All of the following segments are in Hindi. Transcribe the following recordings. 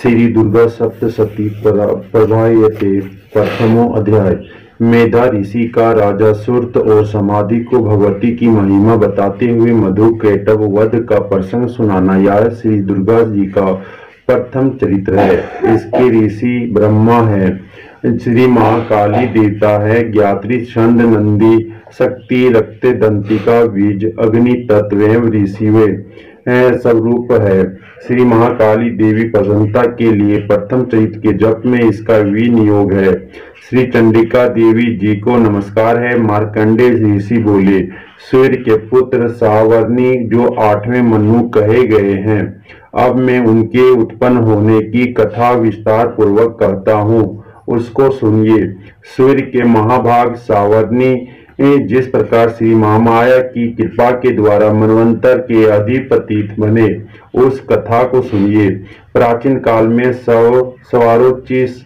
श्री दुर्गा सप्तशती प्रभायते प्रथमो अध्याय। मेधा ऋषि का राजा सुरत और समाधि को भगवती की महिमा बताते हुए मधु कैटव वध का प्रसंग सुनाना यह श्री दुर्गा जी का प्रथम चरित्र है। इसके ऋषि ब्रह्मा है, श्री महाकाली देवता है, ज्ञात्री छंद नंदी शक्ति रक्त दंतिका बीज अग्नि तत्व एवं ऋषि वे स्वरूप है। श्री महाकाली देवी प्रसन्नता के लिए प्रथम चरित्र के जप में इसका विनियोग है। श्री चंडिका देवी जी को नमस्कार है। मार्कंडेय ऋषि बोले, सूर्य के पुत्र सावर्णी जो 8वें मनु कहे गए हैं, अब मैं उनके उत्पन्न होने की कथा विस्तार पूर्वक कहता हूँ, उसको सुनिए। सूर्य के महाभाग सावर्णी जिस प्रकार श्री महामाया की कृपा के द्वारा मनवंतर के अधिपति बने, उस कथा को सुनिए। प्राचीन काल में सवारोचिस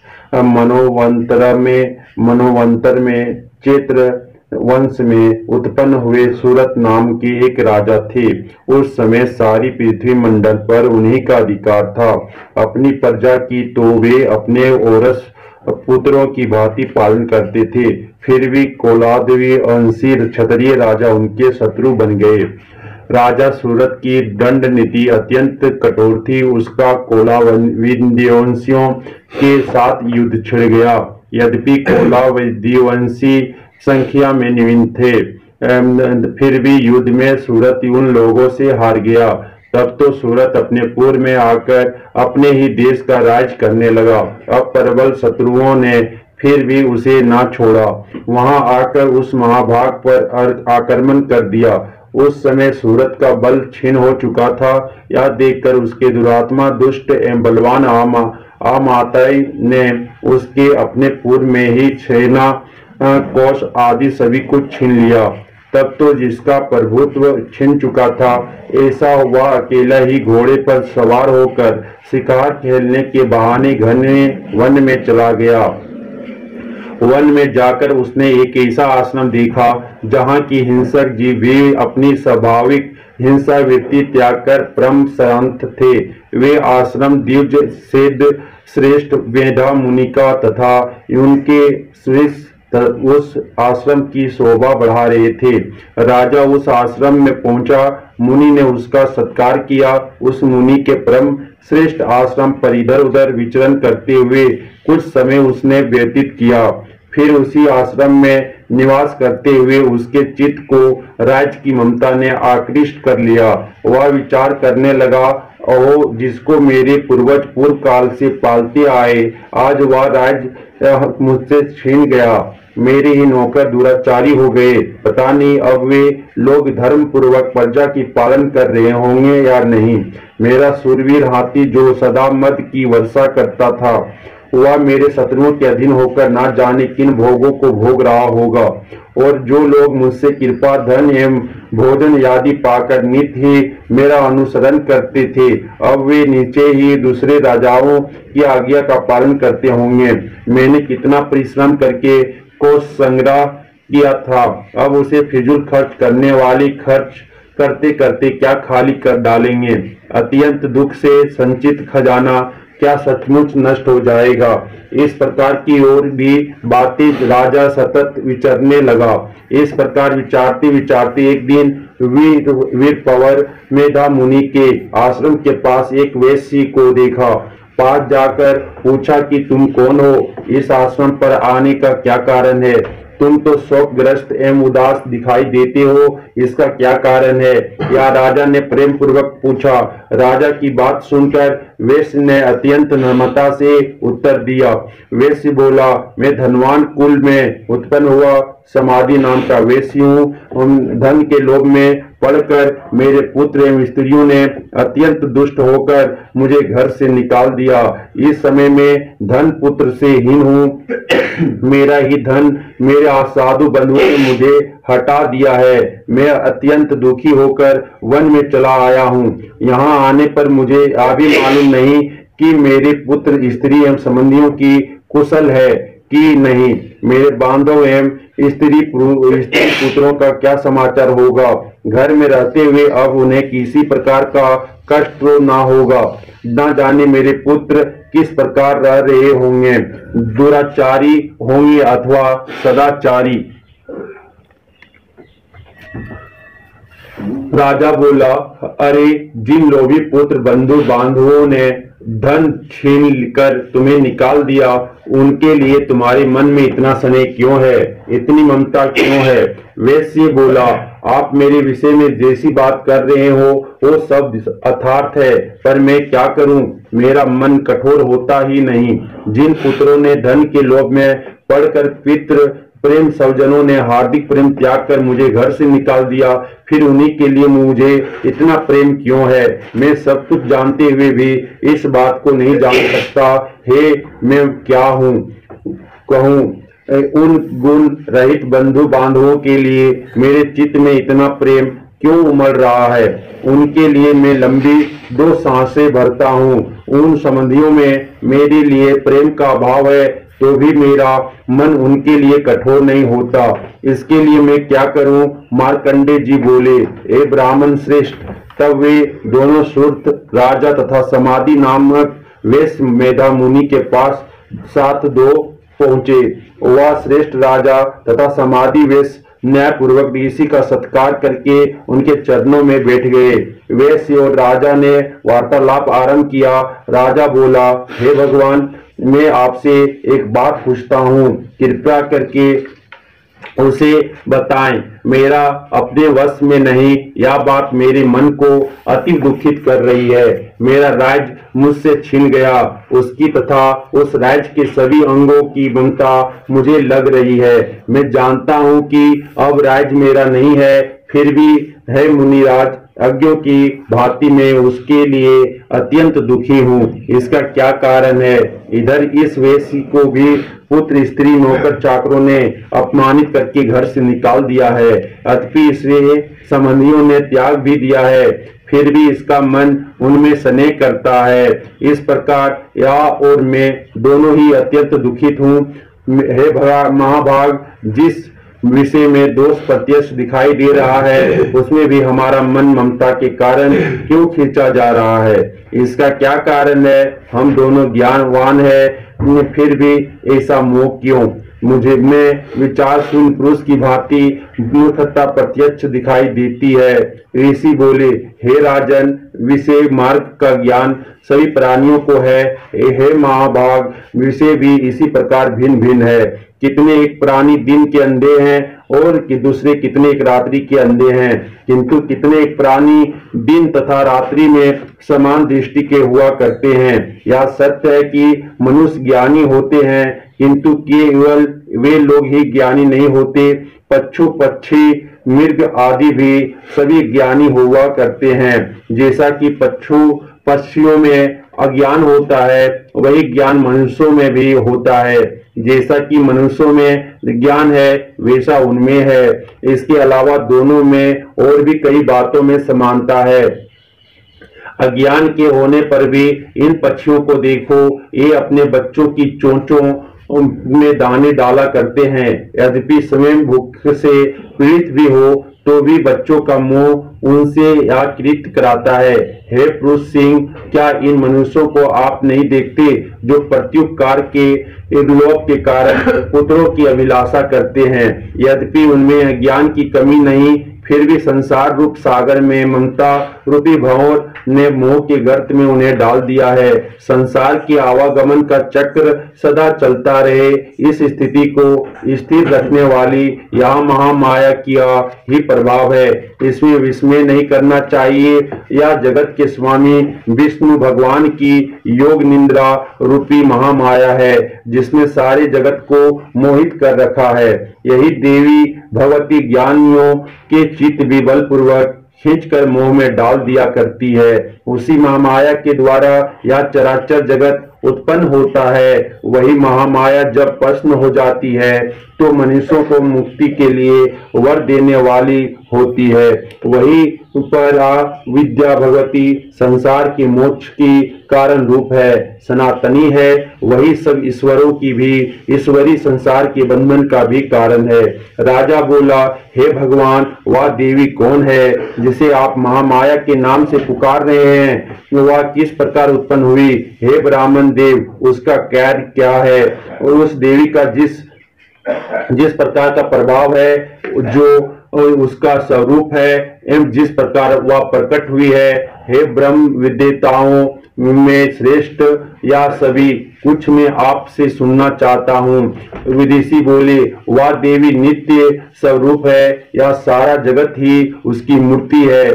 मनोवंतर में चैत्र वंश में उत्पन्न हुए सूरत नाम के एक राजा थे। उस समय सारी पृथ्वी मंडल पर उन्हीं का अधिकार था। अपनी प्रजा की तो वे अपने औरस पुत्रों की भांति पालन करते थे, फिर भी कोलादवी अंशी क्षत्रिय राजा उनके शत्रु बन गए। राजा सूरत की दंड नीति अत्यंत कठोर थी। उसका कोलावंशियों के साथ युद्ध छिड़ गया। यद्यपि कोलावंशी संख्या में न्यून थे, फिर भी युद्ध में सूरत उन लोगों से हार गया। तब तो सूरत अपने पूर्व में आकर अपने ही देश का राज करने लगा। अब प्रबल शत्रुओं ने फिर भी उसे ना छोड़ा, वहां आकर उस महाभाग पर आक्रमण कर दिया। उस समय सूरत का बल क्षीण हो चुका था। यह देखकर उसके दुरात्मा दुष्ट एवं बलवान आमाताई ने उसके अपने पूर्व में ही सेना कोष आदि सभी कुछ छीन लिया। तब तो जिसका प्रभुत्व छिन चुका था, ऐसा वह अकेला ही घोड़े पर सवार होकर शिकार खेलने के बहाने घने वन में चला गया। वन में जाकर उसने एक ऐसा आश्रम देखा जहाँ की हिंसक जीव भी अपनी स्वाभाविक हिंसा वृत्ति त्याग कर परम शांत थे। वे आश्रम द्विज सिद्ध श्रेष्ठ मेधा मुनि का तथा उनके उस आश्रम की शोभा बढ़ा रहे थे। राजा उस आश्रम में पहुंचा। मुनि ने उसका सत्कार किया। उस मुनि के परम श्रेष्ठ आश्रम पर इधर उधर विचरण करते हुए कुछ समय उसने व्यतीत किया। फिर उसी आश्रम में निवास करते हुए उसके चित्त को राज्य की ममता ने आकृष्ट कर लिया। वह विचार करने लगा, ओह, जिसको मेरे पूर्वज पूर्व काल से पालते आए, आज वह राज्य मुझसे छीन गया। मेरे ही नौकर दुराचारी हो गए। पता नहीं अब वे लोग धर्म पूर्वक प्रजा की पालन कर रहे होंगे या नहीं। मेरा सूरवीर हाथी जो सदा मद की वर्षा करता था, वह मेरे शत्रुओं के अधीन होकर ना जाने किन भोगों को भोग रहा होगा। और जो लोग मुझसे कृपा धन एवं भोजन आदि पाकर नित्य ही मेरा अनुसरण करते थे, अब वे नीचे ही दूसरे राजाओं की आज्ञा का पालन करते होंगे। मैंने कितना परिश्रम करके कोष संग्रह किया था, अब उसे फिजूल खर्च करने वाली खर्च करते करते क्या खाली कर डालेंगे। अत्यंत दुख से संचित खजाना क्या सचमुच नष्ट हो जाएगा। इस प्रकार की और भी बातें राजा सतत विचरने लगा। इस प्रकार विचारते विचारते एक दिन वीर पवर मेधा मुनि के आश्रम के पास एक वैश्य को देखा। पास जाकर पूछा कि तुम कौन हो, इस आश्रम पर आने का क्या कारण है? तुम तो शोकग्रस्त एवं उदास दिखाई देते हो, इसका क्या कारण है? या राजा ने प्रेम पूर्वक पूछा। राजा की बात सुनकर वैश्य ने अत्यंत नम्रता से उत्तर दिया। वैश्य बोला, मैं धनवान कुल में उत्पन्न हुआ समाधि नाम का वैश्य हूँ। धन के लोभ में पढ़कर मेरे पुत्र एवं स्त्रियों ने अत्यंत दुष्ट होकर मुझे घर से निकाल दिया। इस समय में धन पुत्र से हीन हूँ। मेरा ही धन मेरे साधु बंधुओं ने मुझे हटा दिया है। मैं अत्यंत दुखी होकर वन में चला आया हूँ। यहाँ आने पर मुझे अभी मालूम नहीं कि मेरे पुत्र स्त्री एवं संबंधियों की कुशल है कि नहीं। मेरे बांधव एवं स्त्री पुत्रों का क्या समाचार होगा। घर में रहते हुए अब उन्हें किसी प्रकार का कष्ट तो ना होगा। न जाने मेरे पुत्र किस प्रकार रह रहे होंगे, दुराचारी होंगे अथवा सदाचारी। राजा बोला, अरे जिन लोभी पुत्र बंधु बांधवों ने धन छीन कर तुम्हें निकाल दिया, उनके लिए तुम्हारे मन में इतना स्नेह क्यों है, इतनी ममता क्यों है? वैश्य बोला, आप मेरे विषय में जैसी बात कर रहे हो वो सब अथार्थ है, पर मैं क्या करूं, मेरा मन कठोर होता ही नहीं। जिन पुत्रों ने धन के लोभ में पड़कर पितृ प्रेम स्वजनों ने हार्दिक प्रेम त्याग कर मुझे घर से निकाल दिया, फिर उन्हीं के लिए मुझे इतना प्रेम क्यों है? मैं सब कुछ जानते हुए भी इस बात को नहीं जान सकता। हे, मैं क्या हूँ कहूँ? उन गुण रहित बंधु बांधवों के लिए मेरे चित्त में इतना प्रेम क्यों उमड़ रहा है? उनके लिए मैं लंबी 2 सांसें भरता हूँ। उन संबंधियों में मेरे लिए प्रेम का अभाव है तो भी मेरा मन उनके लिए कठोर नहीं होता। इसके लिए मैं क्या करूं? मार्कंडे जी बोले, ए ब्राह्मण श्रेष्ठ। तब वे दोनों सुरत राजा तथा समाधि नामक वैश्य मेधा मुनि के पास साथ दो पहुंचे। वह श्रेष्ठ राजा तथा समाधि वैश्य न्यायपूर्वक ऋषि का सत्कार करके उनके चरणों में बैठ गए। वैश्य और राजा ने वार्तालाप आरंभ किया। राजा बोला, हे भगवान, मैं आपसे एक बात पूछता हूँ, कृपया करके उसे बताएं। मेरा अपने वश में नहीं, यह बात मेरे मन को अति दुखित कर रही है। मेरा राज्य मुझसे छिन गया, उसकी तथा उस राज्य के सभी अंगों की ममता मुझे लग रही है। मैं जानता हूँ कि अब राज्य मेरा नहीं है, फिर भी है मुनिराज, अज्ञों की भांति मैं उसके लिए अत्यंत दुखी हूँ। इसका क्या कारण है? इधर इस वेश्य को भी पुत्र स्त्री नौकर चाकरों ने अपमानित करके घर से निकाल दिया है, अतपि इसे संबंधियों ने त्याग भी दिया है, फिर भी इसका मन उनमें स्नेह करता है। इस प्रकार यह और मैं दोनों ही अत्यंत दुखित हूँ। हे महाभाग, जिस विषय में दोष प्रत्यक्ष दिखाई दे रहा है, उसमें भी हमारा मन ममता के कारण क्यों खींचा जा रहा है? इसका क्या कारण है? हम दोनों ज्ञानवान हैं, फिर भी ऐसा मोह क्यों? मुझे में विचारशील पुरुष की भांति मूर्खता प्रत्यक्ष दिखाई देती है। ऋषि बोले, हे राजन, विषय मार्ग का ज्ञान सभी प्राणियों को है। हे महाभाग, विषय भी इसी प्रकार भिन्न भिन्न है। कितने एक प्राणी दिन के अंधे हैं और कि दूसरे कितने एक रात्रि के अंधे हैं, किंतु कितने एक प्राणी दिन तथा रात्रि में समान दृष्टि के हुआ करते हैं। यह सत्य है कि मनुष्य ज्ञानी होते हैं, किंतु केवल वे लोग ही ज्ञानी नहीं होते, पशु पक्षी मृग आदि भी सभी ज्ञानी हुआ करते हैं। जैसा कि पक्षियों में अज्ञान होता है, वही ज्ञान मनुष्यों में भी होता है। जैसा कि मनुष्यों में ज्ञान है, वैसा उनमें है। इसके अलावा दोनों में और भी कई बातों में समानता है। अज्ञान के होने पर भी इन पक्षियों को देखो, ये अपने बच्चों की चोंचों में दाने डाला करते हैं। यद्यपि स्वयं भूख से पीड़ित भी हो तो भी बच्चों का मोह उनसे याकृत कराता है। हे पुरुष सिंह, क्या इन मनुष्यों को आप नहीं देखते जो प्रत्युपकार के लोभ के कारण पुत्रों की अभिलाषा करते हैं? यद्यपि उनमें ज्ञान की कमी नहीं, फिर भी संसार रूप सागर में ममता रूपी भंवर ने मोह के गर्त में उन्हें डाल दिया है। संसार के आवागमन का चक्र सदा चलता रहे, इस स्थिति को स्थिर रखने वाली यह महामाया का ही प्रभाव है। इसमें विस्मय नहीं करना चाहिए। यह जगत के स्वामी विष्णु भगवान की योग निंद्रा रूपी महामाया है, जिसने सारे जगत को मोहित कर रखा है। यही देवी भगवती ज्ञानियों के चित्त भी बलपूर्वक खींचकर मोह में डाल दिया करती है। उसी महामाया के द्वारा यह चराचर जगत उत्पन्न होता है। वही महामाया जब प्रश्न हो जाती है तो मनुष्यों को मुक्ति के लिए वर देने वाली होती है। वही परा विद्या भगवती संसार के मोक्ष की कारण रूप है, सनातनी है, वही सब ईश्वरों की भी ईश्वरी संसार के बंधन का भी कारण है। राजा बोला, हे भगवान, वह देवी कौन है जिसे आप महामाया के नाम से पुकार रहे हैं? वह किस प्रकार उत्पन्न हुई? हे ब्राह्मण देव, उसका कार्य क्या है और उस देवी का जिस प्रकार का प्रभाव है, जो उसका स्वरूप है एवं जिस प्रकार वह प्रकट हुई है, हे ब्रह्म विद्यताओं में श्रेष्ठ, या सभी कुछ मैं आपसे सुनना चाहता हूँ। विदेशी बोले, वह देवी नित्य स्वरूप है, या सारा जगत ही उसकी मूर्ति है,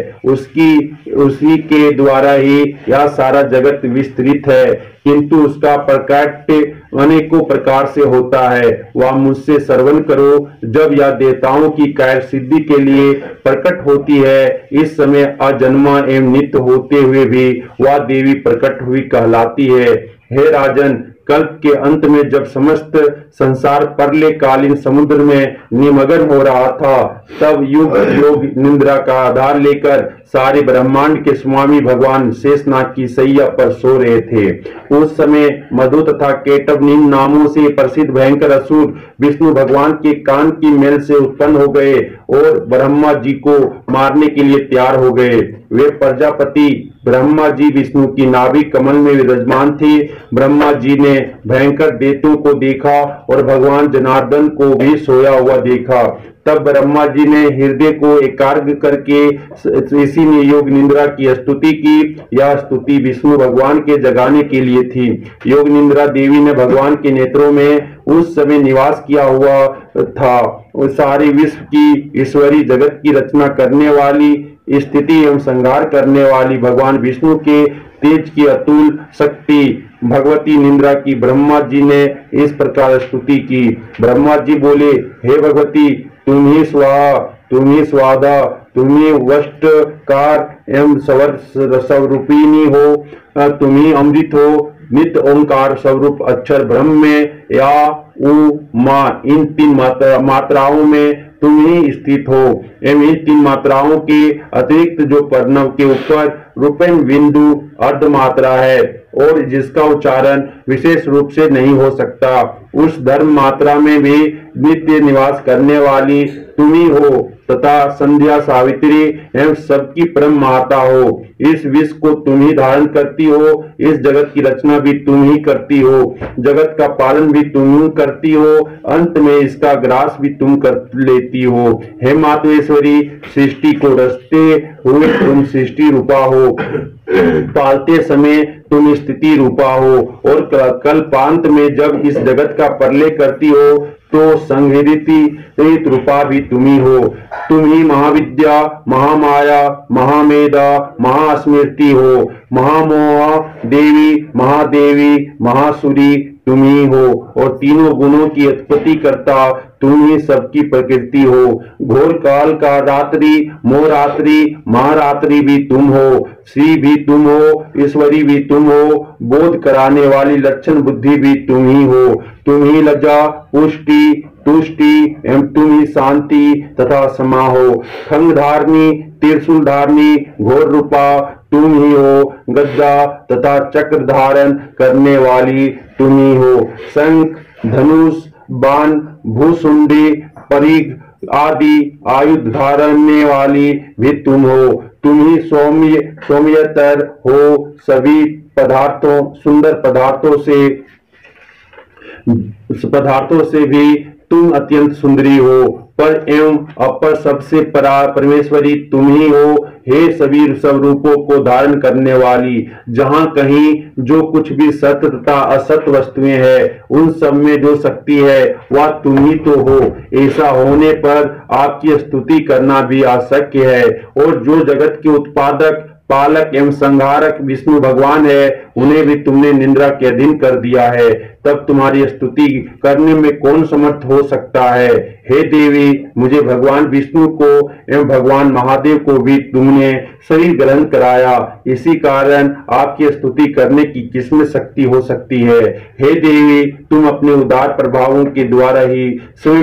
उसी के द्वारा ही यह सारा जगत विस्तृत है, किंतु उसका प्रकट अनेकों प्रकार से होता है। वह मुझसे श्रवण करो। जब यह देवताओं की कार्य सिद्धि के लिए प्रकट होती है, इस समय अजन्मा एवं नित्य होते हुए भी वह देवी प्रकट हुई कहलाती है। हे राजन, कल्प के अंत में जब समस्त संसार प्रलयकालीन समुद्र में निमग्न हो रहा था, तब युग योग निद्रा का आधार लेकर सारे ब्रह्मांड के स्वामी भगवान शेषनाग की सैया पर सो रहे थे। उस समय मधु तथा केटव नीम नामों से प्रसिद्ध भयंकर असुर विष्णु भगवान के कान की मेल से उत्पन्न हो गए और ब्रह्मा जी को मारने के लिए तैयार हो गए। वे प्रजापति ब्रह्मा जी विष्णु की नाभि कमल में विराजमान थे। ब्रह्मा जी ने भयंकर दैत्यों को देखा और भगवान जनार्दन को भी सोया हुआ देखा। तब ब्रह्मा जी ने हृदय को एकाग्र करके ऋषि ने योग निद्रा की स्तुति की। यह स्तुति विष्णु भगवान के जगाने के लिए थी। योग निद्रा देवी ने भगवान के नेत्रों में उस समय निवास किया हुआ था। सारे विश्व की ईश्वरी जगत की रचना करने वाली, स्थिति एवं संहार करने वाली भगवान विष्णु के तेज की अतुल शक्ति भगवती निद्रा की ब्रह्मा जी ने इस प्रकार स्तुति की। ब्रह्मा जी बोले, हे भगवती, तुम ही स्वाहा, तुम ही स्वादा, तुम ही वष्टकार एवं स्वरूपिणी हो, तुम ही अमृत हो, नित्य ओंकार स्वरूप अक्षर ब्रह्म में या उ मा, इन तीन मात्राओं में तुम ही स्थित हो। एवं इन तीन मात्राओं के अतिरिक्त जो प्रणव के ऊपर रूपेण बिंदु अर्ध मात्रा है और जिसका उच्चारण विशेष रूप से नहीं हो सकता, उस धर्म मात्रा में भी नित्य निवास करने वाली तुम ही हो तथा संध्या सावित्री एवं सबकी परम माता हो। इस विश्व को तुम ही धारण करती हो, इस जगत की रचना भी तुम ही करती हो, जगत का पालन भी तुम ही करती हो, अंत में इसका ग्रास भी तुम कर लेती हो। हे मातेश्वरी, सृष्टि को रचते हुए तुम सृष्टि रूपा हो, पालते समय तुम स्थिति रूपा हो और कल्पांत में जब इस जगत का प्रलय करती हो तो संहृति रूपा भी तुम ही हो। तुम ही महाविद्या, महामाया, महामेधा, महास्मृति हो, महामोहा देवी, महादेवी, महासुरी तुम ही हो और तीनों गुणों की उत्पत्ति करता तुम ही सबकी प्रकृति हो। घोर काल का रात्रि, मोहरात्रि, महारात्रि भी तुम हो, श्री भी तुम हो, ईश्वरी भी तुम हो, बोध कराने वाली लक्षण बुद्धि भी तुम ही हो। तुम ही लज्जा, पुष्टि, तुष्टि एवं तुम ही शांति तथा समा हो। खंग धारणी, त्रिशूल धारणी, घोर रूपा तुम ही हो, गद्दा तथा चक्र धारण करने वाली तुम ही हो। शंख, धनुष, बाण, भूसुंडी, परिघ आदि आयुध धारने वाली भी तुम हो। तुम ही सौम्यतर हो, सभी पदार्थों, सुंदर पदार्थों से भी तुम अत्यंत सुंदरी हो। पर एवं अपर सबसे परमेश्वरी तुम ही हो। हे सभी सब रूपों को धारण करने वाली, जहाँ कहीं जो कुछ भी सत्य तथा असत्य वस्तुएं हैं, उन सब में जो शक्ति है वह तुम ही तो हो। ऐसा होने पर आपकी स्तुति करना भी अशक्य है। और जो जगत के उत्पादक, पालक एवं संहारक विष्णु भगवान है, उन्हें भी तुमने निद्रा के अधीन कर दिया है। तब तुम्हारी स्तुति करने में कौन समर्थ हो सकता है। हे देवी, मुझे भगवान विष्णु को एवं भगवान महादेव को भी तुमने शरीर ग्रहण कराया, इसी कारण आपकी स्तुति करने की किसमें शक्ति हो सकती है। हे देवी, तुम अपने उदार प्रभावों के द्वारा ही स्वयं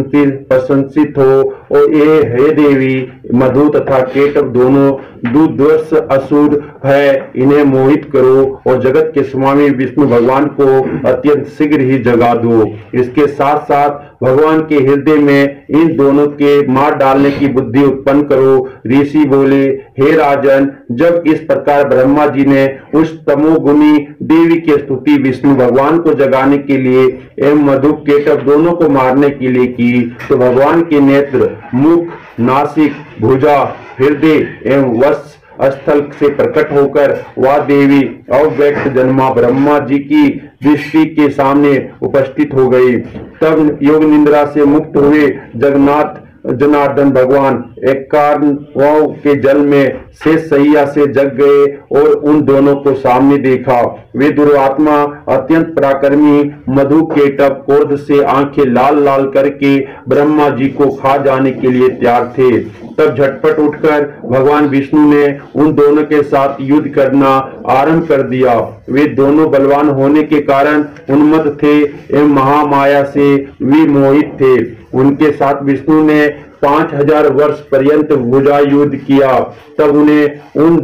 प्रशंसित हो। और ये हे देवी, मधु तथा केटव दोनों दुर्धर्ष असुर है, इन्हें मोहित करो और जगत के स्वामी विष्णु भगवान को अत्यंत शीघ्र ही जगा दो। इसके साथ साथ भगवान के हृदय में इन दोनों के मार डालने की बुद्धि उत्पन्न करो। ऋषि बोले, हे राजन, जब इस प्रकार ब्रह्मा जी ने उस तमोगुनी देवी की स्तुति विष्णु भगवान को जगाने के लिए एवं मधु केटव दोनों को मारने के लिए की, तो भगवान के नेत्र, मुख, नासिक, भुजा, हृदय एवं वक्ष स्थल से प्रकट होकर वह देवी अव्यक्त जन्मा ब्रह्मा जी की दृष्टि के सामने उपस्थित हो गई। तब योग निद्रा से मुक्त हुए जगन्नाथ जनार्दन भगवान एकांतवाओं के जल में शेष सैया से जग गए और उन दोनों को सामने देखा। वे दुर्वात्मा अत्यंत पराक्रमी मधु केटव क्रोध से आंखें लाल लाल करके ब्रह्मा जी को खा जाने के लिए तैयार थे। तब झटपट उठकर भगवान विष्णु ने उन दोनों के साथ युद्ध करना आरंभ कर दिया। वे दोनों बलवान होने के कारण उन्मत्त थे एवं महामाया से विमोहित थे। उनके साथ विष्णु ने 5000 वर्ष पर्यंत भुजा युद्ध किया। तब उन्हें उन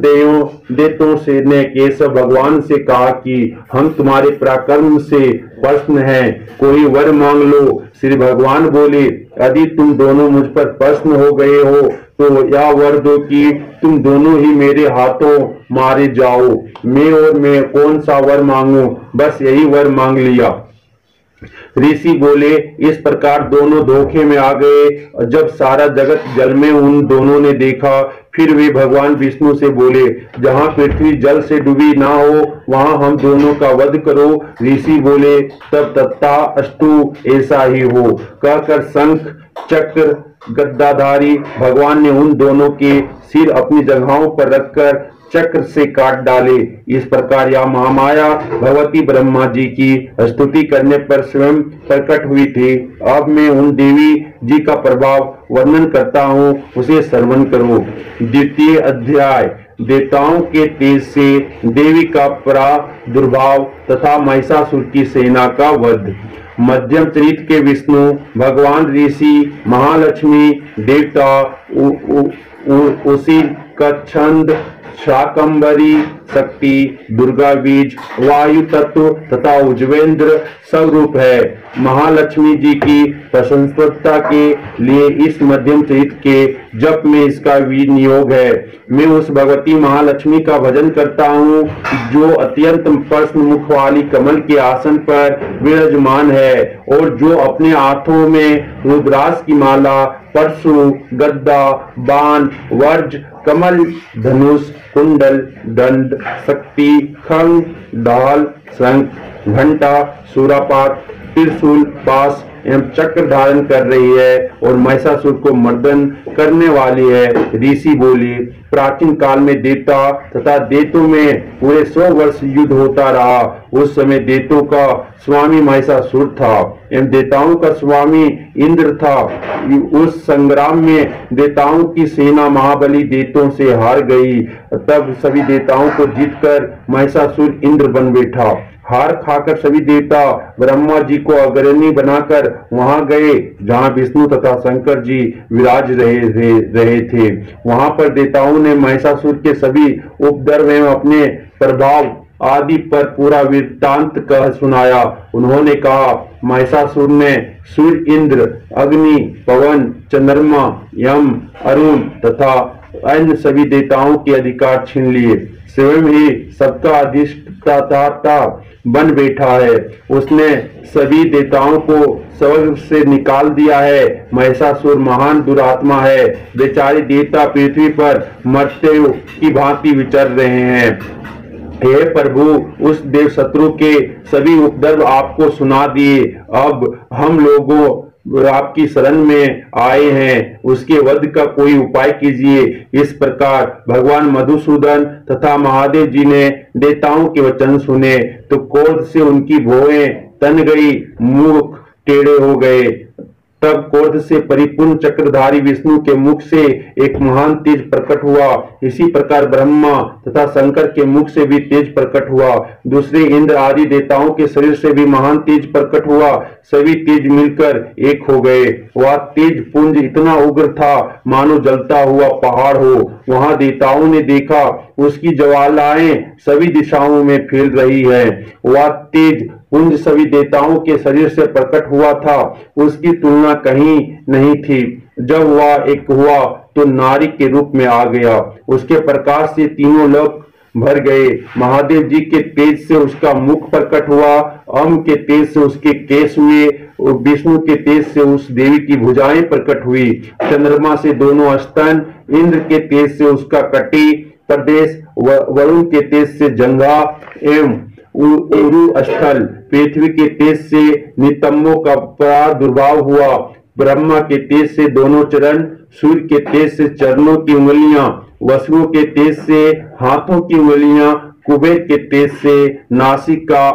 देवों से ने केशव भगवान से कहा कि हम तुम्हारे पराक्रम से प्रसन्न हैं, कोई वर मांग लो। श्री भगवान बोले, यदि तुम दोनों मुझ पर प्रसन्न हो गए हो तो यह वर दो कि तुम दोनों ही मेरे हाथों मारे जाओ। मैं कौन सा वर मांगू, बस यही वर मांग लिया। ऋषि बोले, इस प्रकार दोनों धोखे में आ गए। जब सारा जगत जल में उन दोनों ने देखा, फिर वे भगवान विष्णु से बोले, जहाँ पृथ्वी जल से डूबी ना हो वहां हम दोनों का वध करो। ऋषि बोले, तब तथास्तु, ऐसा ही हो। कहकर शंख चक्र गद्दाधारी भगवान ने उन दोनों के सिर अपनी जगहों पर रखकर चक्र से काट डाले। इस प्रकार यह महामाया भगवती ब्रह्मा जी की स्तुति करने पर स्वयं प्रकट हुई थी। अब मैं उन देवी जी का प्रभाव वर्णन करता हूँ, उसे श्रवण करो। द्वितीय अध्याय, देवताओं के तेज से देवी का प्रादुर्भाव तथा महिषासुर की सेना का वध। मध्यम चरित के विष्णु भगवान, ऋषि, महालक्ष्मी, देवता, उसी का छंद, शाकंभरी शक्ति, दुर्गा बीज, वायु तत्व तथा उज्वेंद्र स्वरूप है। महालक्ष्मी जी की प्रशंसता के लिए इस मध्यम चरित के जप में इसका विनियोग है। मैं उस भगवती महालक्ष्मी का भजन करता हूँ जो अत्यंत प्रसन्न मुख वाली कमल के आसन पर विराजमान है और जो अपने हाथों में रुद्राक्ष की माला, परशु, गद्दा, बाण, वर्ज, कमल, धनुष, कुंडल, दंड, शक्ति, खंग, ढाल, शंख, घंटा, सूरापात, त्रिशूल, पास एवं चक्र धारण कर रही है और महिषासुर को मर्दन करने वाली है। ऋषि बोले, प्राचीन काल में देवता तथा दैत्यों में पूरे 100 वर्ष युद्ध होता रहा। उस समय दैत्यों का स्वामी महिषासुर था एवं देवताओं का स्वामी इंद्र था। उस संग्राम में देवताओं की सेना महाबली दैत्यों से हार गई। तब सभी देवताओं को जीतकर महिषासुर इंद्र बन बैठा। हार खाकर सभी देवता ब्रह्मा जी को अग्रणी बनाकर वहां गए जहां विष्णु तथा शंकर जी विराज रहे थे। वहां पर देवताओं ने महिषासुर के सभी उपद्रव एवं अपने प्रभाव आदि पर पूरा वृत्तांत कह सुनाया। उन्होंने कहा, महिषासुर ने सूर्य, इंद्र, अग्नि, पवन, चंद्रमा, यम, अरुण तथा अन्य सभी देवताओं के अधिकार छीन लिए। स्वयं ही सबका अधिष्ठाता बन बैठा है। उसने सभी देवताओं को स्वर्ग से निकाल दिया है। महिषासुर महान दुरात्मा है। बेचारे देवता पृथ्वी पर मरते की भांति विचर रहे हैं। हे प्रभु, उस देव शत्रु के सभी उपद्रव आपको सुना दिए। अब हम लोगों आपकी शरण में आए हैं, उसके वध का कोई उपाय कीजिए। इस प्रकार भगवान मधुसूदन तथा महादेव जी ने देवताओं के वचन सुने तो क्रोध से उनकी भौहें तन गई, मुख टेढ़े हो गए। तब क्रोध से परिपूर्ण चक्रधारी विष्णु के मुख से एक महान तेज प्रकट हुआ। इसी प्रकार ब्रह्मा तथा शंकर के मुख से भी तेज प्रकट हुआ। दूसरे इंद्र आदि देवताओं के शरीर से भी महान तेज प्रकट हुआ। सभी तेज मिलकर एक हो गए। वह तेज पुंज इतना उग्र था मानो जलता हुआ पहाड़ हो। वहां देवताओं ने देखा, उसकी ज्वालाएं सभी दिशाओं में फैल रही है। वह तेज पुंज सभी देवताओं के शरीर से प्रकट हुआ था, उसकी तुलना कहीं नहीं थी। जब वह एक हुआ तो नारी के रूप में आ गया। उसके प्रकाश से तीनों लोक भर गए। महादेव जी के तेज से उसका मुख प्रकट हुआ, अम्ब के तेज से उसके केश हुए, और विष्णु के तेज से उस देवी की भुजाएं प्रकट हुई। चंद्रमा से दोनों स्तन, इंद्र के तेज से उसका कटी प्रदेश, वरुण के तेज से जंघा एवं उरु स्थल, पृथ्वी के तेज से नितंबों का प्रादुर्भाव हुआ। ब्रह्मा के तेज से दोनों चरण, सूर्य के तेज से चरणों की उंगलियां, वसुओं के तेज से हाथों की उंगलियां, कुबेर के तेज से नासिक का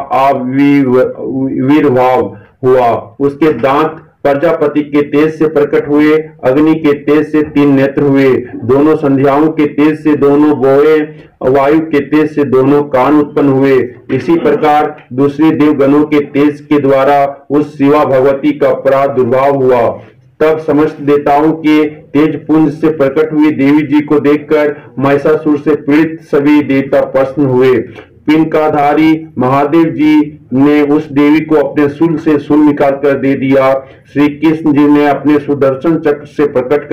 आविर्भाव हुआ। उसके दांत प्रजापति के तेज से प्रकट हुए, अग्नि के तेज से 3 नेत्र हुए, दोनों संध्याओं के तेज से दोनों बोए, वायु के तेज से दोनों कान उत्पन्न हुए। इसी प्रकार दूसरे देवगणों के तेज के द्वारा उस शिवा भगवती का प्रादुर्भाव हुआ। तब समस्त देवताओं के तेज पुंज से प्रकट हुई देवी जी को देखकर महिषासुर से पीड़ित सभी देवता प्रसन्न हुए। पिंकाधारी महादेव जी ने उस देवी को अपने शूल से शूल निकाल कर दे दिया। श्री कृष्ण जी ने अपने सुदर्शन चक्र से प्रकट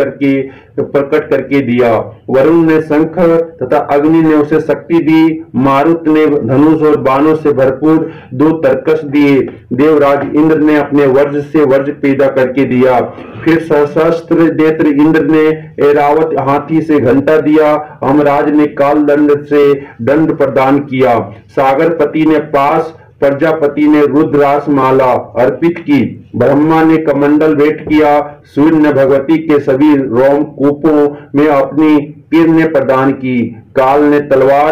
करके दिया। वरुण ने शंख तथा अग्नि ने उसे शक्ति दी। मारुत ने धनुष और बाणों से भरपूर 2 तरकश दिए। देवराज इंद्र ने अपने वज्र से वज्र पैदा करके दिया। फिर सहस्त्र नेत्र इंद्र ने ऐरावत हाथी से घंटा दिया। हमराज ने काल दंड से दंड प्रदान किया। सागरपति ने पास, प्रजापति ने रुद्रास माला अर्पित की। ब्रह्मा ने कमंडल भेंट किया। सूर्य ने भगवती के सभी रोमकूपों में अपनी किरणें प्रदान की। काल ने तलवार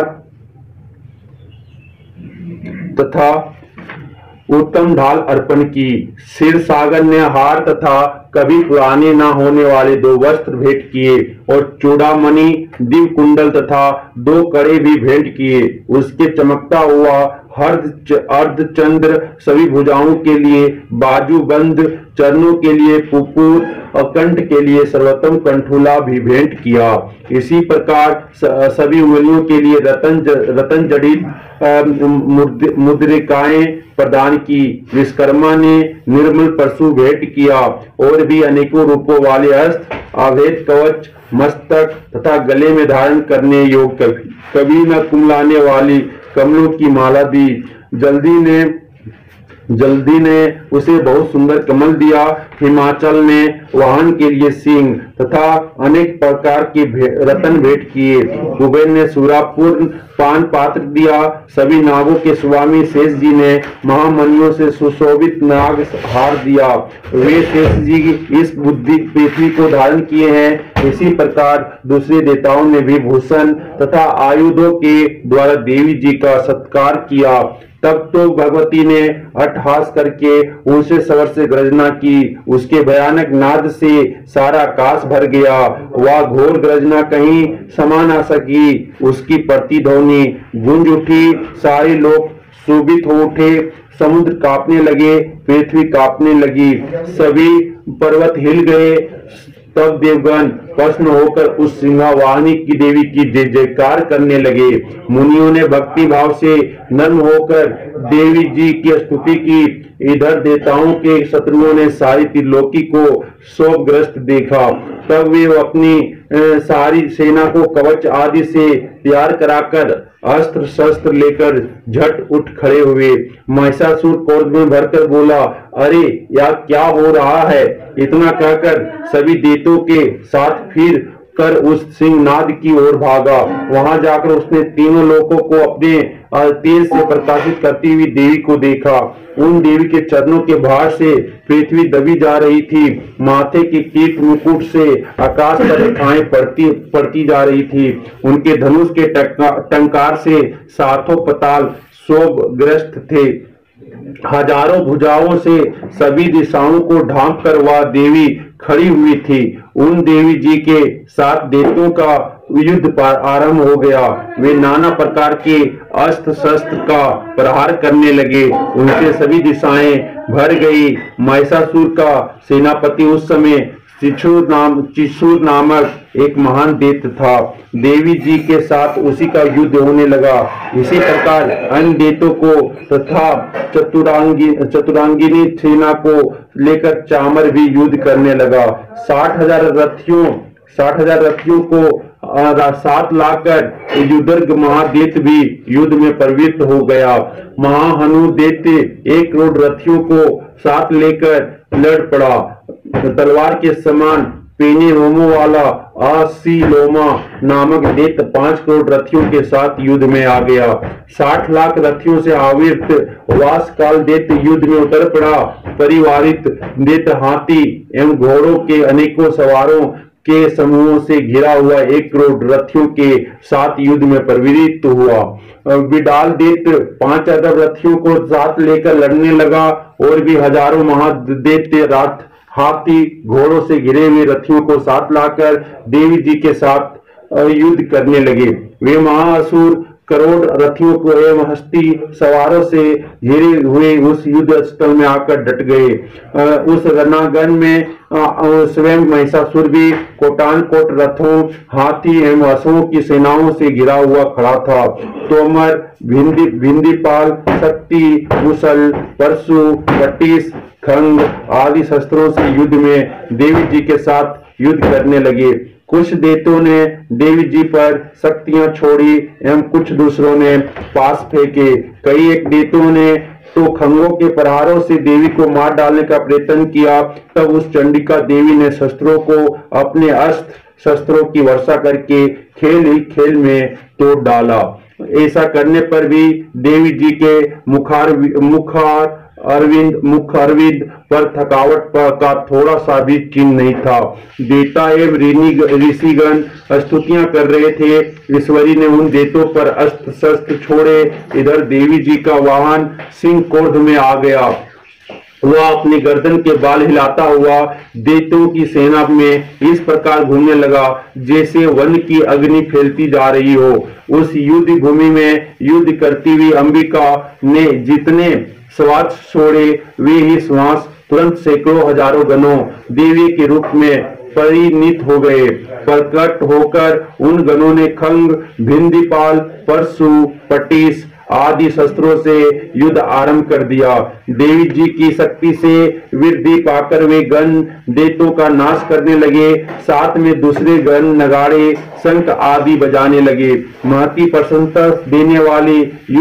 तथा उत्तम ढाल अर्पण की। क्षीर सागर ने हार तथा कभी पुराने न होने वाले 2 वस्त्र भेंट किए और चूड़ामणि, दिव्य कुंडल तथा 2 कड़े भी भेंट किए। उसके चमकता हुआ अर्धचंद्र, सभी भुजाओं के लिए बाजूबंद, चरणों के लिए पुपुर और कंठ के लिए सर्वोत्तम कंठूला भी भेंट किया। इसी प्रकार सभी उंगलियों के लिए रतन जड़ित मुद्रिकाएं प्रदान की। विश्वकर्मा ने निर्मल परशु भेंट किया और भी अनेकों रूपों वाले अस्त्र, अभेद कवच, मस्तक तथा गले में धारण करने योग्य कभी न कुमलाने वाली कमलों की माला दी। जल्दी ने उसे बहुत सुंदर कमल दिया। हिमाचल ने वाहन के लिए सिंह तथा अनेक प्रकार के रतन भेंट किए। कुबेर ने सुरापूर्ण पान पात्र दिया। सभी नागों के स्वामी शेष जी ने महामणियों से सुशोभित नाग हार दिया। वे शेष जी इस बुद्धि पृथ्वी को धारण किए हैं। इसी प्रकार दूसरे देवताओं ने भी भूषण तथा आयुधों के द्वारा देवी जी का सत्कार किया। तब तो भगवती ने अट्टहास करके ऊंचे स्वर से गर्जना की। उसके भयानक नाद से सारा आकाश भर गया। वह घोर गर्जना कहीं समा न सकी। उसकी प्रतिध्वनि गूंज उठी। सारे लोग शोभित हो उठे। समुद्र कांपने लगे, पृथ्वी कांपने लगी, सभी पर्वत हिल गए। तब देवगण प्रसन्न होकर उस सिंहावाहिनी की देवी की जय जयकार करने लगे। मुनियों ने भक्ति भाव से नम्र होकर देवी जी की स्तुति की। इधर देवताओं के शत्रुओं ने सारी त्रिलोकी को शोकग्रस्त देखा। तब वे अपनी सारी सेना को कवच आदि से तैयार कराकर अस्त्र शस्त्र लेकर झट उठ खड़े हुए। महिषासुर क्रोध में भरकर बोला, अरे यह क्या हो रहा है? इतना कहकर सभी देवताओं के साथ फिर कर उस सिंहनाद की ओर भागा। वहां जाकर उसने तीनों लोकों को अपने तेज से प्रकाशित करती हुई देवी को देखा। उन देवी के चरणों के भार से पृथ्वी दबी जा रही थी। माथे के कीट मुकुट से आकाश पर रेखाएं पड़ती जा रही थी। उनके धनुष के टंकार से सातों पताल शोभग्रस्त थे। हजारों भुजाओं से सभी दिशाओं को ढांक कर वह देवी खड़ी हुई थी। उन देवी जी के साथ दैत्यों का युद्ध आरंभ हो गया। वे नाना प्रकार के अस्त्र शस्त्र का प्रहार करने लगे। उनसे सभी दिशाएं भर गई। महिषासुर का सेनापति उस समय चिशुर नामक एक महान दैत्य था। देवी जी के साथ उसी का युद्ध होने लगा। इसी प्रकार अन्य दैत्यों को तथा चतुरांगिनी सेना को लेकर चामर भी युद्ध करने लगा। 60,000 रथियों को साथ लाकर युद्धर्ग महादैत्य भी युद्ध में प्रवृत्त हो गया। महाहनु दैत्य 1 करोड़ रथियों को साथ लेकर लड़ पड़ा। तलवार के समान पेने रोमों वाला आसीलोमा नामक दैत्य 5 करोड़ रथियों के साथ युद्ध में आ गया। 60 लाख रथियों से आवृत वासकाल दैत्य युद्ध में उतर पड़ा। परिवारित दैत्य हाथी एवं घोड़ों के अनेकों सवारों के समूहों से घिरा हुआ 1 करोड़ रथियों के साथ युद्ध में प्रवृत्त हुआ। विडाल दैत्य 5 अरब रथियों को साथ लेकर लड़ने लगा। और भी हजारों महादैत्य हाथी घोड़ों से घिरे हुए रथियों को साथ लाकर देवी जी के साथ युद्ध करने लगे। वे महाअसुर करोड़ रथियों को एवं हस्ती सवारों से घिरे हुए उस युद्ध स्थल में आकर डट गए। उस रणांगण में स्वयं महिषासुर भी कोटान कोट रथों, हाथी एवं अश्वों की सेनाओं से घिरा हुआ खड़ा था। तोमर, भिंदीपाल, शक्ति, मुसल, परशु, पट्टिस, खंग आदि शस्त्रों से युद्ध में देवी जी के साथ युद्ध करने लगे। कुछ दैत्यों ने देवी जी पर शक्तियां छोड़ी एवं कुछ दूसरों ने पास फेंके। कई एक दैत्यों ने तो खंगों के प्रहारों से देवी को मार डालने का प्रयत्न किया। तब उस चंडिका देवी ने शस्त्रों को अपने अस्त्र शस्त्रों की वर्षा करके खेल ही खेल में तोड़ डाला। ऐसा करने पर भी देवी जी के मुख अरविंद पर थकावट का थोड़ा सा भी चिन्ह नहीं था। देवता एवं ऋषिगण स्तुतियां कर रहे थे। ईश्वरी ने उन देवों पर अस्त्र शस्त्र छोड़े। इधर देवी जी का वाहन सिंह क्रोध में आ गया। वह अपनी गर्दन के बाल हिलाता हुआ दैत्यों की सेना में इस प्रकार घूमने लगा जैसे वन की अग्नि फैलती जा रही हो। उस युद्ध भूमि में युद्ध करती हुई अंबिका ने जितने श्वास छोड़े वे ही श्वास तुरंत सैकड़ों हजारों गणों देवी के रूप में परिणित हो गए। प्रकट होकर उन गणों ने खंग, भिंदीपाल, परशु, पट्टिस आदि शस्त्रों से युद्ध आरंभ कर दिया। देवी जी की शक्ति से वृद्धि पाकर वे गण दैत्यों का नाश करने लगे। साथ में दूसरे गण नगाड़े, शंख आदि बजाने लगे। महती प्रसन्नता देने वाली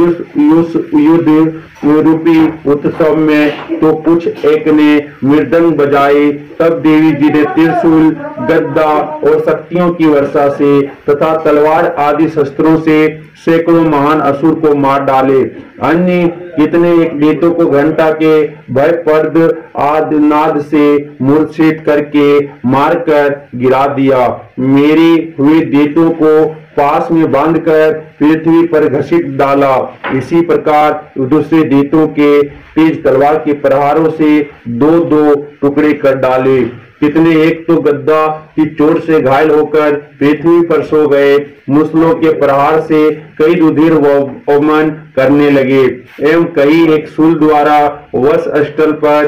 युद्ध रूपी उत्सव में तो कुछ एक ने मृदंग बजाए। तब देवी जी ने त्रिशूल, गद्दा और शक्तियों की वर्षा से तथा तलवार आदि शस्त्रों से सैकड़ों महान असुर को मार डाले। अन्य कितने एक दैत्यों को घंटा के भयप्रद आदि नाद से मूर्छित करके मारकर गिरा दिया। मेरे हुए दैत्यों को पास में बांधकर पृथ्वी पर घसीट डाला। इसी प्रकार दूसरे दैत्यों के तेज तलवार के प्रहारों से 2-2 टुकड़े कर डाले। कितने एक तो गद्दा की चोट से घायल होकर पृथ्वी पर सो गए। मुसलों के प्रहार से कई रुधिर वमन करने लगे एवं कई एक शूल द्वारा वश स्थल पर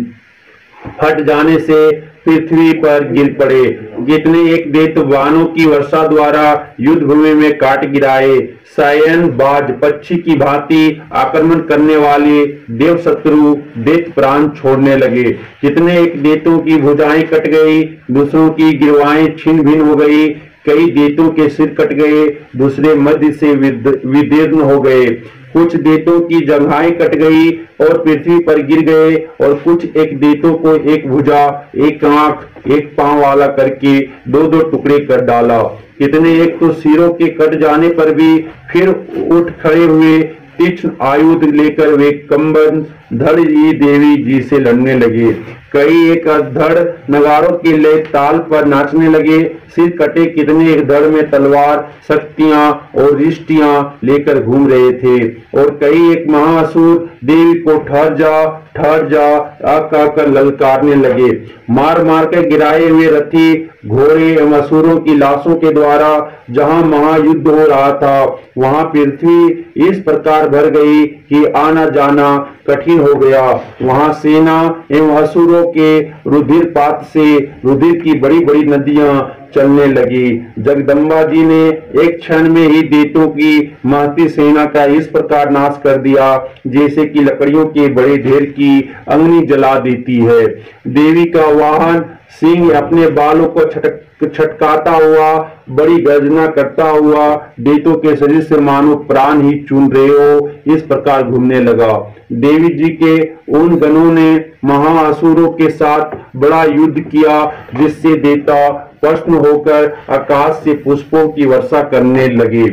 फट जाने से पृथ्वी पर गिर पड़े। जितने एक दैत्य बाणों की वर्षा द्वारा युद्ध भूमि में काट गिराए। सायन बाज पक्षी की भांति आक्रमण करने वाले देव शत्रु दैत्य प्राण छोड़ने लगे। कितने एक दैत्यों की भुजाएं कट गई, दूसरों की गिरवाएं छिन्न भिन्न हो गई। कई दैत्यों के सिर कट गए, दूसरे मध्य से विदीर्ण हो गए। कुछ दैत्यों की जंघाएं कट गई और पृथ्वी पर गिर गए और कुछ एक दैत्यों को एक भुजा, एक आंख, एक पांव वाला करके 2-2 टुकड़े कर डाला। कितने एक तो सिरों के कट जाने पर भी फिर उठ खड़े हुए तीक्ष्ण आयुध लेकर वे कंबन धड़ ही देवी जी से लड़ने लगे। कई एक धड़ नगाड़ों के लिए ताल पर नाचने लगे। सिर कटे कितने एक धड़ में तलवार, शक्तियां और रिष्टियां लेकर घूम रहे थे, और कई एक महाअसुर देवी को ठहर जा आकर ललकारने लगे। मार मार कर गिराए हुए रथी घोड़े एवं असुरों की लाशों के द्वारा जहां महायुद्ध हो रहा था, वहां पृथ्वी इस प्रकार भर गई कि आना जाना कठिन हो गया। वहां सेना एवं असुरों के रुधिरपात से रुधिर की बड़ी बड़ी नदियां चलने लगी। जगदम्बा जी ने एक क्षण में ही दैत्यों की महती सेना का इस प्रकार नाश कर दिया जैसे कि लकड़ियों के बड़े ढेर की अग्नि जला देती है। देवी का वाहन सिंह अपने बालों को छटकाता हुआ, बड़ी गर्जना करता हुआ दैत्यों के शरीर से मानो प्राण ही चून रहे हो, इस प्रकार घूमने लगा। देवी जी के उन गणों ने महाअसुरों के साथ बड़ा युद्ध किया, जिससे देवता प्रसन्न होकर आकाश से पुष्पों की वर्षा करने लगे।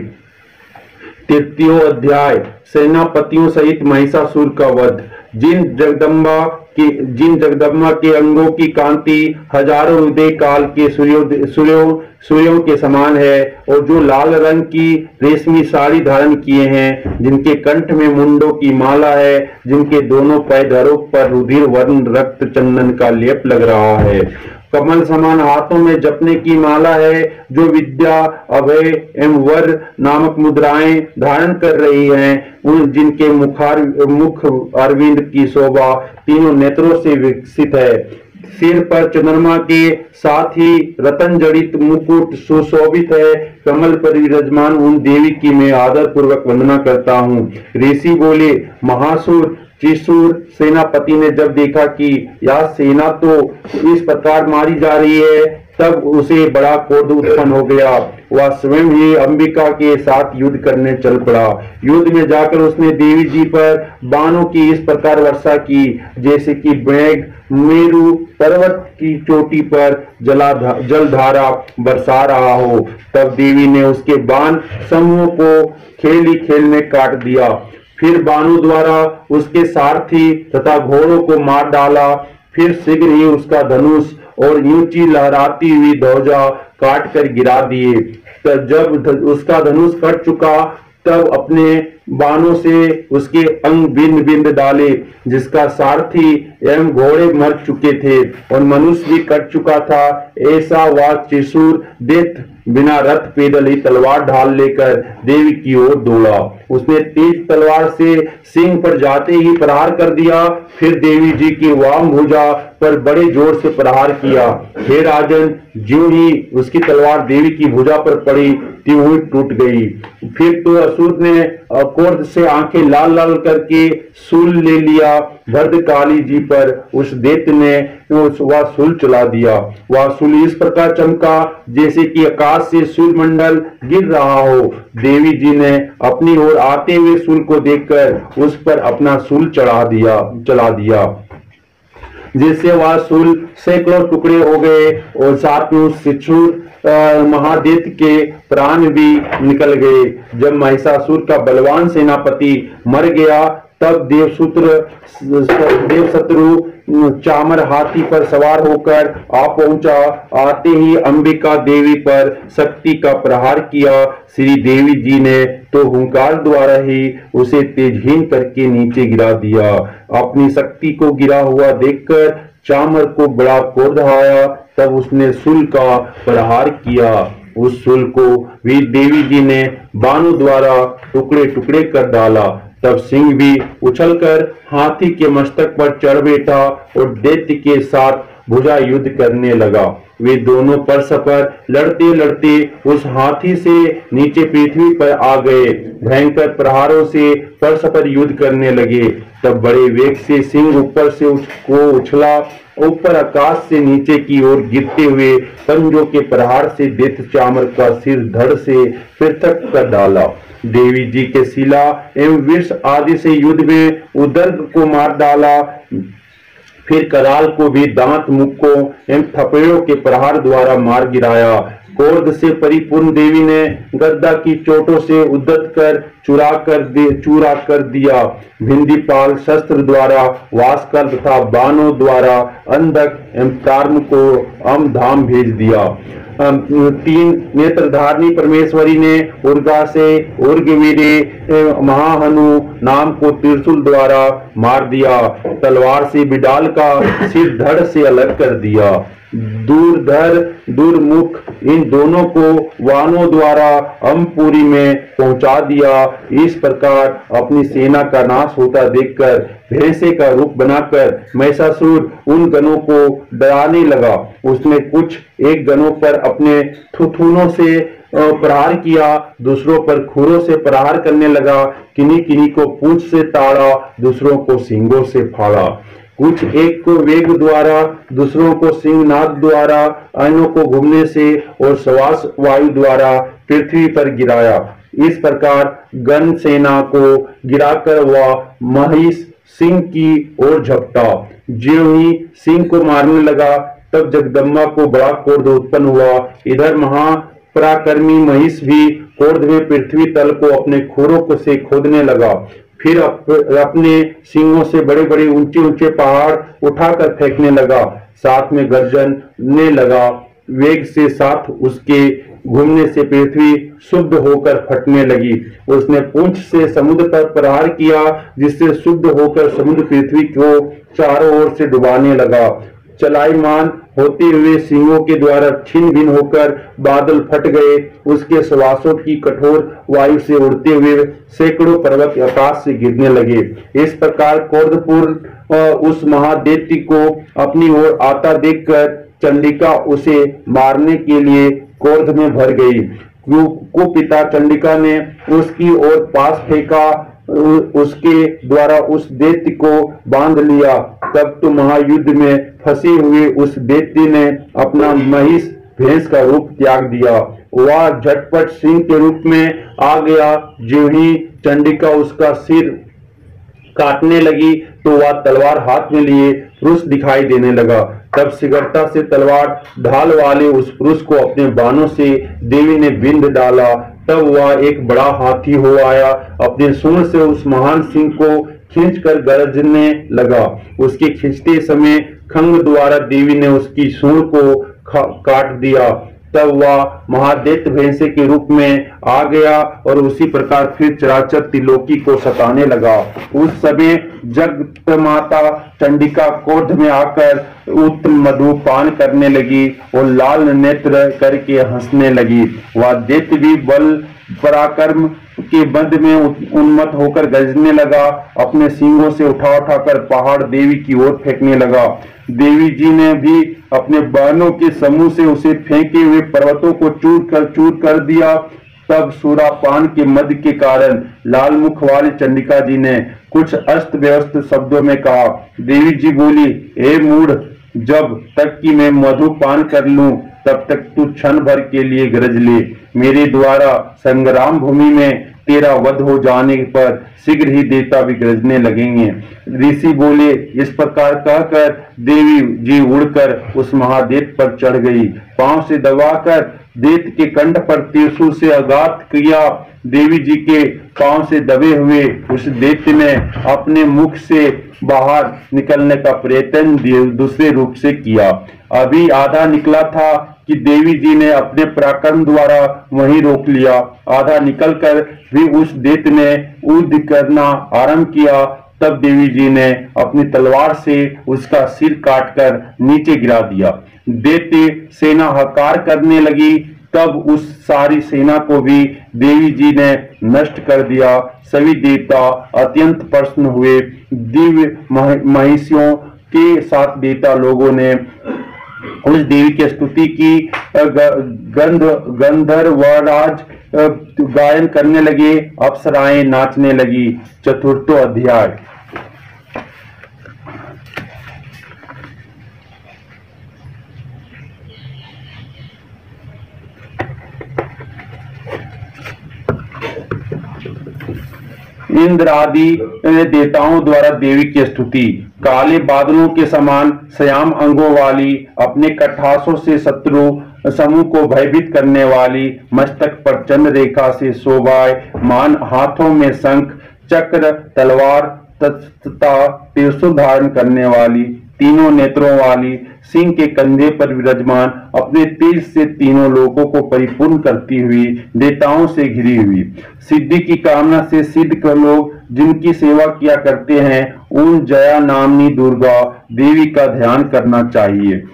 33वां अध्याय, सेनापतियों सहित महिषासुर का वध। जिन जगदम्बा के अंगों की कांति हजारों उदय काल के सूर्यों के समान है, और जो लाल रंग की रेशमी साड़ी धारण किए हैं, जिनके कंठ में मुंडों की माला है, जिनके दोनों पैरों पर रुधिर वर्ण रक्त चंदन का लेप लग रहा है, कमल समान हाथों में जपने की माला है, जो विद्या, अभय एवं वर नामक मुद्राएं धारण कर रही हैं, उन जिनके मुख अरविंद की शोभा तीनों नेत्रों से विकसित है। सिर पर चंद्रमा के साथ ही रतन जड़ित मुकुट सुशोभित है। कमल पर विराजमान उन देवी की मैं आदर पूर्वक वंदना करता हूँ। ऋषि बोले, महासुर त्रिशूर सेनापति ने जब देखा कि यह सेना तो इस प्रकार मारी जा रही है, तब उसे बड़ा क्रोध उत्पन्न हो गया। वह स्वयं ही अंबिका के साथ युद्ध करने चल पड़ा। युद्ध में जाकर उसने देवी जी पर बाणों की इस प्रकार वर्षा की जैसे कि मेघ मेरु पर्वत की चोटी पर जलधारा बरसा रहा हो। तब देवी ने उसके बाण समूह को खेल ही खेल में काट दिया। फिर बाणों द्वारा उसके सारथी तथा घोड़ों को मार डाला। फिर शीघ्र ही उसका धनुष और ऊंची लहराती हुई ध्वजा काट कर गिरा दिए। तब जब उसका धनुष कट चुका, तब अपने बाणों से उसके अंग बिंद बिंद डाले, जिसका सारथी एवं घोड़े मर चुके थे और मनुष्य भी कट चुका था। ऐसा वह त्रिशूर दैत्य बिना रथ पैदल ही तलवार ढाल लेकर देवी की ओर दौड़ा। उसने तेज तलवार से सिंह पर जाते ही प्रहार कर दिया। फिर देवी जी की वाम भुजा पर बड़े जोर से प्रहार किया। हे राजन, ज्यों ही उसकी तलवार देवी की भुजा पर पड़ी, त्यों ही टूट गई। फिर तो असुर ने क्रोध से आंखें लाल लाल करके शूल ले लिया। भद्रकाली जी पर उस दैत्य ने वह शूल चला दिया। वह शूल इस प्रकार चमका जैसे कि आकाश से शूल मंडल गिर रहा हो। देवी जी ने अपनी ओर आते हुए शूल को देखकर उस पर अपना शूल चला दिया, जिससे वह शूल सैकड़ों टुकड़े हो गए और साथ में उस त्रिशूल महादैत्य के प्राण भी निकल गए। जब महिषासुर का बलवान सेनापति मर गया, तब देवशत्रु चामर हाथी पर सवार होकर आ पहुंचा। आते ही अंबिका देवी पर शक्ति का प्रहार किया। श्री देवी जी ने तो हुंकार द्वारा ही उसे तेजहीन करके नीचे गिरा दिया। अपनी शक्ति को गिरा हुआ देखकर चामर को बड़ा क्रोध आया। तब उसने शूल का प्रहार किया। उस शूल को भी देवी जी ने बाणों द्वारा टुकड़े टुकड़े कर डाला। तब सिंह भी उछलकर हाथी के मस्तक पर चढ़ बैठा और दैत्य के साथ भुजा युद्ध करने लगा। वे दोनों परस्पर लड़ते लड़ते उस हाथी से नीचे पृथ्वी पर आ गए। भयंकर प्रहारों से परस्पर युद्ध करने लगे। तब बड़े वेग से सिंह ऊपर से उछला। ऊपर आकाश से नीचे की ओर गिरते हुए पंजों के प्रहार से दैत्य चामर का सिर धड़ से पृथक कर डाला। देवी जी के शिला एवं विष आदि से युद्ध में उदर्भ को मार डाला। फिर कराल को भी दांत मुक्कों एवं थपेड़ों के प्रहार द्वारा मार गिराया। क्रोध से परिपूर्ण देवी ने गद्दा की चोटों से उद्यत कर चूरा कर दिया। भिंदीपाल शस्त्र द्वारा वास्कर तथा बाणों द्वारा अंधक एवं कार्म को धाम भेज दिया। तीन नेत्रधारिणी परमेश्वरी ने उर्गा से उर्गवीरे महाहनु नाम को त्रिशूल द्वारा मार दिया। तलवार से बिडाल का सिर धड़ से अलग कर दिया। दूरधर दुर्मुख इन दोनों को वानों द्वारा अमपुरी में पहुंचा दिया। इस प्रकार अपनी सेना का नाश होता देखकर भैंसे का रूप बनाकर महिषासुर उन गणों को डराने लगा। उसने कुछ एक गणों पर अपने थुथुनों से प्रहार किया, दूसरों पर खुरों से प्रहार करने लगा। किन्हीं किन्हीं को पूंछ से ताड़ा, दूसरों को सींगों से फाड़ा। कुछ एक को वेग द्वारा, दूसरों को सिंहनाद द्वारा, अन्यों को घूमने से और श्वास वायु द्वारा पृथ्वी पर गिराया। इस प्रकार गण सेना को गिराकर वह महिष सिंह की ओर झपटा। ज्यों ही सिंह को मारने लगा तब जगदम्बा को बड़ा क्रोध उत्पन्न हुआ। इधर महापराक्रमी महिष भी क्रोध में पृथ्वी तल को अपने खुरों से खोदने लगा। फिर अपने सिंगों से बड़े बड़े ऊंचे ऊंचे पहाड़ उठाकर फेंकने लगा। साथ में गर्जनने लगा। वेग से साथ उसके घूमने से पृथ्वी शुद्ध होकर फटने लगी। उसने पूंछ से समुद्र पर प्रहार किया, जिससे शुद्ध होकर समुद्र पृथ्वी को चारों ओर से डुबाने लगा। चलायमान होते हुए सिंहों के द्वारा छिन्न भिन्न होकर बादल फट गए। उसके श्वासों की कठोर वायु से उड़ते हुए सैकड़ों पर्वत आकाश से गिरने लगे। इस प्रकार क्रोधपूर्ण उस महादैत्य को अपनी ओर आता देखकर चंडिका उसे मारने के लिए क्रोध में भर गई। कुपिता चंडिका ने उसकी ओर पास फेंका, उसके द्वारा उस दैत्य को बांध लिया। तब तो महायुद्ध में फंसे हुए उस दैत्य ने अपना महिष भैंस का रूप त्याग दिया। वह झटपट सिंह के रूप में आ गया। ज्यों ही चंडिका उसका सिर काटने लगी तो वह तलवार हाथ में लिए पुरुष दिखाई देने लगा। तब शीघ्रता से तलवार ढाल वाले उस पुरुष को अपने बाणों से देवी ने बिंद डाला। तब वह एक बड़ा हाथी हो आया। अपने सूंड से उस महान सिंह को खींचकर गरजने लगा। उसके खींचते समय खंग द्वारा देवी ने उसकी सूंड को काट दिया। तब वह महादैत्य भैंसे के रूप में आ गया और उसी प्रकार फिर चराचर त्रिलोकी को सताने लगा। उस समय जगत माता चंडिका क्रोध में आकर उत्तम मधु पान करने लगी और लाल नेत्र करके हंसने लगी। वह दैत्य भी बल पराक्रम के बंद में उन्मत्त होकर गरजने लगा। अपने सींगों से उठाकर पहाड़ देवी की ओर फेंकने लगा। देवी जी ने भी अपने बाणों के समूह से उसे फेंके हुए पर्वतों को चूर कर दिया। तब सूरापान के मद के कारण लाल मुख वाली चंडिका जी ने कुछ अस्त व्यस्त शब्दों में कहा। देवी जी बोली, ए मूढ़, जब तक कि मैं मधु पान कर लूं तब तक तू क्षण भर के लिए गरज ले। मेरे द्वारा संग्राम भूमि में तेरा वध हो जाने पर शीघ्र ही देवता भी गरजने लगेंगे। ऋषि बोले। इस प्रकार कहकर देवी जी उड़कर उस महादेव पर चढ़ गई। पांव से दबाकर दैत्य के कंठ पर त्रिशूल से आघात किया। देवी जी के पांव से दबे हुए उस दैत्य ने अपने मुख से बाहर निकलने का प्रयत्न दूसरे रूप से किया। अभी आधा निकला था कि देवी जी ने अपने पराक्रम द्वारा वहीं रोक लिया। आधा निकलकर भी उस दैत्य ने युद्ध करना आरंभ किया। तब देवी जी ने अपनी तलवार से उसका सिर काटकर नीचे गिरा दिया। दैत्य सेना हाहाकार करने लगी। तब उस सारी सेना को भी देवी जी ने नष्ट कर दिया। सभी देवता अत्यंत प्रसन्न हुए। दिव्य महिषियों के साथ देवता लोगों ने उस देवी की स्तुति की। गंधर्वराज गायन करने लगे, अप्सराएं नाचने लगी। चतुर्थो अध्याय। इंद्र आदि देवताओं द्वारा देवी की स्तुति। काले बादलों के समान श्याम अंगों वाली, अपने कटासों से शत्रु समूह को भयभीत करने वाली, मस्तक पर चंद्र रेखा से शोभायमान, हाथों में शंख चक्र तलवार तथा त्रिशूल धारण करने वाली, तीनों नेत्रों वाली, सिंह के कंधे पर विराजमान, अपने तेज से तीनों लोगों को परिपूर्ण करती हुई, देवताओं से घिरी हुई, सिद्धि की कामना से सिद्ध कर लोग जिनकी सेवा किया करते हैं, उन जया नामनी दुर्गा देवी का ध्यान करना चाहिए।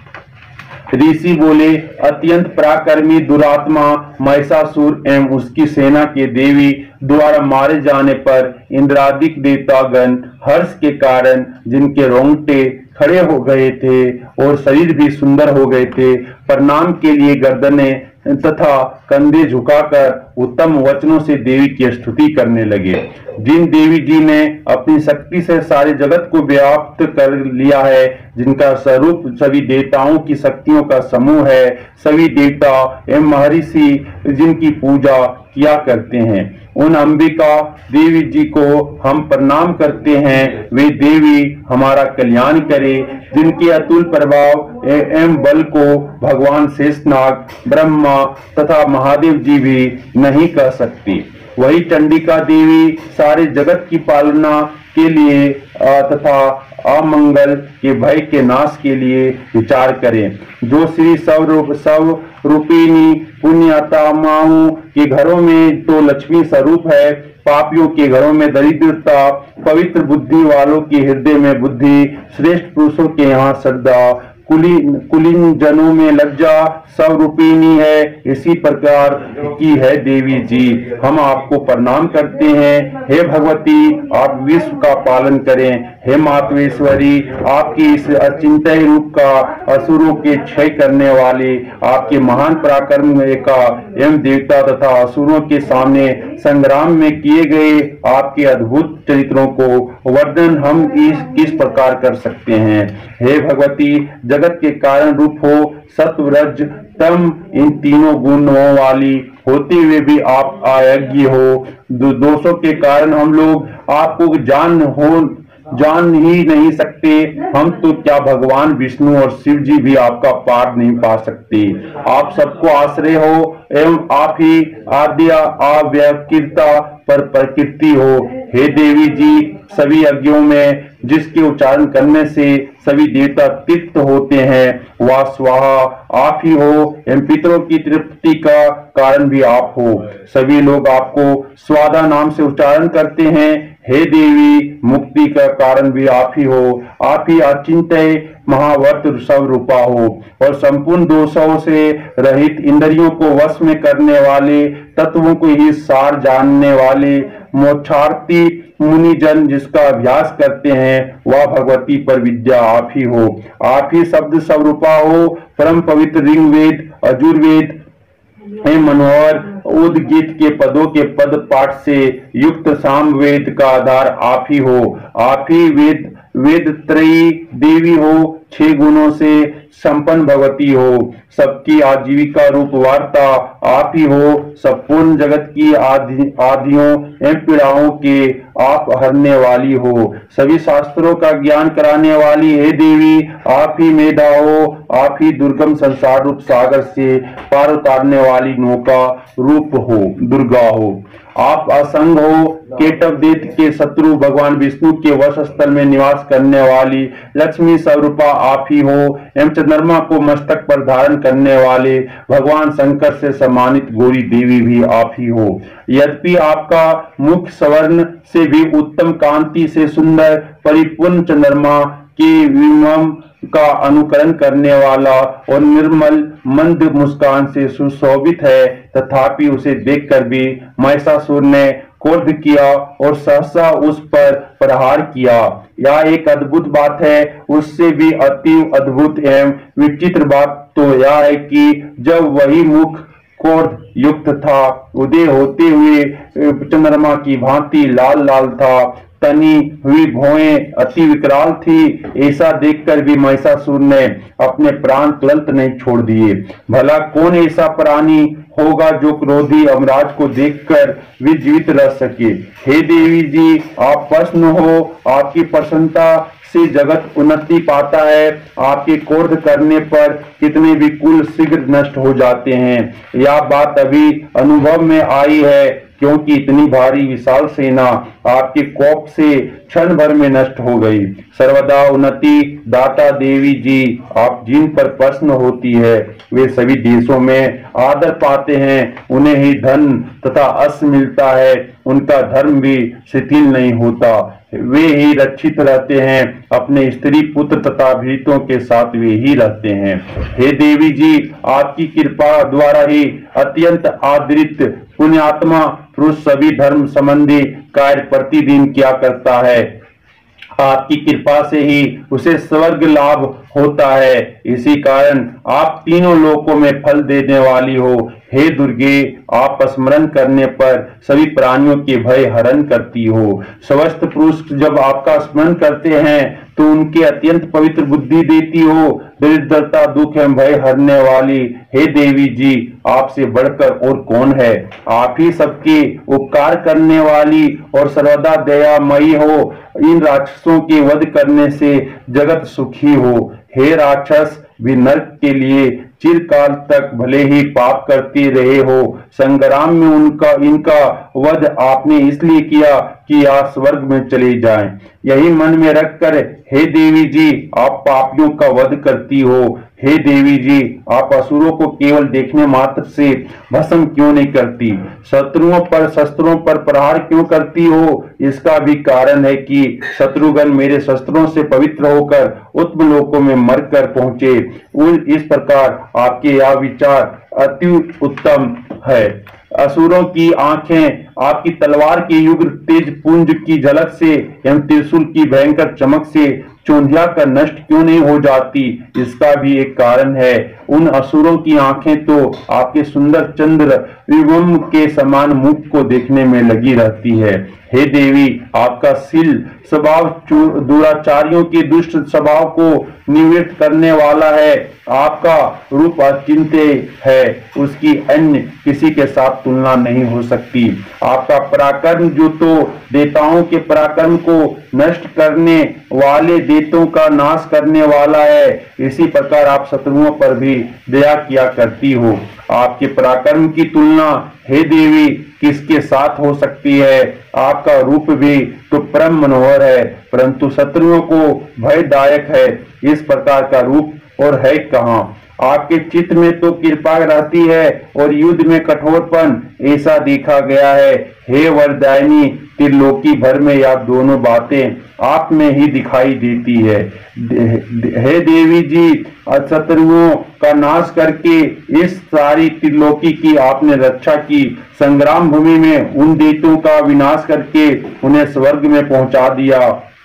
ऋषि बोले, अत्यंत पराक्रमी दुरात्मा महिषासुर एवं उसकी सेना के देवी द्वारा मारे जाने पर इंद्रादिक देवतागण हर्ष के कारण जिनके रोंगटे खड़े हो गए थे और शरीर भी सुंदर हो गए थे, प्रणाम के लिए गर्दनें तथा कंधे झुकाकर उत्तम वचनों से देवी की स्तुति करने लगे। जिन देवी जी ने अपनी शक्ति से सारे जगत को व्याप्त कर लिया है, जिनका स्वरूप सभी देवताओं की शक्तियों का समूह है, सभी देवता एवं महर्षि जिनकी पूजा किया करते हैं, उन अंबिका देवी जी को हम प्रणाम करते हैं। वे देवी हमारा कल्याण करे, जिनके अतुल प्रभाव एवं बल को भगवान शेषनाग, ब्रह्मा तथा महादेव जी भी नहीं कर सकती। वही चंडिका देवी सारे जगत की पालना के लिए तथा अमंगल के भय के नाश के लिए विचार करें। जो श्री स्वरूपिणी पुण्यात्माओं के घरों में तो लक्ष्मी स्वरूप है, पापियों के घरों में दरिद्रता, पवित्र बुद्धि वालों के हृदय में बुद्धि, श्रेष्ठ पुरुषों के यहाँ श्रद्धा, कुलीन जनों में लज्जा स्वरूपिणी है, इसी प्रकार की है देवी जी। हम आपको प्रणाम करते हैं। हे भगवती, आप विश्व का पालन करें। हे मातवेश्वरी, आपकी इस अचिंत्य रूप का असुरों के क्षय करने वाले, आपके महान पराक्रम का एवं देवता तथा असुरों के सामने संग्राम में किए गए आपके अद्भुत चरित्रों को वर्णन हम किस प्रकार कर सकते हैं। हे भगवती, जगत के कारण रूप हो, सत्व रज तम इन तीनों गुणों वाली होते हुए भी आप अयोग्य हो। दोषों के कारण हम लोग आपको जान ही नहीं सकते। हम तो क्या भगवान विष्णु और शिव जी भी आपका पार नहीं पा सकते। आप सबको आश्रय हो एवं आप ही आद्या अव्यक्ता पर प्रकृति हो। हे देवी जी, सभी यज्ञों में जिसके उच्चारण करने से सभी देवता तृप्त होते हैं, वह स्वाहा आप ही हो एवं पितरों की तृप्ति का कारण भी आप हो। सभी लोग आपको स्वादा नाम से उच्चारण करते हैं। हे देवी, मुक्ति का कारण भी आप ही हो। आप ही अचिंत्य महावर्त स्वरूपा हो और संपूर्ण दोषों से रहित, इंद्रियों को वश में करने वाले, तत्वों को ही सार जानने वाले, मोक्षार्थी मुनिजन जिसका अभ्यास करते हैं, वह भगवती पर विद्या आप ही हो। आप ही शब्द स्वरूपा हो। परम पवित्र ऋग्वेद, यजुर्वेद एवं मनोहर उद्गीत के पदों के पद पाठ से युक्त सामवेद का आधार आप ही हो। आप ही वेद त्रयी देवी हो। 6 गुणों से संपन्न भगवती हो। सबकी आजीविका रूप वार्ता आप ही हो। संपूर्ण जगत की आदियों एवं पीड़ाओं के आप हरने वाली हो। सभी शास्त्रों का ज्ञान कराने वाली हे देवी, आप ही मेधा हो। आप ही दुर्गम संसार रूप सागर से पार उतारने वाली नौका रूप हो, दुर्गा हो। आप असंग हो। केटव दैत्य के शत्रु भगवान विष्णु के वश स्थल में निवास करने वाली लक्ष्मी स्वरूपा आप ही हो एवं चंद्रमा को मस्तक पर धारण करने वाले भगवान शंकर से सम्मानित गौरी देवी भी आप ही हो। यद्यपि आपका मुख स्वर्ण से भी उत्तम कांति से सुंदर परिपूर्ण चंद्रमा के विमम का अनुकरण करने वाला और निर्मल मंद मुस्कान से सुशोभित है, तथापि उसे देखकर भी महिषासुर ने क्रोध किया और सहसा उस पर प्रहार किया। यह एक अद्भुत बात है। उससे भी अति अद्भुत एवं विचित्र बात तो यह है कि जब वही मुख क्रोध युक्त था, उदय होते हुए चंद्रमा की भांति लाल लाल था, तनी हुई भौएं अति विकराल थी। ऐसा देखकर भी महिषासुर ने अपने प्राण तुरंत नहीं छोड़ दिए। भला कौन ऐसा प्राणी होगा जो क्रोधी यमराज को देखकर भी जीवित रह सके। हे देवी जी, आप प्रसन्न हो। आपकी प्रसन्नता से जगत उन्नति पाता है। आपके क्रोध करने पर कितने भी कुल शीघ्र नष्ट हो जाते हैं। यह बात अभी अनुभव में आई है, क्योंकि इतनी भारी विशाल सेना आपके कोप से क्षण भर में नष्ट हो गई। सर्वदा उन्नति दाता देवी जी, आप जिन पर प्रश्न होती है वे सभी देशों में आदर पाते हैं। उन्हें ही धन तथा यश मिलता है, उनका धर्म भी शिथिल नहीं होता। वे ही रक्षित रहते हैं, अपने स्त्री पुत्र तथा भीतों के साथ वे ही रहते हैं। हे देवी जी, आपकी कृपा द्वारा ही अत्यंत आदरित पुण्यात्मा पुरुष सभी धर्म संबंधी कार्य प्रतिदिन क्या करता है। आपकी कृपा से ही उसे स्वर्ग लाभ होता है। इसी कारण आप तीनों लोकों में फल देने वाली हो। हे दुर्गे, आप स्मरण करने पर सभी प्राणियों के भय हरण करती हो। स्वस्थ पुरुष जब आपका स्मरण करते हैं तो उनके अत्यंत पवित्र बुद्धि देती हो। दरिद्रता दुख एवं भय हरने वाली हे देवी जी, आपसे बढ़कर और कौन है। आप ही सबके उपकार करने वाली और सर्वदा दयामयी हो। इन राक्षसों के वध करने से जगत सुखी हो। हे राक्षस, भी नरक के लिए चिरकाल तक भले ही पाप करते रहे हो। संग्राम में इनका वध आपने इसलिए किया कि आप स्वर्ग में चले जाएं। यही मन में रखकर हे देवी जी, आप पापियों का वध करती हो। हे देवी जी, आप असुरों को केवल देखने मात्र से भस्म क्यों नहीं करती। शत्रुओं पर शस्त्रों पर प्रहार क्यों करती हो। इसका भी कारण है कि शत्रुगण मेरे शस्त्रों से पवित्र होकर उत्तम लोकों में मरकर पहुंचे। इस प्रकार आपके यह विचार अति उत्तम है। असुरों की आंखें आपकी तलवार के युग्र तेज पुंज की झलक से एवं त्रिशूल की भयंकर चमक से चौंधिया कर नष्ट क्यों नहीं हो जाती। इसका भी एक कारण है। उन असुरों की आंखें तो आपके सुंदर चंद्र विभम के समान मुख को देखने में लगी रहती है। हे देवी, आपका शील स्वभाव दुराचारियों के दुष्ट स्वभाव को निवृत्त करने वाला है। आपका रूप अचिंत्य है, उसकी अन्य किसी के साथ तुलना नहीं हो सकती। आपका पराक्रम जो तो देवताओं के पराक्रम को नष्ट करने वाले देवताओं का नाश करने वाला है, इसी प्रकार आप शत्रुओं पर भी दया किया करती हो। आपके पराक्रम की तुलना हे देवी किसके साथ हो सकती है। आपका रूप भी तो परम मनोहर है, परंतु शत्रुओं को भयदायक है। इस प्रकार का रूप और है कहाँ। आपके चित्त में तो कृपा रहती है और युद्ध में कठोरपन, ऐसा देखा गया है। हे वरदायिनी, त्रिलोकी भर में यह दोनों बातें आप में ही दिखाई देती है। हे देवी जी, शत्रुओं का नाश करके इस सारी त्रिलोकी की आपने रक्षा की। संग्राम भूमि में उन दैत्यों का विनाश करके उन्हें स्वर्ग में पहुंचा दिया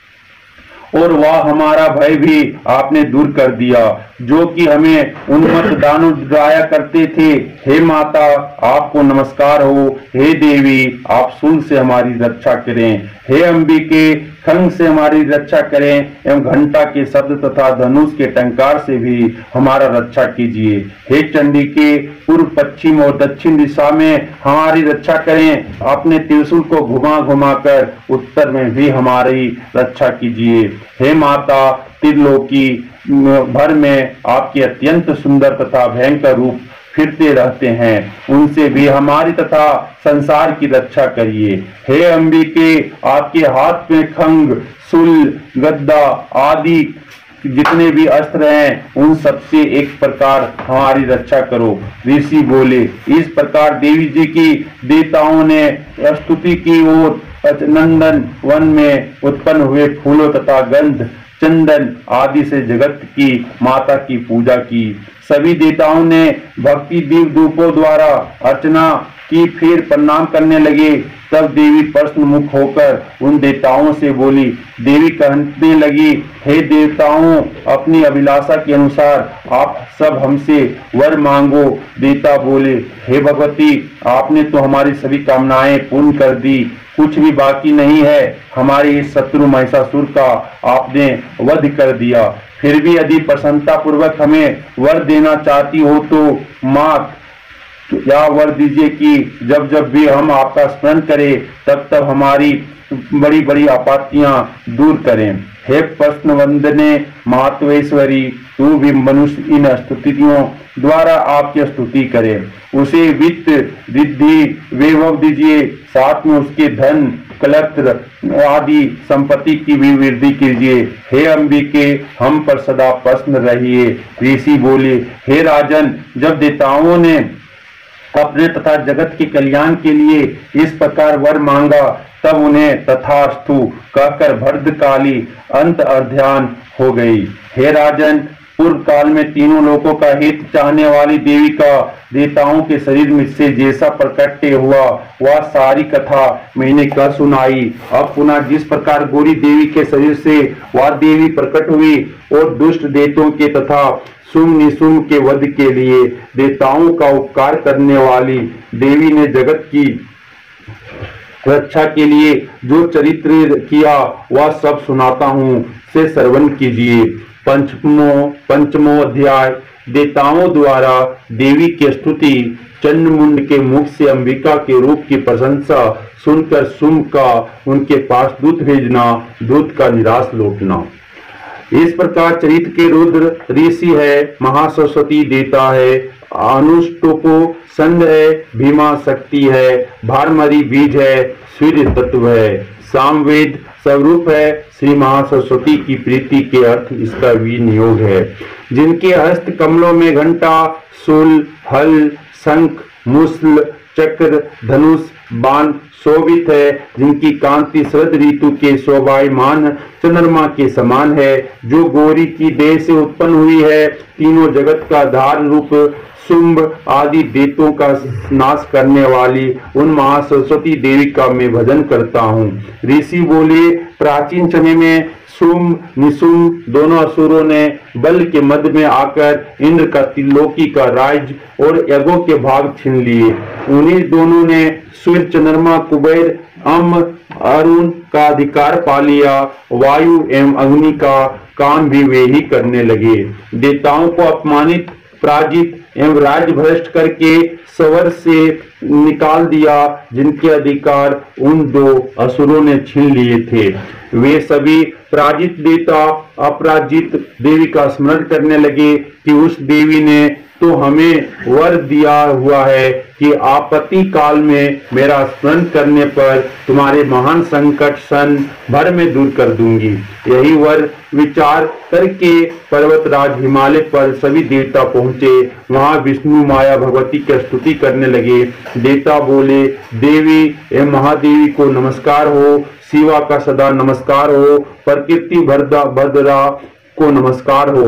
और वह हमारा भय भी आपने दूर कर दिया, जो कि हमें उन्मत्त दानव डराया करते थे। हे माता, आपको नमस्कार हो। हे देवी, आप शूल से हमारी रक्षा करें। हे अंबिके, खंग से हमारी रक्षा करें एवं घंटा के शब्द तथा धनुष के टंकार से भी हमारा रक्षा कीजिए। हे चंडिके, पूर्व पश्चिम और दक्षिण दिशा में हमारी रक्षा करें। अपने त्रिशूल को घुमा घुमा कर उत्तर में भी हमारी रक्षा कीजिए। हे माता, त्रिलोकी भर में आपके अत्यंत सुंदर तथा भयंकर रूप फिरते रहते हैं, उनसे भी हमारी तथा संसार की रक्षा करिए। हे अंबिके, आपके हाथ में खंग, शूल, गद्दा आदि जितने भी अस्त्र हैं उन सबसे एक प्रकार हमारी रक्षा करो। ऋषि बोले। इस प्रकार देवी जी की देवताओं ने स्तुति की और नंदन वन में उत्पन्न हुए फूलों तथा गंध चंदन आदि से जगत की माता की पूजा की। सभी देवताओं ने भक्ति दीप धूपों द्वारा अर्चना की, फिर प्रणाम करने लगे। तब देवी प्रश्न मुख होकर उन देवताओं से बोली। देवी कहने लगी, हे देवताओं, अपनी अभिलाषा के अनुसार आप सब हमसे वर मांगो। देवता बोले, हे भगवती, आपने तो हमारी सभी कामनाएं पूर्ण कर दी, कुछ भी बाकी नहीं है। हमारे इस शत्रु महिषासुर का आपने वध कर दिया। फिर भी यदि प्रसन्नता पूर्वक हमें वर देना चाहती हो तो मात या वर दीजिए कि जब जब भी हम आपका स्मरण करें तब तब हमारी बड़ी बड़ी आपत्तियां दूर करें। हे प्रश्न वंदने महात्वेश्वरी, तू भी मनुष्य इन स्तुतियों द्वारा आपकी स्तुति करे। उसे वित्त रिद्धि वैभव दीजिए, साथ में उसके धन कलत्र आदि संपत्ति की भी वृद्धि कीजिए। हे अंबिके, हम पर सदा प्रसन्न रहिए। ऋषि बोले, हे राजन, जब देवताओं ने अपने तथा जगत के कल्याण के लिए इस प्रकार वर मांगा तब उन्हें तथास्तु कहकर भद्रकाली अंत अर्ध्यान हो गई। हे राजन, पूर्व काल में तीनों लोकों का हित चाहने वाली देवी का देवताओं के शरीर में से जैसा प्रकट हुआ वह सारी कथा मैंने कह सुनाई। अब पुनः जिस प्रकार गौरी देवी के शरीर से वह देवी प्रकट हुई और दुष्ट देवताओं के तथा सुम निसुम के वध के लिए देवताओं का उपकार करने वाली देवी ने जगत की रक्षा के लिए जो चरित्र किया वह सब सुनाता हूँ, से श्रवण कीजिए। पंचमो अध्याय। देवताओं द्वारा देवी की स्तुति। चंद्रमुंड के मुख से अंबिका के रूप की प्रशंसा सुनकर सुम का उनके पास दूत भेजना, दूत का निराश लौटना। इस प्रकार चरित्र के रुद्र ऋषि है, महासरस्वती देता है, अनुष्टुपो संध है, भीमा शक्ति है, भारमरी बीज है, सूर्य तत्व है, सामवेद स्वरूप है, श्री महासरस्वती की प्रीति के अर्थ इसका विनियोग है। जिनके हस्त कमलों में घंटा, शूल, हल, शंख, मुसल, चक्र, धनुष, बाण शोभित है, जिनकी कांति शरद ऋतु के शोभायमान चंद्रमा के समान है, जो गौरी की देह से उत्पन्न हुई है, तीनों जगत का धार रूप शुंभ आदि देवों का नाश करने वाली उन महासरस्वती देवी का मैं भजन करता हूँ। ऋषि बोले, प्राचीन समय में शुंभ निशुंभ दोनों असुरों ने बल के मध्य में आकर इंद्र का त्रिलोकी का राज और यज्ञों के भाग छीन लिए। उन्हीं दोनों ने सूर्य, चंद्रमा, कुबेर, अम्ब, अरुण का अधिकार पा लिया। वायु एवं अग्नि का काम भी वे ही करने लगे। देवताओं को अपमानित, पराजित एवं राज्य भ्रष्ट करके स्वर से निकाल दिया, जिनके अधिकार उन दो असुरों ने छीन लिए थे। वे सभी पराजित देवता अपराजित देवी का स्मरण करने लगे कि उस देवी ने तो हमें वर दिया हुआ है कि आपत्ति काल में मेरा स्मरण करने पर तुम्हारे महान संकट सन भर में दूर कर दूंगी। यही वर विचार करके पर्वतराज हिमालय पर सभी देवता पहुंचे। वहां विष्णु माया भगवती की स्तुति करने लगे। देवता बोले, देवी एवं महादेवी को नमस्कार हो, शिवा का सदा नमस्कार हो, प्रकृति भद्रा को नमस्कार हो।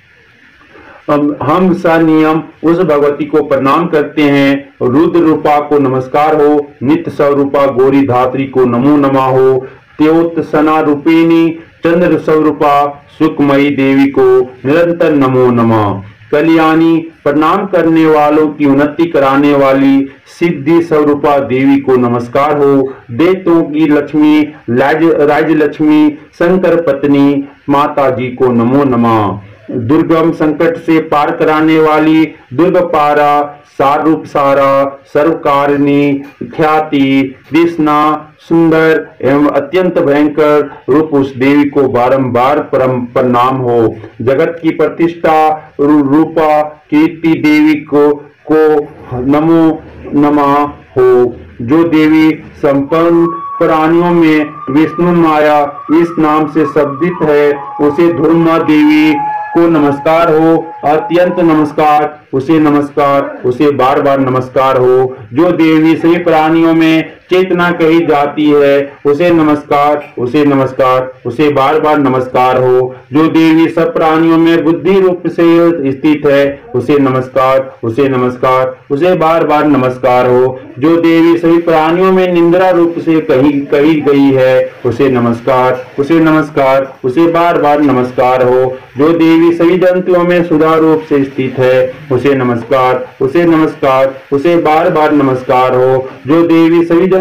हम सनियम उस भगवती को प्रणाम करते हैं। रुद्र रूपा को नमस्कार हो, नित्य स्वरूपा गौरी धात्री को नमो नमः हो, त्योत्सना रूपिणी चंद्र स्वरूपा सुखमयी देवी को निरंतर नमो नमः। कल्याणी प्रणाम करने वालों की उन्नति कराने वाली सिद्धि स्वरूपा देवी को नमस्कार हो। देवों की लक्ष्मी राज लक्ष्मी शंकर पत्नी माता जी को नमो नमः। दुर्गम संकट से पार कराने वाली दुर्गपारा सार रूप सारा सर्वकारिणी ख्याति कृष्णा सुंदर एवं अत्यंत भयंकर रूप उस देवी को बारंबार प्रणाम हो। जगत की प्रतिष्ठा रूपा कीर्ति देवी को नमो नमः हो। जो देवी संपन्न प्राणियों में विष्णु माया इस नाम से शब्दित है, उसे धूर्मा देवी को नमस्कार हो। अत्यंत नमस्कार उसे नमस्कार, उसे बार बार नमस्कार हो। जो देवी सभी प्राणियों में चेतना कही जाती है, उसे नमस्कार, उसे नमस्कार, उसे बार बार नमस्कार हो। जो देवी सब प्राणियों में बुद्धि रूप से स्थित है, उसे नमस्कार, उसे नमस्कार, उसे बार बार नमस्कार हो। जो देवी सभी प्राणियों में निंद्रा रूप से कही गई है, उसे नमस्कार, उसे नमस्कार, उसे बार बार नमस्कार हो। जो देवी सभी जंतुओं में सुधा रूप से स्थित है, उसे नमस्कार, उसे नमस्कार, उसे बार बार नमस्कार हो। जो देवी सभी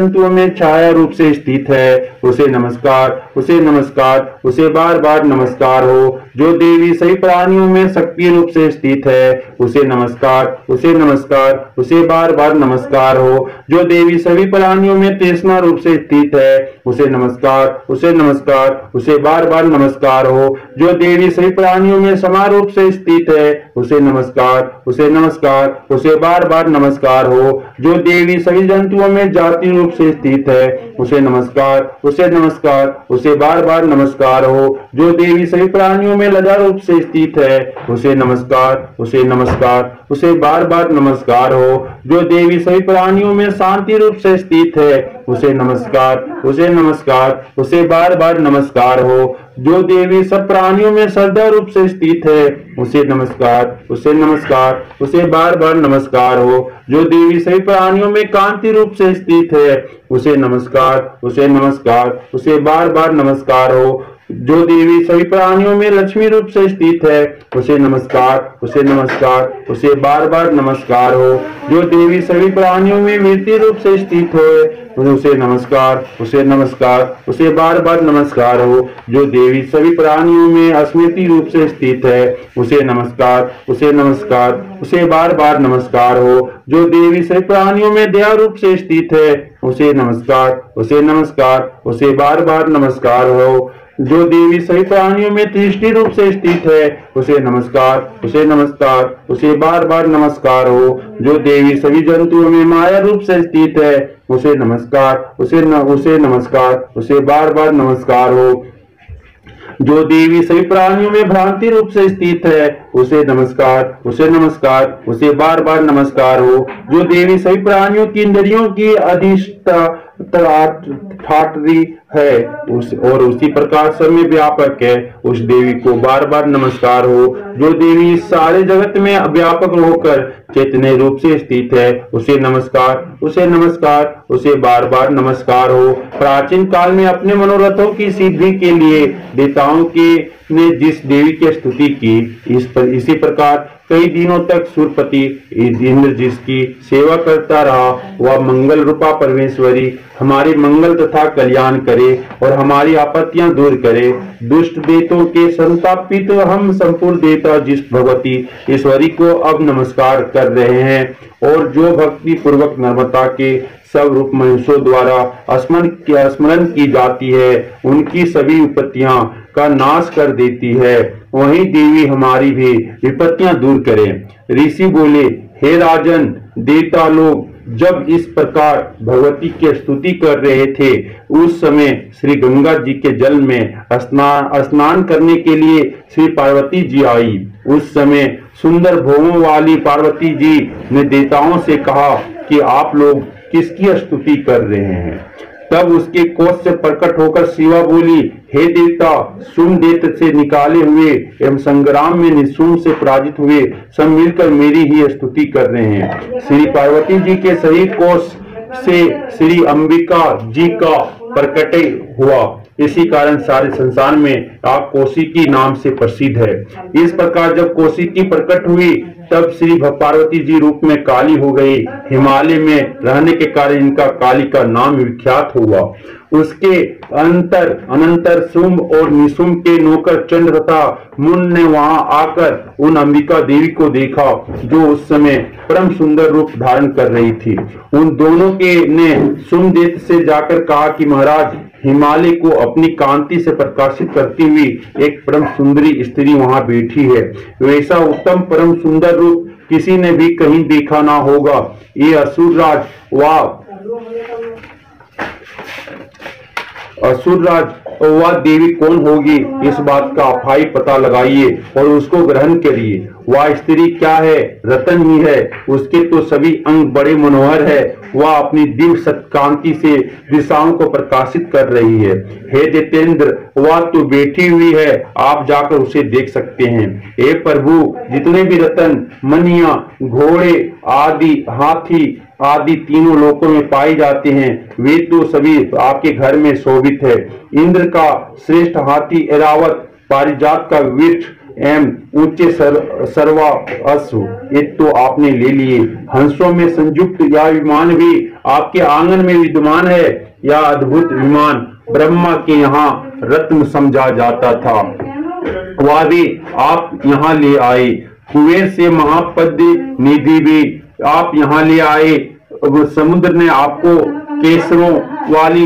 जंतुओं में छाया रूप से स्थित है, उसे नमस्कार, उसे नमस्कार, उसे बार बार नमस्कार हो। जो देवी सभी प्राणियों में शक्ति रूप से स्थित है, उसे नमस्कार, उसे नमस्कार, उसे बार बार नमस्कार हो। जो देवी सभी प्राणियों में तृष्णा रूप से स्थित है, उसे नमस्कार, उसे नमस्कार, उसे बार बार नमस्कार हो। जो देवी सभी प्राणियों में समान रूप से स्थित है, उसे नमस्कार, उसे नमस्कार, उसे बार बार नमस्कार हो। जो देवी सभी जंतुओं में जाति रूप से स्थित है, उसे नमस्कार, उसे नमस्कार, उसे बार बार नमस्कार हो। जो देवी सभी प्राणियों में लज्जा रूप से स्थित है, उसे नमस्कार, उसे नमस्कार, उसे बार बार नमस्कार हो। जो देवी सभी प्राणियों में शांति रूप से स्थित है, उसे नमस्कार, उसे नमस्कार, उसे बार बार नमस्कार हो। जो देवी सब प्राणियों में श्रद्धा रूप से स्थित है, उसे नमस्कार, उसे नमस्कार, उसे बार बार नमस्कार हो। जो देवी सभी प्राणियों में कांति रूप से स्थित है, उसे नमस्कार, उसे नमस्कार, उसे बार बार नमस्कार हो। जो देवी सभी प्राणियों में लक्ष्मी रूप से स्थित है, उसे नमस्कार, उसे नमस्कार, उसे बार बार नमस्कार हो। जो देवी सभी प्राणियों में मृत्यु रूप से स्थित है, उसे नमस्कार, उसे नमस्कार, उसे बार बार नमस्कार हो। जो देवी सभी प्राणियों में अस्मृति रूप से स्थित है, उसे नमस्कार, उसे नमस्कार, उसे बार बार नमस्कार हो। जो देवी सभी प्राणियों में दया रूप से स्थित है, उसे नमस्कार, उसे नमस्कार, उसे बार बार नमस्कार हो। जो देवी सभी प्राणियों में दृष्टि रूप से स्थित है, उसे नमस्कार, उसे नमस्कार, उसे बार बार नमस्कार हो। जो देवी सभी जंतुओं में माया रूप से स्थित है, उसे नमस्कार, उसे नमस्कार, उसे बार बार नमस्कार हो। जो देवी सभी प्राणियों में भ्रांति रूप से स्थित है, उसे नमस्कार, उसे नमस्कार, उसे बार बार नमस्कार हो। जो देवी सभी प्राणियों की इंद्रियों की अधिष्ठात्री है और उसी प्रकार सब में व्यापक है, उस देवी को बार बार नमस्कार हो। जो देवी सारे जगत में व्यापक होकर चैतन्य रूप से स्थित है, उसे नमस्कार, उसे नमस्कार, उसे बार बार नमस्कार हो। प्राचीन काल में अपने मनोरथों की सिद्धि के लिए देवताओं के ने जिस देवी की स्तुति की, इसी प्रकार कई दिनों तक सूरपति इंद्र जिसकी सेवा करता रहा, वह मंगल रूपा परमेश्वरी हमारे मंगल तथा कल्याण करे और हमारी आपत्तियां दूर करे। दुष्ट देवताओं के संतापित हम संपूर्ण देवता जिस भगवती ईश्वरी को अब नमस्कार कर रहे हैं और जो भक्ति पूर्वक नर्मदा के सब रूप मनुष्यों द्वारा स्मरण की जाती है, उनकी सभी विपत्तियां का नाश कर देती है, वही देवी हमारी भी विपत्तियां दूर करे। ऋषि बोले, हे राजन, देवता लोग जब इस प्रकार भगवती की स्तुति कर रहे थे, उस समय श्री गंगा जी के जल में स्नान करने के लिए श्री पार्वती जी आई। उस समय सुंदर भोगों वाली पार्वती जी ने देवताओं से कहा कि आप लोग किसकी स्तुति कर रहे हैं। तब उसके कोष से प्रकट होकर शिवा बोली, हे देवता, सोमदेव से निकाले हुए एवं संग्राम में निशुम से पराजित हुए सब मिलकर मेरी ही स्तुति कर रहे हैं। श्री पार्वती जी के सही कोष से श्री अंबिका जी का प्रकट हुआ, इसी कारण सारे संसार में आप कौशिकी नाम से प्रसिद्ध है। इस प्रकार जब कौशिकी प्रकट हुई, तब श्री पार्वती जी रूप में काली हो गई। हिमालय में रहने के कारण इनका काली का नाम विख्यात हुआ। उसके अनंतर शुंभ और निशुंभ के नौकर चंद्र तथा मुन ने वहां आकर उन अंबिका देवी को देखा, जो उस समय परम सुंदर रूप धारण कर रही थी। उन दोनों के ने सोमदेव से जाकर कहा कि महाराज, हिमालय को अपनी कांति से प्रकाशित करती हुई एक परम सुंदरी स्त्री वहां बैठी है। वैसा उत्तम परम सुंदर रूप किसी ने भी कहीं देखा ना होगा। ये असुरराज वह देवी कौन होगी, इस बात का आप ही पता लगाइए और उसको ग्रहण करिए। वह स्त्री क्या है? रतन ही है। उसके तो सभी अंग बड़े मनोहर है। वह अपनी दिव्य सत्कांति से दिशाओं को प्रकाशित कर रही है। हे जितेंद्र, वह तो बैठी हुई है, आप जाकर उसे देख सकते हैं। हे प्रभु, जितने भी रतन, मनिया, घोड़े आदि, हाथी आदि तीनों लोकों में पाए जाते हैं, वे तो सभी आपके घर में शोभित है। इंद्र का श्रेष्ठ हाथी ऐरावत, पारिजात का वृक्ष एवं ऊंचे सर्वा अश्व एक तो आपने ले लिए। हंसों में संयुक्त यह विमान भी आपके आंगन में विद्यमान है। यह अद्भुत विमान ब्रह्मा के यहाँ रत्न समझा जाता था, वह भी आप यहाँ ले आए। कुबेर से महापद्य निधि भी आप यहाँ ले आए। समुद्र ने आपको केसरों वाली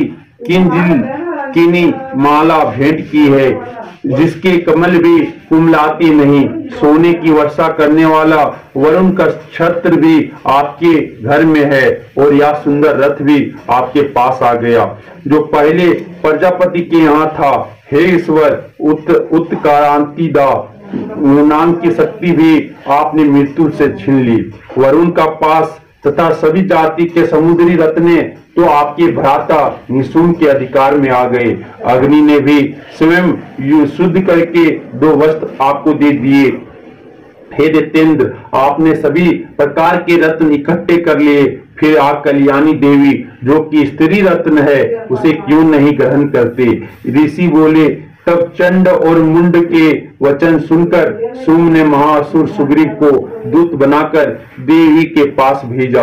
किनी माला भेंट की है, जिसके कमल भी कुमलाती नहीं। सोने की वर्षा करने वाला वरुण का छत्र भी आपके घर में है, और यह सुंदर रथ भी आपके पास आ गया, जो पहले प्रजापति के यहाँ था। हे ईश्वर, उत्क्रांतिदा नाम की शक्ति भी आपने मृत्यु से छीन ली। वरुण का पास तथा सभी जाति के समुद्री रत्ने तो आपके भ्राता निशुम्भ के अधिकार में आ गए। अग्नि ने भी स्वयं शुद्ध करके 2 वस्त्र आपको दे दिए। हे दैत्येंद्र, आपने सभी प्रकार के रत्न इकट्ठे कर लिए, फिर आप कल्याणी देवी जो कि स्त्री रत्न है उसे क्यों नहीं ग्रहण करते? ऋषि बोले। तब चंड और मुंड के वचन सुनकर शुम्भ ने महाअसुर सुग्रीव को दूत बनाकर देवी के पास भेजा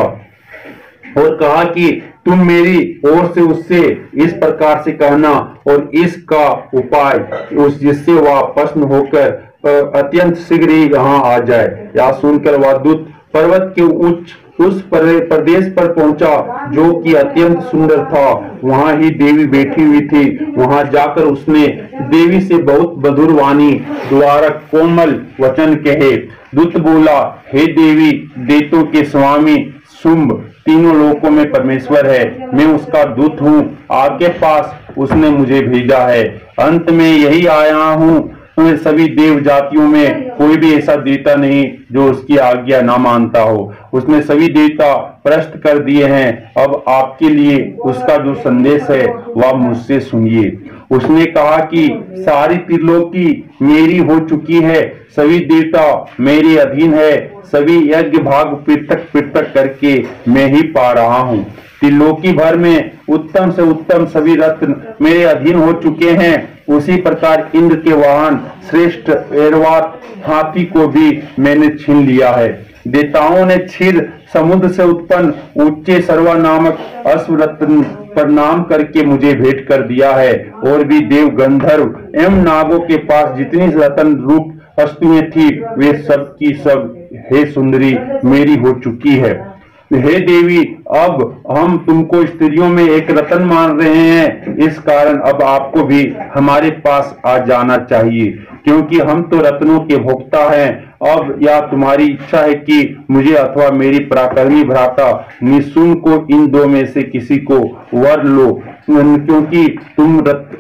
और कहा कि तुम मेरी ओर से उससे इस प्रकार से कहना और इसका उपाय जिससे वह प्रसन्न होकर अत्यंत शीघ्र ही यहाँ आ जाए। यह सुनकर वह दूत पर्वत के उस प्रदेश पर पहुंचा जो कि अत्यंत सुंदर था। वहां ही देवी बैठी हुई थी। वहां जाकर उसने देवी से बहुत मधुर वाणी द्वारा कोमल वचन कहे। दूत बोला, हे देवी, देवों के स्वामी शुम्भ तीनों लोकों में परमेश्वर है, मैं उसका दूत हूँ, आपके पास उसने मुझे भेजा है। अंत में यही आया हूँ, सभी देव जातियों में कोई भी ऐसा देवता नहीं जो उसकी आज्ञा ना मानता हो। उसने सभी देवता परास्त कर दिए हैं। अब आपके लिए उसका जो संदेश है वह मुझसे सुनिए। उसने कहा कि सारी त्रिलोकी मेरी हो चुकी है, सभी देवता मेरे अधीन है, सभी यज्ञ भाग पृथक पृथक करके मैं ही पा रहा हूँ। त्रिलोकी भर में उत्तम से उत्तम सभी रत्न मेरे अधीन हो चुके हैं। उसी प्रकार इंद्र के वाहन श्रेष्ठ ऐरावत हाथी को भी मैंने छीन लिया है। देवताओं ने क्षीर समुद्र से उत्पन्न उच्चे सर्वा नामक अश्वरत्न प्रणाम करके मुझे भेंट कर दिया है। और भी देव गंधर्व एवं नागों के पास जितनी रत्न रूप वस्तुएं थी वे सब की सब हे सुंदरी मेरी हो चुकी है। हे देवी, अब हम तुमको स्त्रियों में एक रत्न मान रहे हैं, इस कारण अब आपको भी हमारे पास आ जाना चाहिए, क्योंकि हम तो रत्नों के भोक्ता हैं। अब या तुम्हारी इच्छा है कि मुझे अथवा मेरी पराक्रमी भ्राता निशुम्भ को इन 2 में से किसी को वर लो, क्योंकि तुम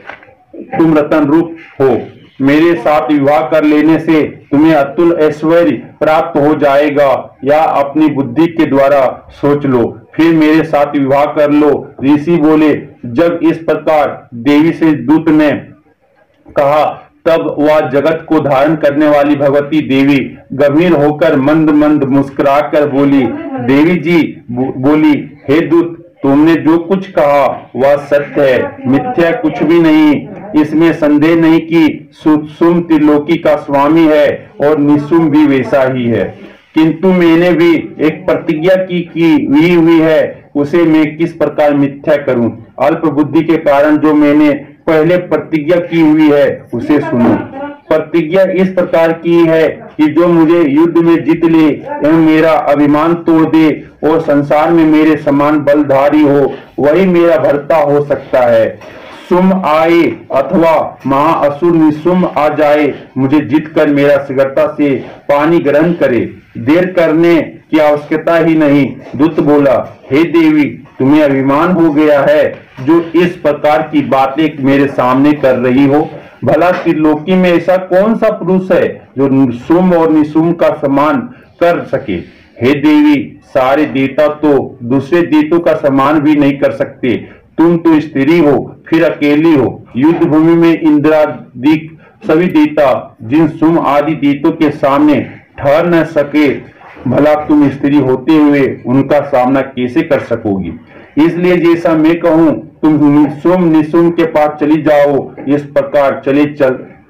रत्न रूप हो। मेरे साथ विवाह कर लेने से तुम्हें अतुल ऐश्वर्य प्राप्त हो जाएगा, या अपनी बुद्धि के द्वारा सोच लो, फिर मेरे साथ विवाह कर लो। ऋषि बोले। जब इस प्रकार देवी से दूत ने कहा तब वह जगत को धारण करने वाली भगवती देवी गंभीर होकर मंद मंद मुस्कुराकर बोली। देवी जी बोली, हे दूत, तुमने जो कुछ कहा वह सत्य है, मिथ्या कुछ भी नहीं। इसमें संदेह नहीं कि शुम्भ त्रिलोकी का स्वामी है और निशुम्भ भी वैसा ही है, किंतु मैंने भी एक प्रतिज्ञा की हुई है, उसे मैं किस प्रकार मिथ्या करूं? अल्प बुद्धि के कारण जो मैंने पहले प्रतिज्ञा की हुई है उसे सुनो। प्रतिज्ञा इस प्रकार की है कि जो मुझे युद्ध में जीत ले एवं मेरा अभिमान तोड़ दे और संसार में मेरे समान बलधारी हो, वही मेरा भर्ता हो सकता है। शुम्भ आए अथवा महाअसुर निशुम्भ आ जाए, मुझे जीतकर मेरा शीघ्रता से पानी ग्रहण करे, देर करने की आवश्यकता ही नहीं। दूत बोला, हे देवी, तुम्हें अभिमान हो गया है जो इस प्रकार की बातें मेरे सामने कर रही हो। भला त्रिलोकी में ऐसा कौन सा पुरुष है जो शुम्भ और निशुम्भ का सम्मान कर सके? हे देवी, सारे देवता तो दूसरे देवताओं का सम्मान भी नहीं कर सकते। तुम तो स्त्री हो, फिर अकेली हो। युद्ध भूमि में इंद्रादि सभी देवता जिन शुम्भ आदि देवताओं के सामने ठहर न सके, भला तुम स्त्री होते हुए उनका सामना कैसे कर सकोगी? इसलिए जैसा मैं कहूं तुम शुम्भ निशुम्भ के पास चली जाओ, इस प्रकार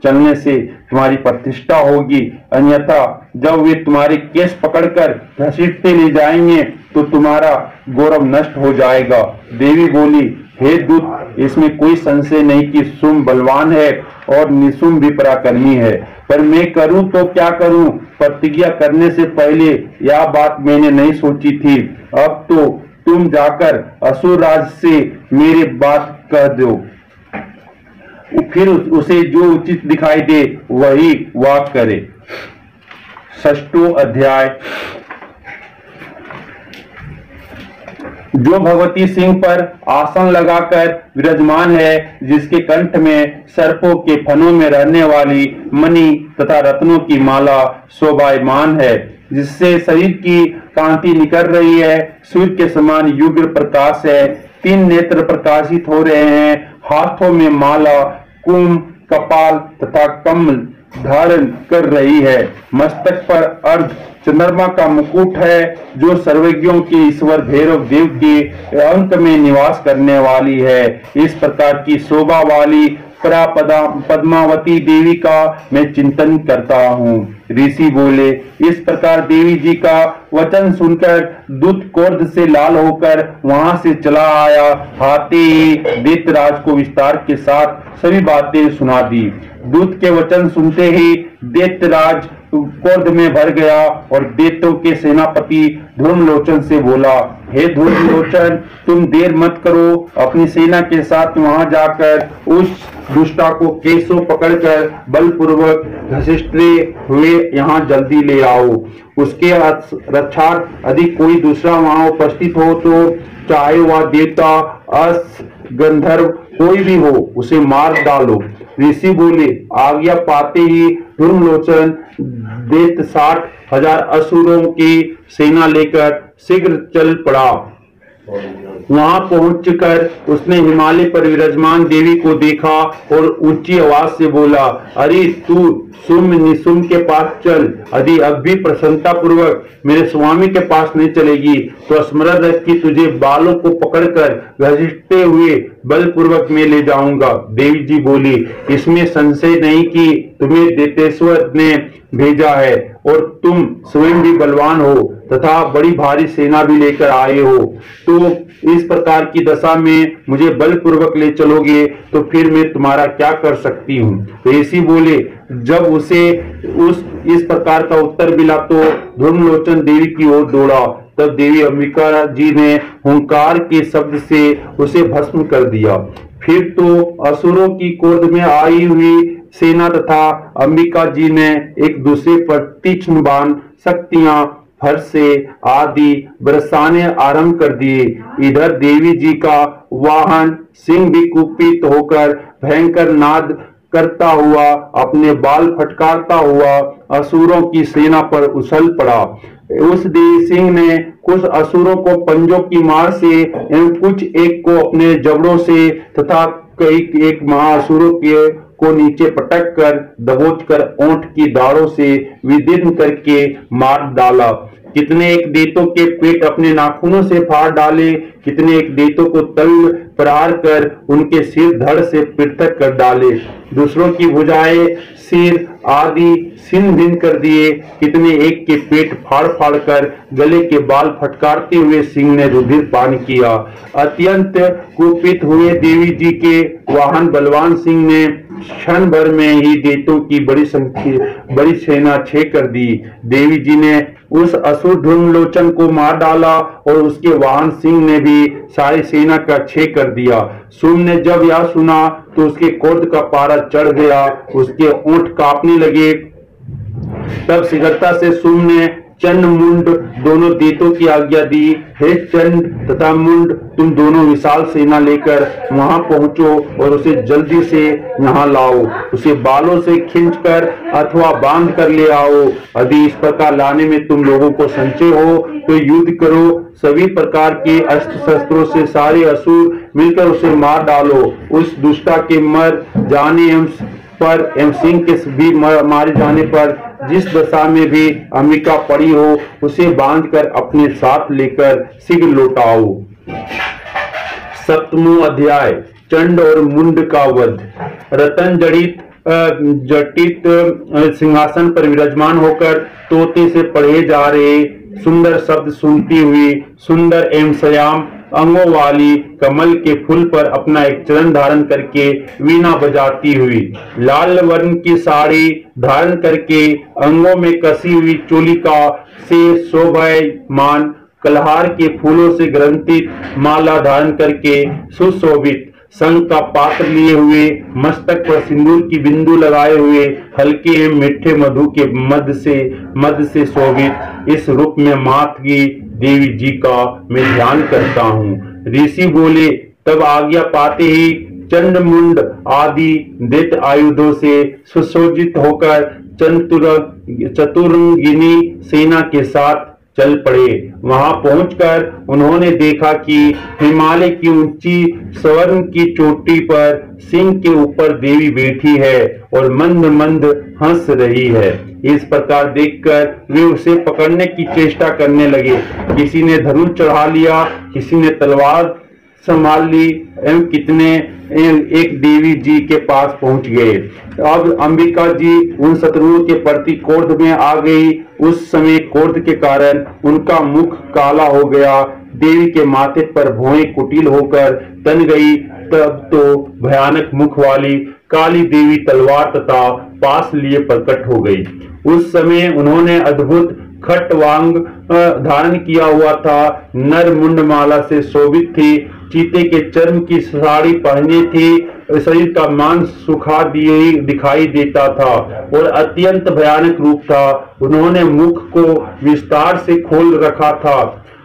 चलने से तुम्हारी प्रतिष्ठा होगी, अन्यथा जब वे तुम्हारे केस पकड़कर घसीटते ले जाएंगे तो तुम्हारा गौरव नष्ट हो जाएगा। देवी बोली, हे दूत, इसमें कोई संशय नहीं कि सुम बलवान है और निशुम भी पराक्रमी है, पर मैं करूं तो क्या करूं? प्रतिज्ञा करने से पहले यह बात मैंने नहीं सोची थी। अब तो तुम जाकर असुर राज से मेरी बात कह दो, फिर उसे जो उचित दिखाई दे वही वह करे। 6वां अध्याय। जो भगवती सिंह पर आसन लगाकर विराजमान है, जिसके कंठ में सर्पों के फनों में रहने वाली मणि तथा रत्नों की माला शोभायमान है, जिससे शरीर की कांति निकल रही है, सूर्य के समान युग्र प्रकाश है, 3 नेत्र प्रकाशित हो रहे हैं, हाथों में माला, कुंभ, कपाल तथा कमल धारण कर रही है, मस्तक पर अर्ध चंद्रमा का मुकुट है, जो सर्वज्ञों के ईश्वर भैरव देव के अंक में निवास करने वाली है। इस प्रकार की शोभा वाली पद्मावती देवी का मैं चिंतन करता हूँ। ऋषि बोले, इस प्रकार देवी जी का वचन सुनकर दूत क्रोध से लाल होकर वहां से चला आया। आते ही दैत्यराज को विस्तार के साथ सभी बातें सुना दी। दूत के वचन सुनते ही दैत्यराज क्रोध में भर गया और दैत्यों के सेनापति धूम्रलोचन से बोला, हे धूम्रलोचन, तुम देर मत करो, अपनी सेना के साथ वहां जाकर उस दुष्टा को केसों पकड़कर बलपूर्वक घसीटते हुए यहाँ जल्दी ले आओ। उसके रक्षार्थ अधिक कोई दूसरा वहां उपस्थित हो तो चाहे वह देवता, अस, गंधर्व कोई भी हो, उसे मार डालो। ऋषि बोले, आज्ञा पाते ही धूम्रलोचन दैत्य 60,000 असुरों की सेना लेकर शीघ्र चल पड़ा। वहां पहुंचकर उसने हिमालय पर विराजमान देवी को देखा और ऊंची आवाज से बोला, अरे तू सुम निशुम के पास चल। यदि अब भी प्रसन्नता पूर्वक मेरे स्वामी के पास नहीं चलेगी तो स्मरण रख कि तुझे बालों को पकड़कर घसीटते हुए बलपूर्वक मैं ले जाऊंगा। देवी जी बोली, इसमें संशय नहीं कि तुम्हें दैत्येश्वर ने भेजा है और तुम स्वयं भी बलवान हो तथा बड़ी भारी सेना भी लेकर आए हो, तो इस प्रकार की दशा में मुझे बलपूर्वक ले चलोगे तो फिर मैं तुम्हारा क्या कर सकती हूँ। तो ऋषि बोले, जब उसे इस प्रकार का उत्तर मिला तो धूम्रलोचन देवी की ओर दौड़ा। तब देवी अंबिका जी ने हुंकार के शब्द से उसे भस्म कर दिया। फिर तो असुरों की क्रोध में आई हुई सेना तथा अंबिका जी ने एक दूसरे पर तीक्ष्ण बाण, शक्तियां, फरसे आदि बरसाने आरंभ कर दिए। इधर देवी जी का वाहन सिंह भी कुपित होकर भयंकर नाद करता हुआ, अपने बाल फटकारता हुआ असुरों की सेना पर उछल पड़ा। उस देवी सिंह ने कुछ असुरों को पंजों की मार से एवं कुछ एक को अपने जबड़ों से तथा कई एक महाअसुरों के को नीचे पटक कर दबोच कर ओंठ की दाढ़ों से विदीर्ण करके मार डाला। कितने एक दैत्यों के पेट अपने नाखूनों से फाड़ डाले, कितने एक दैत्यों को तल प्रहार कर उनके सिर धड़ से पृथक कर डाले, दूसरों की भुजाएं, सिर आदि छिन्न भिन्न कर दिए। कितने एक के पेट फाड़ फाड़ कर गले के बाल फटकारते हुए सिंह ने रुधिर पान किया। अत्यंत कुपित हुए देवी जी के वाहन बलवान सिंह ने क्षण भर में ही दैत्यों की बड़ी सेना छे कर दी। देवी जी ने उस असुर धूम्रलोचन को मार डाला और उसके वाहन सिंह ने भी सारी सेना का छे कर दिया। सुम ने जब यह सुना तो उसके क्रोध का पारा चढ़ गया, उसके ओंठ कांपने लगे। तब शीघ्रता से सुम ने चंड मुंड दोनों दैत्यों की आज्ञा दी, हे चंड तथा मुंड, तुम दोनों विशाल सेना लेकर वहां पहुंचो और उसे जल्दी से यहाँ लाओ। उसे बालों से खींचकर अथवा बांध कर ले आओ। यदि इस प्रकार लाने में तुम लोगों को संशय हो तो युद्ध करो। सभी प्रकार के अस्त्र शस्त्रों से सारे असुर मिलकर उसे मार डालो। उस दुष्टा के मर जाने एवं सिंह के भी मारे जाने पर जिस दशा में भी अंबिका पड़ी हो उसे बांधकर अपने साथ लेकर शीघ्र लौटाओ। 7वां अध्याय। चंड और मुंड का वध। रतन जड़ित जटित सिंहासन पर विराजमान होकर तोते से पढ़े जा रहे सुंदर शब्द सुनती हुई, सुंदर एवं श्याम अंगों वाली कमल के फूल पर अपना एक चरण धारण करके वीणा बजाती हुई, लाल वर्ण की साड़ी धारण करके अंगों में कसी हुई चोलिका से शोभायमान, कलहार के फूलों से ग्रंथित माला धारण करके सुशोभित, शंख का पात्र लिए हुए, मस्तक पर सिंदूर की बिंदु लगाए हुए, हल्के एवं मीठे मधु के मद से शोभित इस रूप में मात की देवी जी का मैं ध्यान करता हूँ। ऋषि बोले, तब आज्ञा पाते ही चंड मुंड आदि दैत्य आयुधों से सुसज्जित होकर चतुरंगिनी सेना के साथ चल पड़े। वहां पहुंचकर उन्होंने देखा कि हिमालय की ऊंची स्वर्ण की चोटी पर सिंह के ऊपर देवी बैठी है और मंद मंद हंस रही है। इस प्रकार देखकर वे उसे पकड़ने की चेष्टा करने लगे। किसी ने धनुष चढ़ा लिया, किसी ने तलवार संभाल ली एवं कितने एक देवी जी के पास पहुंच गए। अब अंबिका जी उन शत्रुओं के प्रति क्रोध में आ गई। उस समय क्रोध के कारण उनका मुख काला हो गया, देवी के माथे पर भौहें कुटिल होकर तन गई। तब तो भयानक मुख वाली काली देवी तलवार तथा पास लिए प्रकट हो गई। उस समय उन्होंने अद्भुत खटवांग धारण किया हुआ था, नर मुंडमाला से शोभित थी, चीते के चर्म की साड़ी पहनी थी, शरीर का मांस सुखा दिखाई देता था और अत्यंत भयानक रूप था। उन्होंने मुख को विस्तार से खोल रखा था,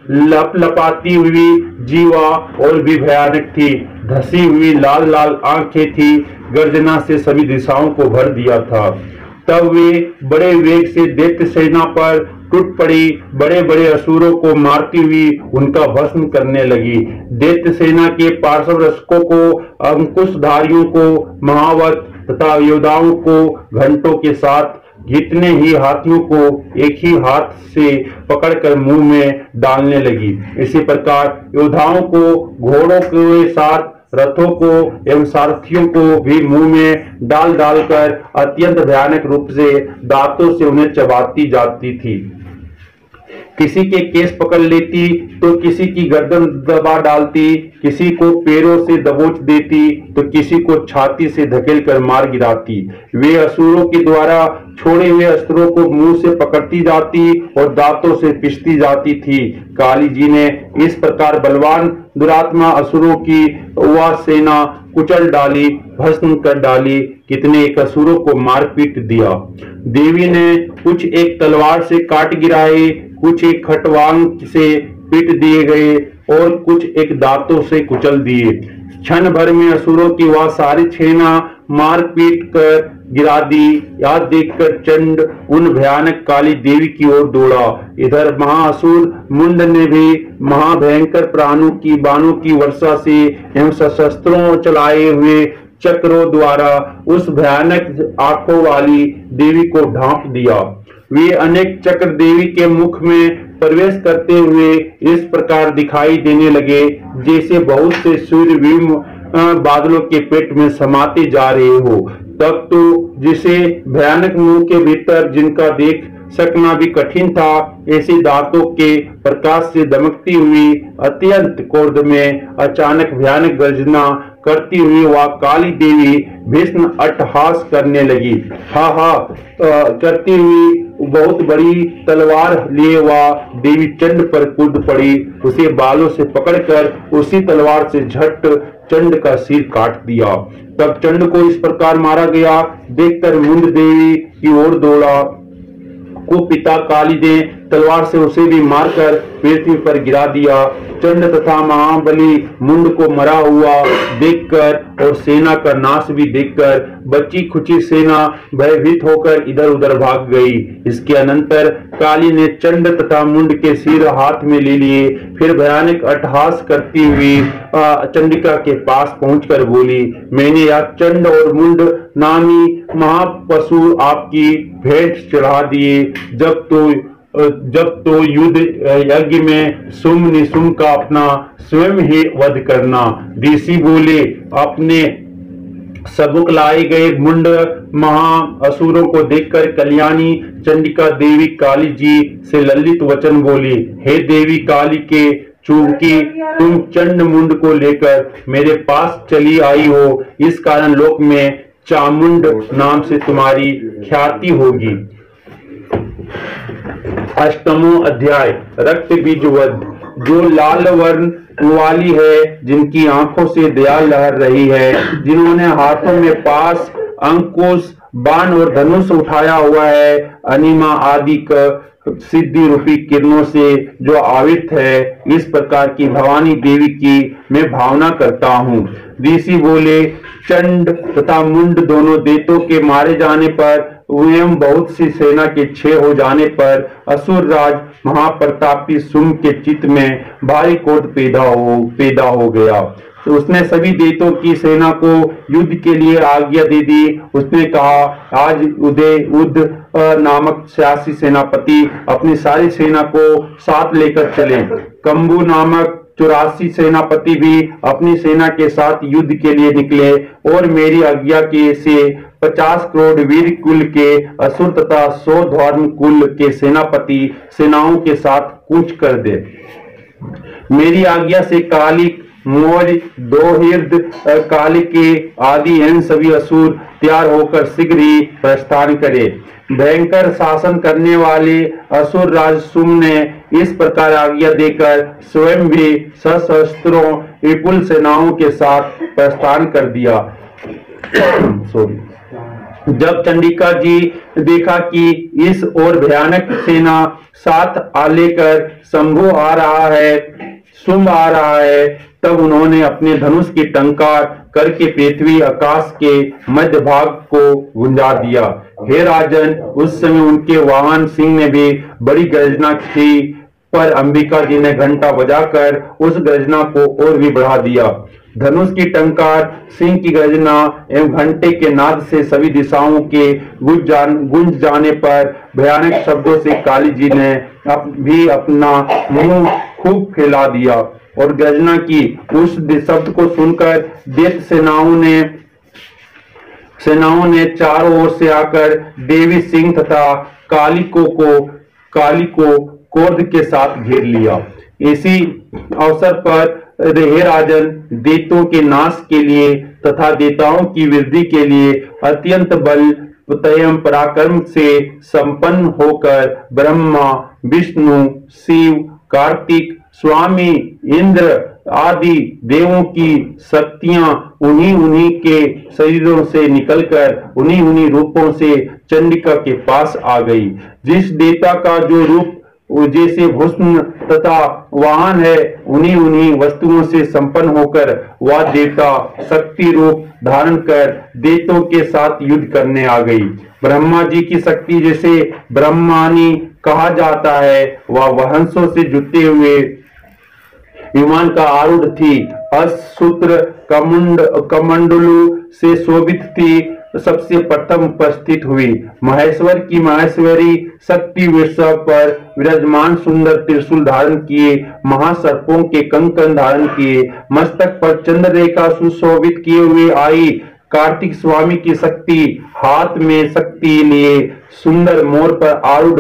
लपाती हुई जीवा और भी भयानक थी, धसी हुई लाल लाल आंखें थी, गर्जना से सभी दिशाओं को भर दिया था। तब वे बड़े वेग से दैत्य सेना पर टूट पड़ी, बड़े बड़े असुरों को मारती हुई उनका भस्म करने लगी। दैत्य सेना के पार्श्व रक्षकों को, अंकुशधारियों को, महावत तथा योद्धाओं को घंटों के साथ, जितने ही हाथियों को एक ही हाथ से पकड़कर मुंह में डालने लगी। इसी प्रकार योद्धाओं को घोड़ों के साथ रथों को एवं सारथियों को भी मुंह में डाल डालकर अत्यंत भयानक रूप से दांतों से उन्हें चबाती जाती थी। किसी के केस पकड़ लेती तो किसी की गर्दन दबा डालती, किसी को पैरों से दबोच देती तो किसी को छाती से धकेल कर मार गिराती। वे असुरों के द्वारा छोड़े हुए अस्त्रों को मुंह से पकड़ती जाती और दांतों से पिसती जाती थी। काली जी ने इस प्रकार बलवान दुरात्मा असुरों की वह सेना कुचल डाली, भस्म कर डाली, कितने एक असुरों को मारपीट दिया। देवी ने कुछ एक तलवार से काट गिराए, कुछ एक खटवांग से पीट दिए गए और कुछ एक दांतों से कुचल दिए। क्षण भर में असुरों की वह सारी सेना मार पीट कर गिरा दी। यह देखकर चंड उन भयानक काली देवी की ओर दौड़ा। इधर महाअसुर मुंड ने भी महाभयंकर बाणों की वर्षा से एवं सशस्त्रों चलाए हुए चक्रों द्वारा उस भयानक आंखों वाली देवी को ढांप दिया। वे अनेक चक्र देवी के मुख में प्रवेश करते हुए इस प्रकार दिखाई देने लगे जैसे बहुत से सूर्य बादलों के पेट में समाते जा रहे हो। तब तो जिसे भयानक मुंह के भीतर जिनका देख सकना भी कठिन था, ऐसे दांतों के प्रकाश से दमकती हुई अत्यंत क्रोध में अचानक भयानक गर्जना करती हुई वह काली देवी भीषण अट्टहास करने लगी। हा हा करती हुई बहुत बड़ी तलवार लिए वह देवी चंड पर कूद पड़ी। उसे बालों से पकड़कर उसी तलवार से झट चंड का सिर काट दिया। तब चंड को इस प्रकार मारा गया देखकर मुंड देवी की ओर दौड़ा। कुपिता काली ने तलवार से उसे भी मारकर पृथ्वी पर गिरा दिया। चंड तथा महाबली मुंड को मरा हुआ देखकर और सेना का नाश भी देखकर बची खुची सेना भयभीत होकर इधर उधर भाग गई। इसके अनंतर काली ने चंड तथा मुंड के सिर हाथ में ले लिए। फिर भयानक अट्टहास करती हुई चंडिका के पास पहुंचकर बोली, मैंने यह चंड और मुंड नामी महापशु आपकी भेंट चढ़ा दिए। जब तो युद्ध यज्ञ में सुम निसुम का अपना स्वयं ही वध करना। ऋषि बोले, अपने सबुक लाए गए मुंड महा असुरों को देखकर कल्याणी चंडिका देवी काली जी से ललित वचन बोली, हे देवी काली के चूंकि तुम चंड मुंड को लेकर मेरे पास चली आई हो, इस कारण लोक में चामुंड नाम से तुम्हारी ख्याति होगी। अष्टमो अध्याय रक्त बीज वध। जो लाल वर्ण वाली है, जिनकी आंखों से दया लहर रही है, जिन्होंने हाथों में पास अंकुश बाण और धनुष उठाया हुआ है, अनिमा आदि सिद्धि रूपी किरणों से जो आवित है, इस प्रकार की भवानी देवी की मैं भावना करता हूँ। ऋषि बोले, चंड तथा मुंड दोनों दैत्यों के मारे जाने पर एवं बहुत सी सेना के क्षय हो जाने पर असुर राज महाप्रतापी शुंभ के चित्त में भारी क्रोध पैदा हो गया। तो उसने सभी दैत्यों की सेना को युद्ध के लिए आज्ञा दे दी। उसने कहा, आज उद नामक 86 सेनापति अपनी सारी सेना को साथ लेकर चले। कंबू नामक 84 सेनापति भी अपनी सेना के साथ युद्ध के लिए निकले और मेरी आज्ञा के से 50 करोड़ वीर कुल के असुर तथा 100 धर्म कुल के सेनापति सेनाओं के साथ कूच कर दे। मेरी आज्ञा से कालिक, मोर, दोहिर्द, कालिके आदि इन सभी असुर तैयार होकर शीघ्र ही प्रस्थान करे। भयंकर शासन करने वाले असुर राज शुंभ ने इस प्रकार आज्ञा देकर स्वयं भी सशस्त्रों विपुल सेनाओं के साथ प्रस्थान कर दिया। जब चंडिका जी देखा कि इस और भयानक सेना साथ लेकर शंभु आ रहा है, शुंभ आ रहा है, तब उन्होंने अपने धनुष की टंकार करके पृथ्वी आकाश के मध्य भाग को गुंजा दिया। हे राजन, उस समय उनके वाहन सिंह ने भी बड़ी गर्जना की, पर अंबिका जी ने घंटा बजाकर उस गर्जना को और भी बढ़ा दिया। धनुष की टंकार, सिंह की गर्जना एवं घंटे के नाद से सभी दिशाओं के गूंज जाने पर भयानक शब्दों से काली जी ने भी अपना मुंह खूब फैला दिया और गर्जना की। उस शब्द को सुनकर दैत्य सेनाओं ने चारों ओर से आकर देवी सिंह तथा कालिको क्रोध के साथ घेर लिया। इसी अवसर पर हे राजन, दैत्यों के नाश के लिए तथा देवताओं की वृद्धि के लिए अत्यंत बल एवं पराक्रम से संपन्न होकर ब्रह्मा, विष्णु, शिव, कार्तिक, स्वामी इंद्र आदि देवों की शक्तियां उन्हीं के शरीरों से निकलकर उन्हीं रूपों से चंडिका के पास आ गई। जिस देवता का जो रूप जैसे भस्म तथा वाहन है, उन्हीं वस्तुओं से संपन्न होकर वह देवता शक्ति रूप धारण कर दैत्यों के साथ युद्ध करने आ गई। ब्रह्मा जी की शक्ति, जैसे ब्रह्मानी कहा जाता है, वह वहंसों से जुटे हुए विमान का आरूढ़ थी। असूत्र कमंडलू से शोभित थी। सबसे प्रथम उपस्थित हुई। महेश्वर की महेश्वरी शक्ति वृषभ पर विराजमान, सुंदर त्रिशूल धारण किए, महासर्पों के कंकण धारण किए, मस्तक पर चंद्र रेखा सुशोभित किए हुए आई। कार्तिक स्वामी की शक्ति, हाथ में शक्ति लिए सुंदर मोर पर आरूढ़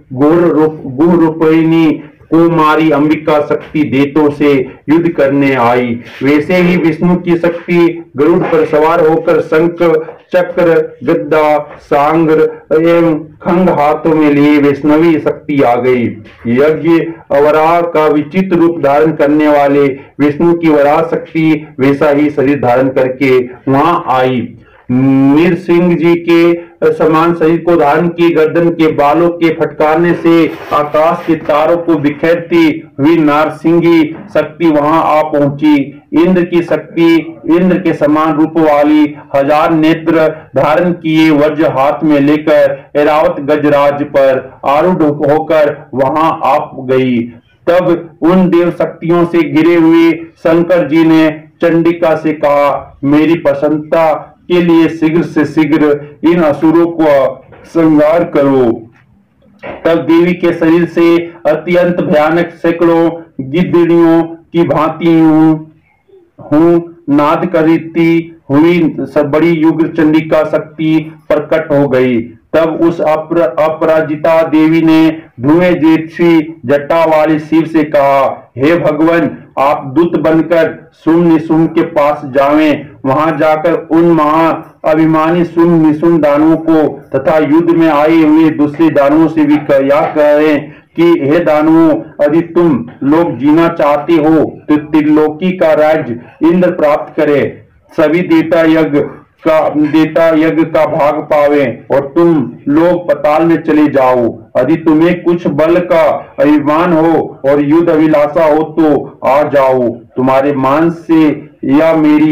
गुह रूपिणी कुमारी अंबिका शक्ति दैत्यों से युद्ध करने आई। वैसे ही विष्णु की शक्ति गरुड़ पर सवार होकर शंख, चक्र, गद्दा, सांग्र एवं खंग हाथों में लिए वैष्णवी शक्ति आ गई। यज्ञ वराह का विचित्र रूप धारण करने वाले विष्णु की वराह शक्ति वैसा ही शरीर धारण करके वहां आई। नृसिंह जी के समान शरीर को धारण की, गर्दन के बालों के फटकारने से आकाश के तारों को बिखेरती हुई नारसिंगी शक्ति वहां आ पहुंची। इंद्र की शक्ति, इंद्र के समान रूप वाली 1000 नेत्र धारण किए वज्र हाथ में लेकर ऐरावत गजराज पर आरूढ़ होकर वहां आ गई। तब उन देव शक्तियों से घिरे हुए शंकर जी ने चंडिका से कहा, मेरी प्रसन्नता के लिए शीघ्र से शीघ्र इन असुरों को संहार करो। तब देवी के शरीर से अत्यंत भयानक सैकड़ों गिद्दड़ियों की भांति हूं नाद करती हुई सब बड़ी युग चंडिका शक्ति प्रकट हो गई। तब उस अपराजिता देवी ने धुएं जैसी जटा वाले शिव से कहा, हे भगवान, आप दूत बनकर शुंभ निशुंभ के पास जावें। वहां जाकर उन महा अभिमानी शुंभ निशुंभ दानवों को तथा युद्ध में आए हुए दूसरे दानवों से भी यह कहें कि हे दानवों, यदि तुम लोग जीना चाहते हो तो त्रिलोकी का राज्य इंद्र प्राप्त करे, सभी देवता यज्ञ का भाग पावे और तुम लोग पताल में चले जाओ। यदि तुम्हें कुछ बल का अभिमान हो और युद्ध अभिलाषा हो तो आ जाओ, तुम्हारे मांस से या मेरी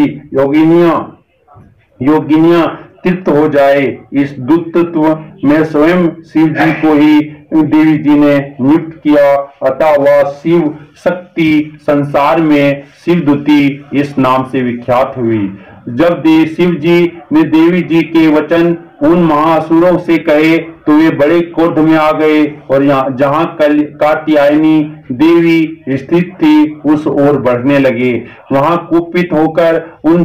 योगिनियां तृप्त हो जाए। इस दूतत्व में स्वयं शिव जी को ही देवी जी ने नियुक्त किया, अतः वह शिव शक्ति संसार में शिवदूती इस नाम से विख्यात हुई। जब शिव जी ने देवी जी के वचन उन महाअसुरों से कहे तो वे बड़े क्रोध में आ गए और जहां कात्यायनी देवी स्थित थी उस ओर बढ़ने लगे। वहां कुपित होकर उन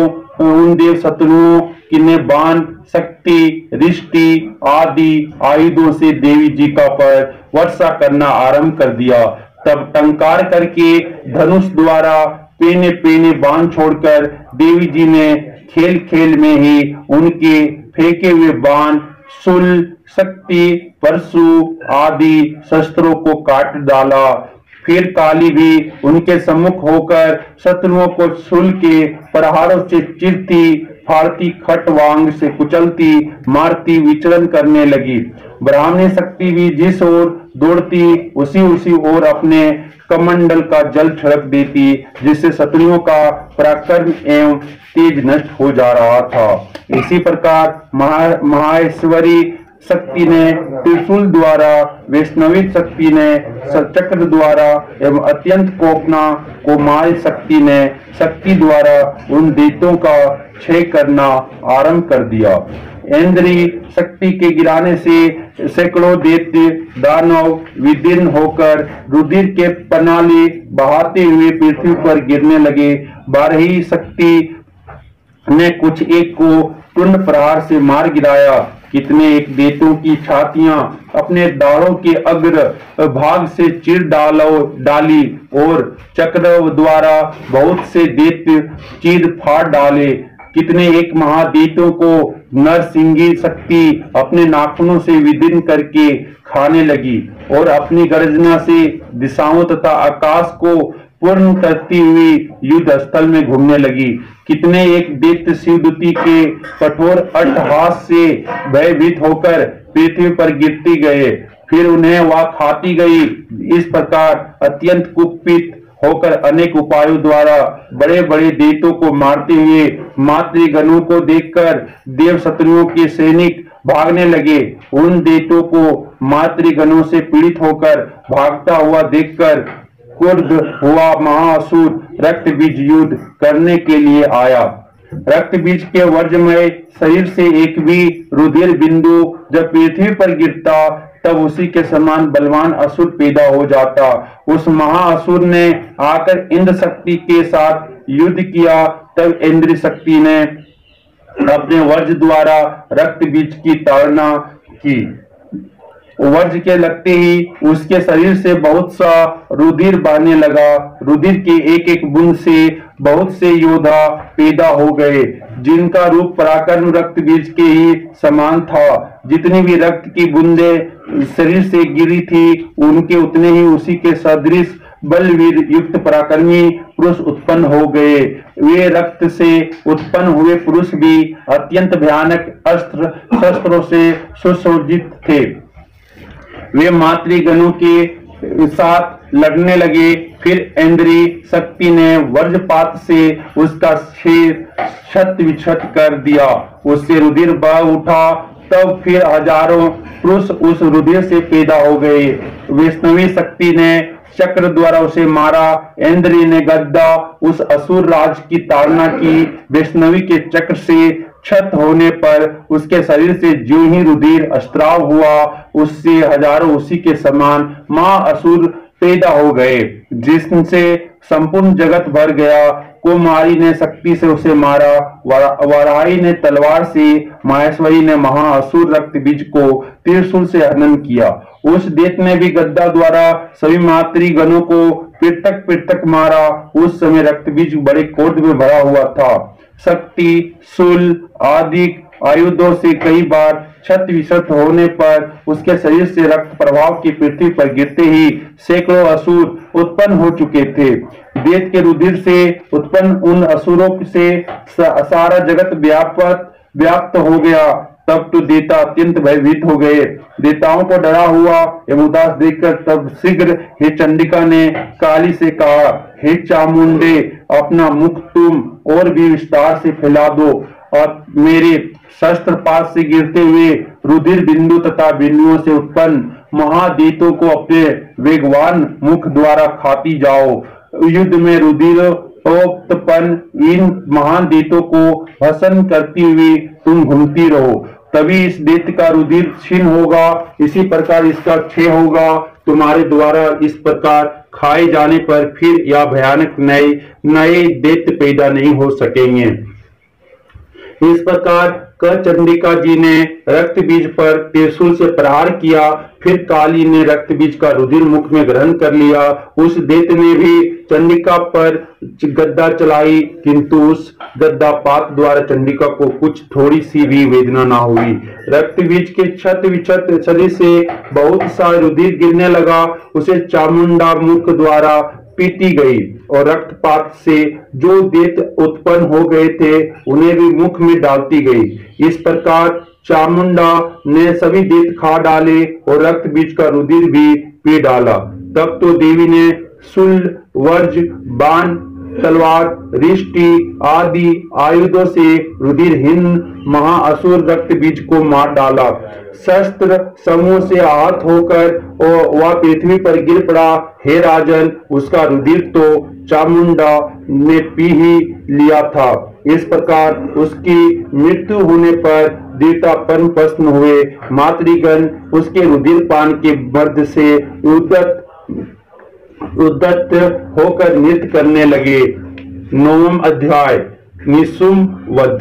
देव शत्रुओं ने बाण, शक्ति, रिष्टि आदि आयुधों से देवी जी का पर वर्षा करना आरंभ कर दिया। तब टंकार करके धनुष द्वारा पेने पेने बाण छोड़कर देवी जी ने खेल खेल में ही उनके फेंके हुए बाण, शूल, शक्ति, परशु आदि शस्त्रों को काट डाला। फिर काली भी उनके सम्मुख होकर शत्रुओं को शूल के प्रहारों से चीरती, फाड़ती, खटवांग से कुचलती, मारती, विचलन करने लगी। ब्राह्मणी शक्ति भी जिस ओर दौड़ती उसी ओर अपने कमंडल का जल छिड़क देती, जिससे शत्रुओं का पराक्रम एवं तेज नष्ट हो जा रहा था। इसी प्रकार माहेश्वरी शक्ति ने त्रिशूल द्वारा, वैष्णवी शक्ति ने चक्र द्वारा एवं अत्यंत कोपना कोमाल शक्ति ने शक्ति द्वारा उन दैत्यों का क्षय करना आरंभ कर दिया। इंद्री शक्ति के गिराने से सैकड़ों दैत्य दानव विदीर्ण होकर रुधिर के पनाले बहाते हुए पृथ्वी पर गिरने लगे। बारही शक्ति ने कुछ एक को टुंड प्रहार से मार गिराया। कितने एक दैत्यों की छातियां अपने दाढ़ों के अग्र भाग से चीर डाली और चक्र द्वारा बहुत से दैत्य चीर फाड़ डाले। कितने एक महादैत्यों को नरसिंगी शक्ति अपने नाखूनों से विदीर्ण करके खाने लगी और अपनी गर्जना से दिशाओं तथा आकाश को पूर्ण करती हुई युद्ध स्थल में घूमने लगी। कितने एक दैत्य शिवदूती के कठोर अट्टहास से भयभीत होकर पृथ्वी पर गिरती गए, फिर उन्हें वह खाती गई। इस प्रकार अत्यंत कुपित होकर अनेक उपायों द्वारा बड़े बड़े दैत्यों को मारते हुए मातृगणों को देखकर देव शत्रुओं के सैनिक भागने लगे। उन दैत्यों को मातृगणों से पीड़ित होकर भागता हुआ देखकर क्रुद्ध हुआ महाअसुर रक्त बीज युद्ध करने के लिए आया। रक्त बीज के वर्जमय शरीर से एक भी रुधिर बिंदु जब पृथ्वी पर गिरता तब उसी के समान बलवान असुर पैदा हो जाता। उस महाअसुर ने आकर इंद्र शक्ति के साथ युद्ध किया। तब इंद्र शक्ति ने अपने वर्ज द्वारा रक्त बीज की ताड़ना की। वर्ज के लगते ही उसके शरीर से बहुत सा रुधिर बहने लगा। रुधिर के एक एक बूंद से बहुत से योद्धा पैदा हो गए, जिनका रूप पराक्रम रक्त बीज के ही समान था। जितनी भी रक्त की बूंदे शरीर से गिरी थी, उनके उतने ही उसी के सदृश बलवीर युक्त पराक्रमी पुरुष उत्पन्न हो गए। वे रक्त से उत्पन्न हुए पुरुष भी अत्यंत भयानक अस्त्र शस्त्रों से सुसज्जित थे। वे मातृगणों के साथ लड़ने लगे। फिर इंद्री शक्ति ने वज्रपात से उसका सिर क्षत विक्षत कर दिया, उससे रुधिर बह उठा। तब फिर हजारों पुरुष उस रुधिर से पैदा हो गए। वैष्णवी शक्ति ने चक्र द्वारा उसे मारा। इंद्री ने गद्दा उस असुर राज की ताड़ना की। वैष्णवी के चक्र से क्षत होने पर उसके शरीर से जो ही रुधिर स्त्राव हुआ, उससे हजारों उसी के समान महाअसुर पैदा हो गए, जिनसे संपूर्ण जगत भर गया। कुमारी ने शक्ति से उसे मारा। वराही ने तलवार से, माहेश्वरी ने महाअसुर रक्तबीज को त्रिशूल से हनन किया। उस दैत्य ने भी गदा द्वारा सभी मातृगणों को पृथक पृथक मारा। उस समय रक्तबीज बड़े क्रोध में भरा हुआ था। शक्ति, शूल आदि आयुधों से कई बार क्षत विक्षत होने पर उसके शरीर से रक्त प्रभाव की पृथ्वी पर गिरते ही सैकड़ों असुर उत्पन्न हो चुके थे। दैत्य के रुधिर से उत्पन्न उन असुरों से सारा जगत व्याप्त हो गया। तब तो देवता अत्यंत भयभीत हो गए। देवताओं को डरा हुआ एवं उदास देखकर तब शीघ्र हे चंडिका ने काली से कहा, हे चामुंडे, अपना मुख तुम और भी विस्तार से फैला दो और मेरे शस्त्रपात से गिरते हुए रुधिर बिंदु तथा बिंदुओं से उत्पन्न महादेवों को अपने वेगवान मुख द्वारा खाती जाओ। युद्ध में रुधिर उत्पन्न इन महान देवों को भस्म करती हुई तुम घूमती रहो, तभी इस दैत्य का रुधिर क्षीण होगा। इसी प्रकार इसका क्षय होगा। तुम्हारे द्वारा इस प्रकार खाए जाने पर फिर यह भयानक नए दैत्य पैदा नहीं हो सकेंगे। इस प्रकार चंडिका जी ने रक्त बीज पर त्रिशूल से प्रहार किया। फिर काली ने रक्त बीज का रुधिर मुख में ग्रहण कर लिया। उस दैत्य ने भी चंडिका पर गद्दा चलाई, किंतु उस गद्दा पात द्वारा चंडिका को कुछ थोड़ी सी भी वेदना ना हुई। रक्त बीज के क्षत विक्षत शरीर से बहुत सा रुधिर गिरने लगा। उसे चामुंडा मुख द्वारा पीती गई और रक्तपात से जो दैत्य उत्पन्न हो गए थे उन्हें भी मुख में डालती गई। इस प्रकार चामुंडा ने सभी दैत्य खा डाले और रक्त बीज का रुधिर भी पी डाला। तब तो देवी ने शूल, वज्र, बाण, तलवार, रिष्टि आदि आयुधों से रुधिरहीन महाअसुर रक्त बीज को मार डाला। शस्त्र समूह से आहत होकर वह पृथ्वी पर गिर पड़ा। हे राजन, उसका रुधिर तो चामुंडा ने पी ही लिया था। इस प्रकार उसकी मृत्यु होने पर देवता प्रसन्न हुए। मातृगण उसके रुधिर पान के मध्य से उद्यत होकर नृत्य करने लगे। 9वां अध्याय निशुम वध।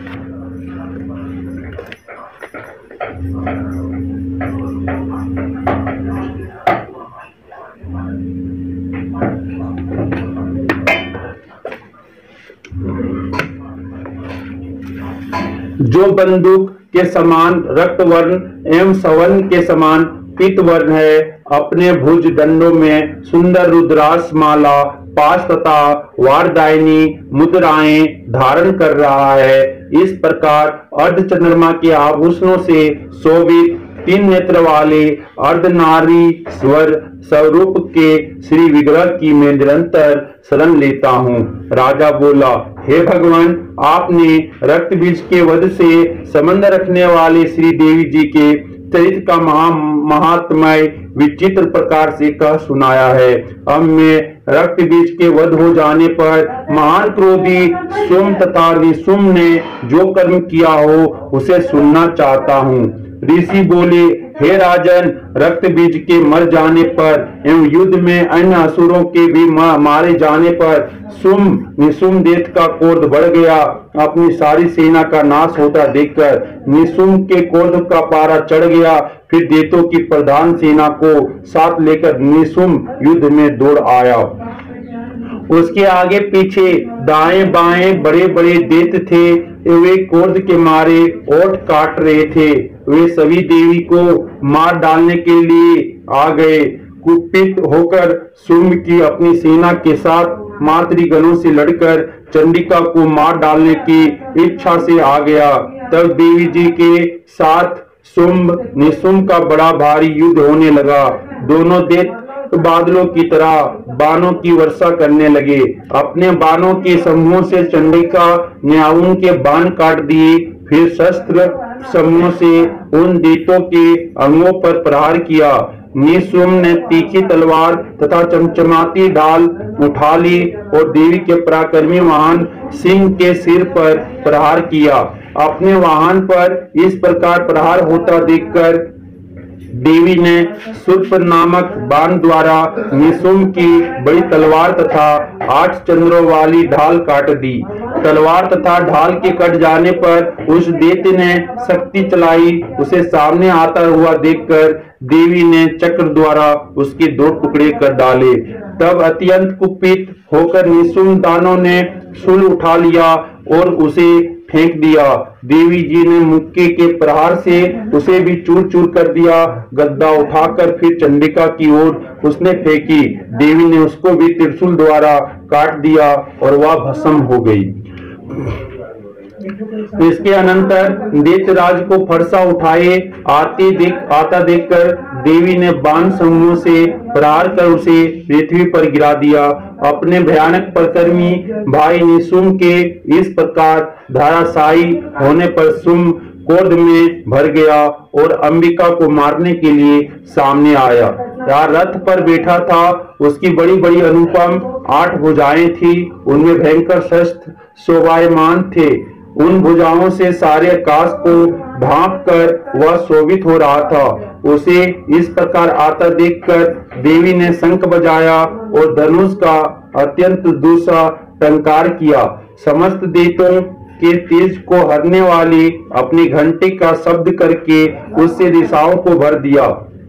जो बंदूक के समान रक्त वर्ण एवं सवर्ण के समान पीत वर्ण है, अपने भुज दंडों में सुंदर रुद्राक्ष माला, पाश तथा वारदायिनी मुद्राएं धारण कर रहा है। इस प्रकार अर्ध चंद्रमा के आभूषणों से शोभित 3 नेत्र वाले अर्धनारीश्वर स्वरूप के श्री विग्रह की मैं निरंतर शरण लेता हूँ। राजा बोला, हे भगवान, आपने रक्त बीज के वध से संबंध रखने वाले श्री देवी जी के चरित्र का महात्म्य विचित्र प्रकार से कह सुनाया है। अब मैं रक्त बीज के वध हो जाने पर महान क्रोधी सोम तथा निशुम ने जो कर्म किया हो उसे सुनना चाहता हूँ। ऋषि बोले, हे राजन, रक्त बीज के मर जाने पर एवं युद्ध में अन्य असुरों के भी मारे जाने पर निशुम दैत्य का क्रोध बढ़ गया। अपनी सारी सेना का नाश होता देखकर निशुम के क्रोध का पारा चढ़ गया। फिर दैत्यों की प्रधान सेना को साथ लेकर निशुम युद्ध में दौड़ आया। उसके आगे पीछे दाएं बाएं बड़े बड़े दैत्य थे। वे क्रोध के मारे ओठ काट रहे थे। वे सभी देवी को मार डालने के लिए आ गए। कुपित होकर शुंभ की अपनी सेना के साथ मातृगणों से लड़कर चंडिका को मार डालने की इच्छा से आ गया। तब देवी जी के साथ शुंभ निशुम का बड़ा भारी युद्ध होने लगा। दोनों दैत्य बादलों की तरह बाणों की वर्षा करने लगे। अपने बाणों के समूह से चंडिका ने उनके बाण काट दिए। फिर शस्त्र समूह से उन दैत्यों के अंगों पर प्रहार किया। निशुम ने तीखी तलवार तथा चमचमाती ढाल उठा ली और देवी के पराक्रमी वाहन सिंह के सिर पर प्रहार किया। अपने वाहन पर इस प्रकार प्रहार होता देखकर देवी ने शूर्प नामक बाण द्वारा निशुम्भ की बड़ी तलवार तथा 8 चंद्रों वाली ढाल काट दी। तलवार तथा ढाल के कट जाने पर उस दैत्य ने शक्ति चलाई। उसे सामने आता हुआ देखकर देवी ने चक्र द्वारा उसके 2 टुकड़े कर डाले। तब अत्यंत कुपित होकर निशुम्भ दानव ने शूल उठा लिया और उसे फेंक दिया। देवी जी ने मुक्के के प्रहार से उसे भी चूर चूर कर दिया। गद्दा उठाकर फिर चंडिका की ओर उसने फेंकी। देवी ने उसको भी त्रिशूल द्वारा काट दिया और वह भस्म हो गई। इसके अनंतर दैत्यराज को फरसा उठाए आता देखकर देवी ने बाण समूह से प्रहार कर उसे पृथ्वी पर गिरा दिया। अपने भयानक परकर्मी भाई निशुम्भ के इस प्रकार धराशायी होने पर शुम्भ क्रोध में भर गया और अंबिका को मारने के लिए सामने आया। यहाँ रथ पर बैठा था। उसकी बड़ी बड़ी अनुपम 8 भुजाएं थी। उनमें भयंकर शस्त्र शोभायमान थे। उन भुजाओं से सारे आकाश को ढांप कर वह शोभित हो रहा था। उसे इस प्रकार आता देखकर देवी ने शंख बजाया और धनुष का अत्यंत दूसरा टंकार किया। समस्त दैत्यों के तेज को हरने वाली अपनी घंटे का शब्द करके उससे दिशाओं को भर दिया।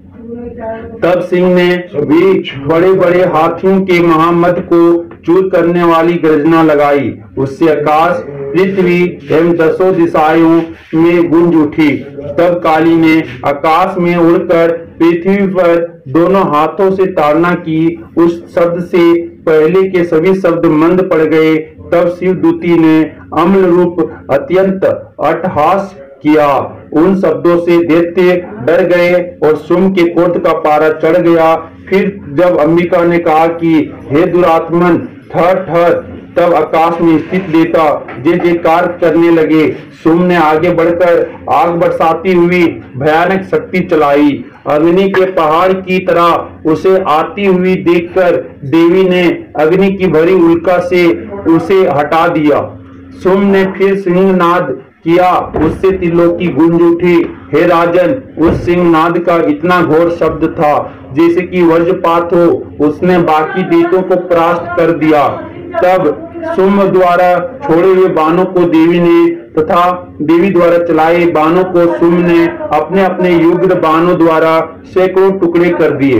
तब सिंह ने बीच बड़े बड़े हाथियों के महामद को चूर करने वाली गर्जना लगाई। उससे आकाश पृथ्वी एवं 10 दिशाओं में गूंज उठी। तब काली ने आकाश में उड़कर पृथ्वी पर दोनों हाथों से ताड़ना की। उस शब्द से पहले के सभी शब्द मंद पड़ गए। तब शिवदूती ने अम्ल रूप अत्यंत अट्टहास किया। उन शब्दों से दैत्य डर गए और शुम्भ के क्रोध का पारा चढ़ गया। फिर जब अंबिका ने कहा कि हे दुरात्मन ठहर ठहर, तब आकाश में स्थित देवता जय जयकार करने लगे। शुम्भ ने आगे बढ़कर आग बरसाती हुई भयानक शक्ति चलाई। अग्नि के पहाड़ की तरह उसे आती हुई देखकर देवी ने अग्नि की भरी उल्का से उसे हटा दिया। शुम्भ ने फिर सिंहनाद किया। उससे त्रिलोकी गूंज उठी। हे राजन, उस सिंहनाद का इतना घोर शब्द था जैसे कि वज्रपात हो। उसने बाकी दैत्यों को परास्त कर दिया। तब शुम्भ द्वारा छोड़े हुए बाणों को देवी ने तथा देवी द्वारा चलाए बाणों को शुम्भ ने अपने अपने युग्र बाणों द्वारा सैकड़ों टुकड़े कर दिए।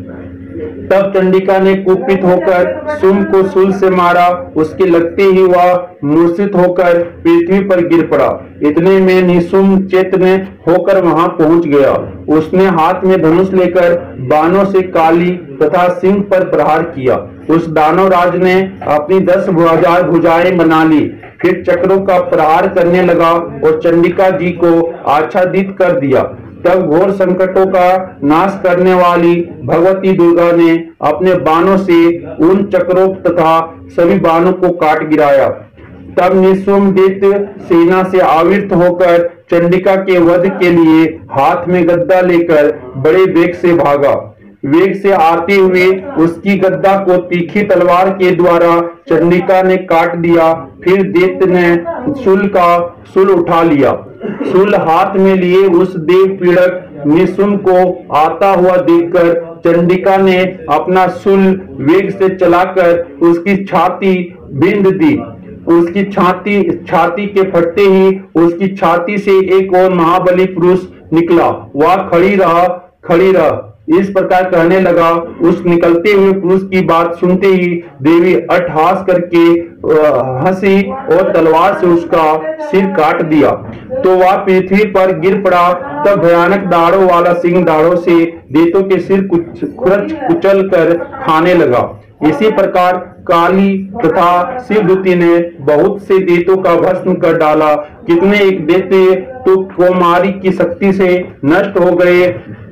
तब चंडिका ने कुपित होकर शुम्भ को शूल से मारा। उसके लगते ही वह मूर्छित होकर पृथ्वी पर गिर पड़ा। इतने में निशुम्भ चैतन्य होकर वहां पहुंच गया। उसने हाथ में धनुष लेकर बाणों से काली तथा सिंह पर प्रहार किया। उस दानव राज ने अपनी 10 भुजाएं बना ली। फिर चक्रों का प्रहार करने लगा और चंडिका जी को आच्छादित कर दिया। तब घोर संकटों का नाश करने वाली भगवती दुर्गा ने अपने बाणों से उन चक्रों तथा सभी बाणों को काट गिराया। तब निशुम्भ दैत्य सेना से आवृत होकर चंडिका के वध के लिए हाथ में गद्दा लेकर बड़े वेग से भागा। वेग से आते हुए उसकी गद्दा को तीखी तलवार के द्वारा चंडिका ने काट दिया। फिर दैत्य ने शूल उठा लिया। शूल हाथ में लिए उस देव पीड़क निशुम्भ को आता हुआ देखकर चंडिका ने अपना शूल वेग से चलाकर उसकी छाती बींध दी। उसकी छाती के फटते ही उसकी छाती से एक और महाबली पुरुष निकला। वह खड़ी रह इस प्रकार कहने लगा। उस निकलते हुए पुरुष की बात सुनते ही देवी अट्टहास करके हंसी और तलवार से उसका सिर काट दिया तो वह पृथ्वी पर गिर पड़ा। तब भयानक दाढ़ों वाला सिंह दाढ़ों से दैत्यों के सिर कुचल कर खाने लगा। इसी प्रकार काली तथा शिवदूती ने बहुत से दैत्यों का भस्म कर डाला। कितने एक दैत्य तो कौमारी की शक्ति से नष्ट हो गए।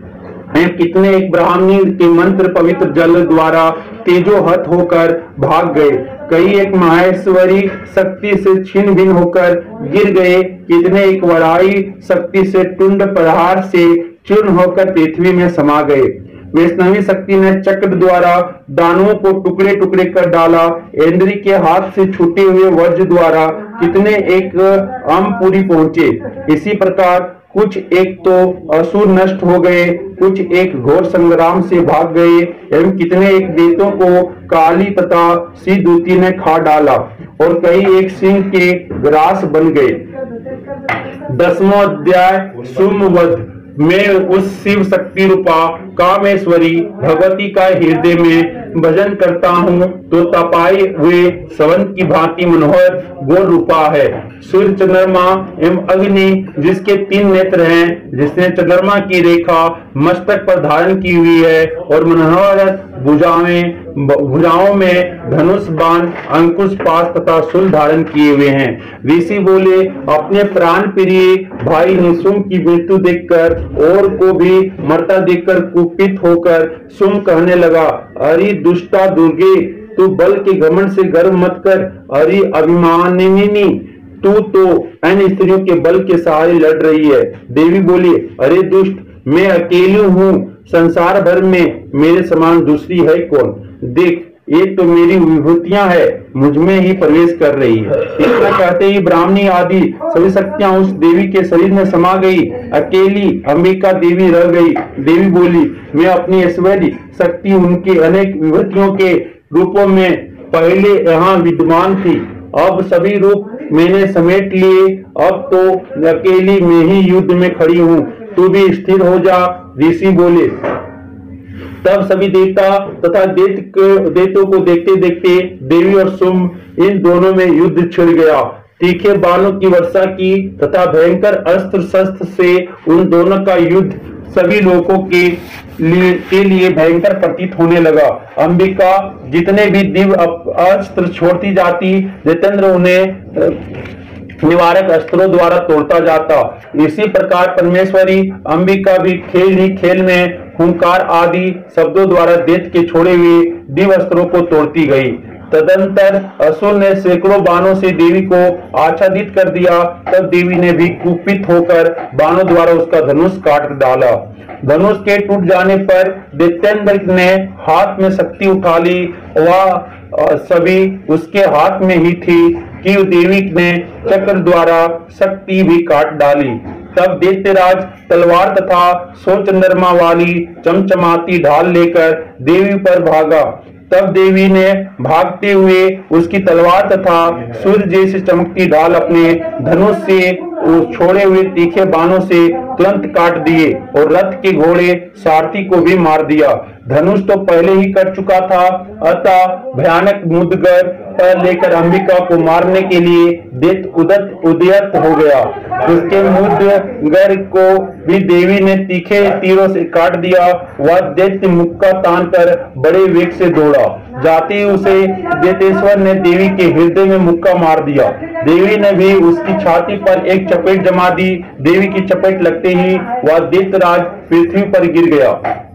कितने एक ब्राह्मणी के मंत्र पवित्र जल द्वारा तेजोहत होकर भाग गए। कई एक माहेश्वरी शक्ति से छिन्न भिन्न होकर गिर गए। कितने एक वराई शक्ति से टुंड प्रहार से चूर्ण होकर पृथ्वी में समा गए। वैष्णवी शक्ति ने चक्र द्वारा दानवों को टुकड़े टुकड़े कर डाला। इंद्री के हाथ से छूटे हुए वज्र द्वारा कितने एक अमपुरी पहुंचे। इसी प्रकार कुछ एक तो असुर नष्ट हो गए, कुछ एक घोर संग्राम से भाग गए एवं कितने एक दैत्यों को काली तथा सिद्धूती ने खा डाला और कई एक सिंह के ग्रास बन गए। 10वां अध्याय सुमवध में उस शिव शक्ति रूपा कामेश्वरी भगवती का हृदय में भजन करता हूँ तो तपाए हुए सवन की भांति मनोहर गोर रूपा है। सूर्य चंद्रमा एवं अग्नि जिसके 3 नेत्र हैं, जिसने चंद्रमा की रेखा मस्तक पर धारण की हुई है और मनोहर भुजाओं में धनुष बाण अंकुश पाश तथा शूल धारण किए हुए हैं। ऋषि बोले, अपने प्राण प्रिय भाई निशुंभ की मृत्यु देखकर और को भी मरता देखकर कुपित होकर सुम कहने लगा, अरे दुष्टा दुर्गे, तू बल के घमंड से गर्व मत कर। अरे अभिमानिनी, तू तो अन्य स्त्रियों के बल के सहारे लड़ रही है। देवी बोली, अरे दुष्ट, मैं अकेली हूँ, संसार भर में मेरे समान दूसरी है कौन। देख, एक तो मेरी विभूतियां है, मुझ में ही प्रवेश कर रही है। इतना कहते ही ब्राह्मणी आदि सभी शक्तियां उस देवी के शरीर में समा गई। अकेली अंबिका देवी रह गई। देवी बोली, मैं अपनी ऐश्वर्य शक्ति उनके अनेक विभूतियों के रूपों में पहले यहाँ विद्यमान थी, अब सभी रूप मैंने समेट लिए। अब तो अकेली मैं ही युद्ध में खड़ी हूँ, तू भी स्थिर हो जा। ऋषि बोले। तब सभी देवता तथा दैत्यों को देखते देखते देवी और सुम इन दोनों में युद्ध छिड़ गया। तीखे बाणों की वर्षा की तथा भयंकर अस्त्र शस्त्र से उन दोनों का युद्ध सभी लोगों के लिए भयंकर प्रतीत होने लगा। अंबिका जितने भी दिव्य अस्त्र छोड़ती जाती, जितेंद्र उन्हें निवारक अस्त्रों द्वारा तोड़ता जाता। इसी प्रकार परमेश्वरी अंबिका भी खेल ही खेल में हुंकार आदि शब्दों द्वारा दैत्य के छोड़े हुए दिव्य अस्त्रों को तोड़ती गई। तदंतर असुर ने सैकड़ों बाणों से देवी को आच्छादित कर दिया। तब देवी ने भी कुपित होकर बाणों द्वारा उसका धनुष काट डाला। धनुष के टूट जाने पर दैत्येंद्र ने हाथ में शक्ति उठा ली। वह सभी उसके हाथ में ही थी कि देवी ने चक्र द्वारा शक्ति भी काट डाली। तब दैत्यराज तलवार तथा 100 चंद्रमा वाली चमचमाती ढाल लेकर देवी पर भागा। तब देवी ने भागते हुए उसकी तलवार तथा सूर्य जैसे चमकती ढाल अपने धनुष से छोड़े हुए तीखे बाणों से तुरंत काट दिए और रथ के घोड़े सारथी को भी मार दिया। धनुष तो पहले ही कट चुका था, अतः भयानक मुदगर पर लेकर अंबिका को मारने के लिए दैत्य उद्यत हो गया। उसके मुदगर को भी देवी ने तीखे तीरों से काट दिया। वह दैत्य मुक्का तान कर बड़े वेग से दौड़ा। जाते ही उसे दैत्येश्वर ने देवी के हृदय में मुक्का मार दिया। देवी ने भी उसकी छाती पर एक चपेट जमा दी। देवी की चपेट लगते ही वह दैत्यराज पृथ्वी पर गिर गया।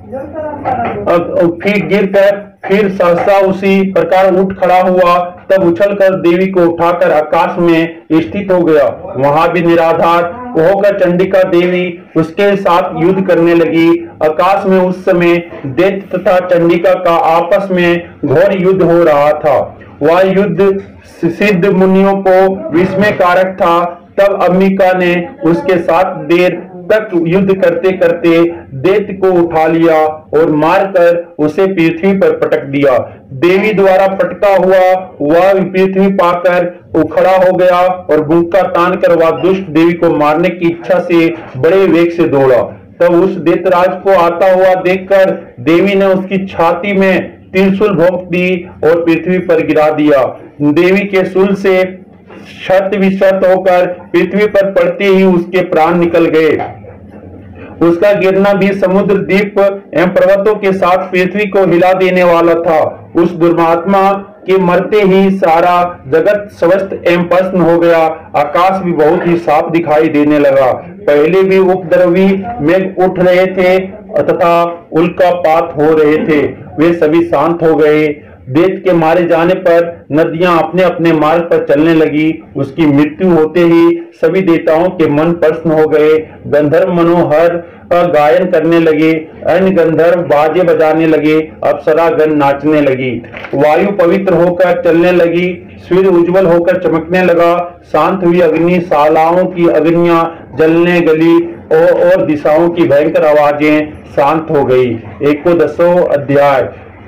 फिर गिरकर फिर सहसा उसी प्रकार उठ खड़ा हुआ। तब उछलकर देवी को उठाकर आकाश में स्थित हो गया। वहां भी निराधार होकर चंडिका देवी उसके साथ युद्ध करने लगी। आकाश में उस समय दैत्य तथा चंडिका का आपस में घोर युद्ध हो रहा था। वह युद्ध सिद्ध मुनियों को विस्मयकारक था। तब अंबिका ने उसके साथ देर तक युद्ध करते करते दैत्य को उठा लिया और मारकर उसे पृथ्वी पर पटक दिया। देवी द्वारा पटका हुआ वह पृथ्वी पाकर उखड़ा हो गया और बुंका तानकर वह दुष्ट देवी को मारने की इच्छा से बड़े वेग से दौड़ा। तब उस दैत्यराज को आता हुआ देखकर देवी ने उसकी छाती में त्रिशूल भोंक दी और पृथ्वी पर गिरा दिया। देवी के शूल से क्षत विक्षत होकर पृथ्वी पर पड़ते ही उसके प्राण निकल गए। उसका गिरना भी समुद्र द्वीप एवं पर्वतों के साथ पृथ्वी को हिला देने वाला था। उस दुर्मात्मा के मरते ही सारा जगत स्वस्थ एवं प्रसन्न हो गया। आकाश भी बहुत ही साफ दिखाई देने लगा। पहले भी उपद्रवी मेघ उठ रहे थे तथा उल्कापात हो रहे थे, वे सभी शांत हो गए। दैत्य के मारे जाने पर नदियां अपने अपने मार्ग पर चलने लगी। उसकी मृत्यु होते ही सभी देवताओं के मन प्रसन्न हो गए। गंधर्व मनोहर गायन करने लगे, अन्य गंधर्व बाजे बजाने लगे, अप्सरागण नाचने लगी, वायु पवित्र होकर चलने लगी, सूर्य उज्जवल होकर चमकने लगा, शांत हुई अग्निशालाओं की अग्नियां जलने गली और दिशाओं की भयंकर आवाजें शांत हो गई। 11वां अध्याय।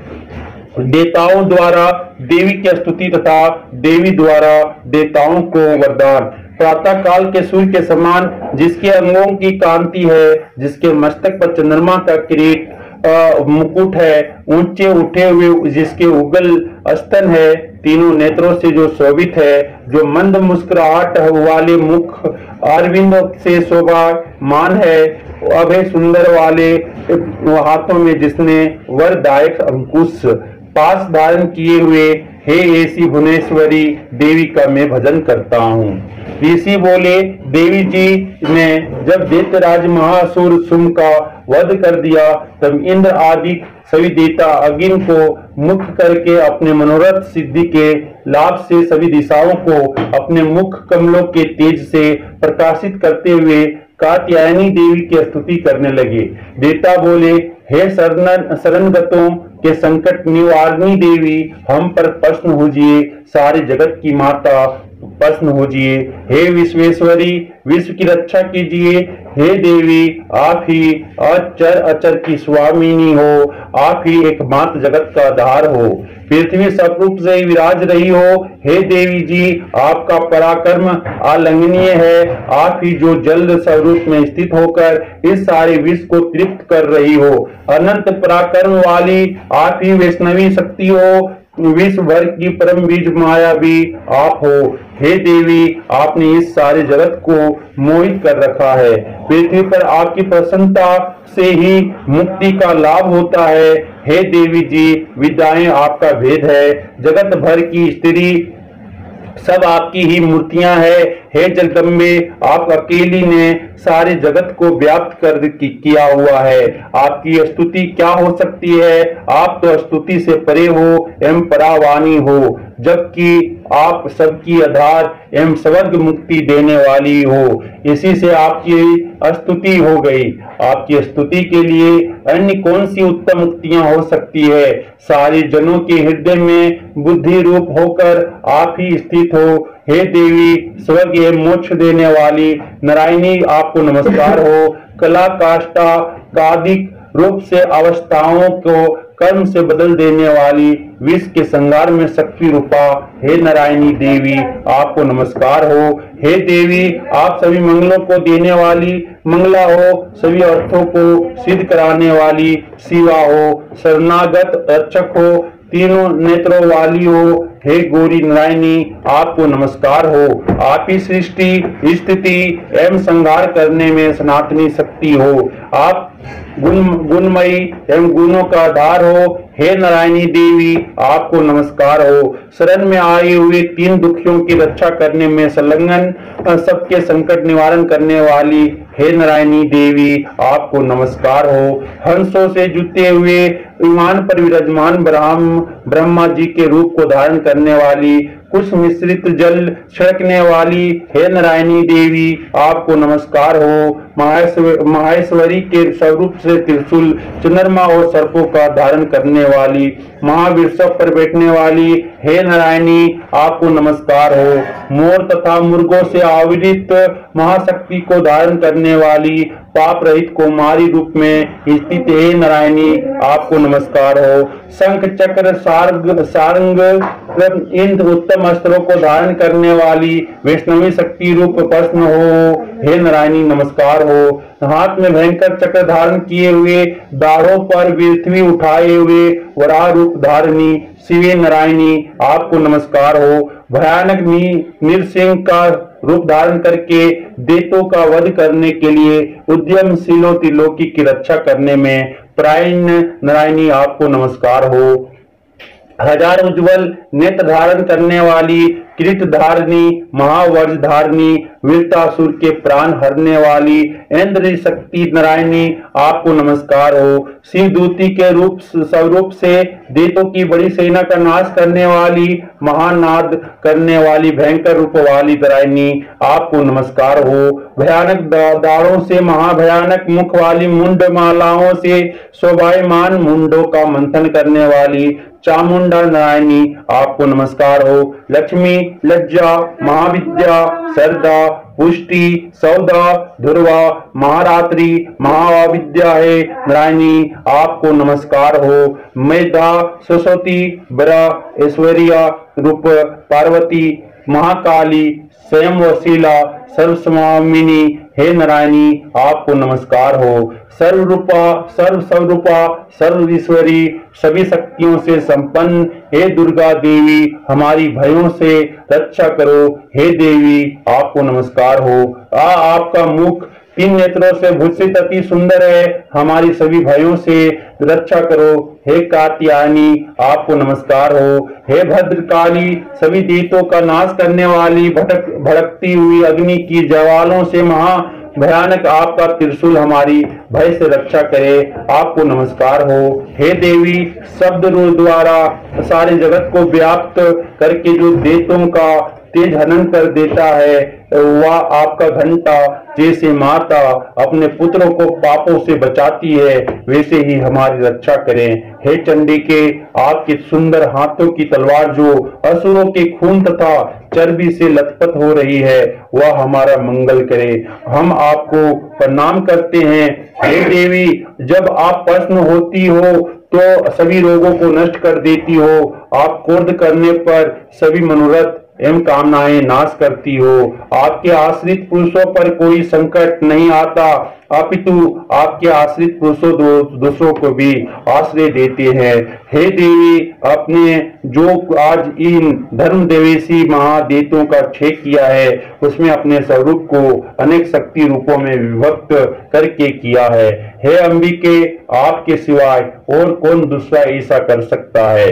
देवताओं द्वारा देवी की स्तुति तथा देवी द्वारा देवताओं को वरदान। प्रातः काल के सूर्य के समान जिसके अंगों की कांति है, जिसके मस्तक पर चंद्रमा का किरीट मुकुट है, ऊंचे उठे हुए जिसके उगल स्तन है, तीनों नेत्रों से जो शोभित है, जो मंद मुस्कुराहट वाले मुख अरविंद से शोभामान है, अभय सुंदर वाले हाथों में जिसने वरदायक अंकुश पास धारण किए हुए, हे ऐसी भुवनेश्वरी देवी का मैं भजन करता हूँ। ऋषि बोले, देवी जी ने जब दैत्यराज महासुर शुंभ का वध कर दिया, तब इंद्र आदि सभी देवता अग्नि को मुक्त करके अपने मनोरथ सिद्धि के लाभ से सभी दिशाओं को अपने मुख कमलों के तेज से प्रकाशित करते हुए कात्यायनी देवी की स्तुति करने लगे। देवता बोले, हे शरणगतों के संकट निवारणी देवी, हम पर प्रसन्न होजिए, सारे जगत की माता प्रसन्न होजिए। हे विश्वेश्वरी, विश्व की रक्षा कीजिए। हे देवी, आप ही अचर अचर की स्वामिनी हो, आप ही एकमात्र जगत का आधार हो, पृथ्वी स्वरूप से विराज रही हो। हे देवी जी, आपका पराक्रम अलंघनीय है, आप ही जो जल स्वरूप में स्थित होकर इस सारे विश्व को तृप्त कर रही हो। अनंत पराक्रम वाली आप ही वैष्णवी शक्ति हो, विश्व भर की परम बीज माया भी आप हो। हे देवी, आपने इस सारे जगत को मोहित कर रखा है। पृथ्वी पर आपकी प्रसन्नता से ही मुक्ति का लाभ होता है। हे देवी जी, विद्याएं आपका भेद है, जगत भर की स्त्री सब आपकी ही मूर्तियां हैं। हे जगदम्बे, आप अकेली ने सारे जगत को व्याप्त कर किया हुआ है, आपकी स्तुति क्या हो सकती है। आप तो स्तुति से परे हो एवं परावानी हो, जबकि आप सबकी आधार एवं स्वर्ग मुक्ति देने वाली हो। इसी से आपकी स्तुति हो गई। आपकी स्तुति के लिए अन्य कौन सी उत्तम मुक्तियां हो सकती है। सारे जनों के हृदय में बुद्धि रूप होकर आप ही स्थित हो। हे देवी, स्वर्ग एवं मोक्ष देने वाली नारायणी, आपको नमस्कार हो। कला काष्ठा कादिक रूप से अवस्थाओं को कर्म से बदल देने वाली, विश्व के संगार में शक्ति रूपा, हे नारायणी देवी, आपको नमस्कार हो। हे देवी, आप सभी मंगलों को देने वाली मंगला हो, सभी अर्थों को सिद्ध कराने वाली शिवा हो, शरणागत रक्षक हो, तीनों नेत्रों वाली हो। हे गौरी नारायणी, आपको नमस्कार हो। आप ही सृष्टि स्थिति एवं संहार करने में सनातनी शक्ति हो। आप गुणमयी एवं गुणों का आधार हो। हे नारायणी देवी, आपको नमस्कार हो। शरण में आए हुए तीन दुखियों की रक्षा करने में संलग्न, सबके संकट निवारण करने वाली, हे नारायणी देवी, आपको नमस्कार हो। हंसों से जुते हुए विमान पर विराजमान ब्रह्मा जी के रूप को धारण करने वाली, कुछ मिश्रित जल छिड़कने वाली, हे नारायणी देवी, आपको नमस्कार हो। माहेश्वरी के स्वरूप से त्रिशूल, चंद्रमा और सर्पों का धारण करने वाली, महावृषभ पर बैठने वाली, हे नारायणी, आपको नमस्कार हो। मोर तथा मुर्गों से आवृत महाशक्ति को धारण करने वाली, पाप रहित कुमारी रूप में स्थित, हे नारायणी, आपको नमस्कार हो। शंख चक्र सारंग इंद्र उत्तम अस्त्रों को धारण करने वाली, वैष्णवी शक्ति रूप प्रसन्न हो, हे नारायणी, नमस्कार हो। हाथ में भयंकर चक्र धारण किए हुए, दाढ़ों पर पृथ्वी उठाए हुए वराह रूप धारणी, शिवे नारायणी, आपको नमस्कार हो। भयानक नृसिंह का रूप धारण करके दैत्यों का वध करने के लिए उद्यमशीलों त्रिलोकी की रक्षा करने में प्रायण नारायणी, आपको नमस्कार हो। हजार उज्ज्वल नेत्र धारण करने वाली, कृत धारणी, महावर्ष धारणी, वीरतासुर के प्राण हरने वाली इंद्र शक्ति नारायणी, आपको नमस्कार हो। शिवदूती के रूप स्वरूप से दैत्यों की बड़ी सेना का नाश करने वाली, महानाद करने वाली, भयंकर रूप वाली नारायणी, आपको नमस्कार हो। भयानक दाढ़ों से, महाभयानक मुख वाली, मुंड मालाओं से शोभायमान मुंडों का मंथन करने वाली चामुंडा नारायणी, आपको नमस्कार हो। लक्ष्मी, लज्जा, महाविद्या, सरदा, पुष्टि, सौदा, ध्रुवा, महारात्रि, महाविद्या है नारायणी, आपको नमस्कार हो। मेधा, सरस्वती, बरा, ऐश्वर्या रूप पार्वती, महाकाली, स्वयं वसीला, सर्वस्वामिनी हे नारायणी, आपको नमस्कार हो। सर्वरूपा, सर्वरूपा, सर्वईश्वरी, सभी शक्तियों से संपन्न हे दुर्गा देवी, हमारी भयों से रक्षा करो हे देवी, आपको नमस्कार हो। आपका मुख 3 नेत्रों से भूषित अति सुंदर है, हमारी सभी भयों से रक्षा करो हे कात्यायनी, आपको नमस्कार हो। हे भद्रकाली, सभी दैत्यों का नाश करने वाली, भड़कती हुई अग्नि की ज्वालाओं से महा भयानक आपका त्रिशूल हमारी भय से रक्षा करे, आपको नमस्कार हो। हे देवी, शब्द द्वारा सारे जगत को व्याप्त करके जो दैत्यों का तेज हनन कर देता है, वह आपका घंटा जैसे माता अपने पुत्रों को पापों से बचाती है, वैसे ही हमारी रक्षा करें। हे चंडिके, आपके सुंदर हाथों की तलवार जो असुरों के खून तथा चर्बी से लथपथ हो रही है, वह हमारा मंगल करे। हम आपको प्रणाम करते हैं। हे देवी, जब आप प्रसन्न होती हो तो सभी रोगों को नष्ट कर देती हो, आप क्रोध करने पर सभी मनोरथ एवं कामनाएं नाश करती हो। आपके आश्रित पुरुषों पर कोई संकट नहीं आता, अपितु आपके आश्रित पुरुषों दूसरों को भी आश्रय देते हैं। हे देवी, आपने जो आज इन धर्म देवेशी महादेवों का क्षय किया है, उसमें अपने स्वरूप को अनेक शक्ति रूपों में विभक्त करके किया है। हे अंबिके, आपके सिवाय और कौन दूसरा ऐसा कर सकता है।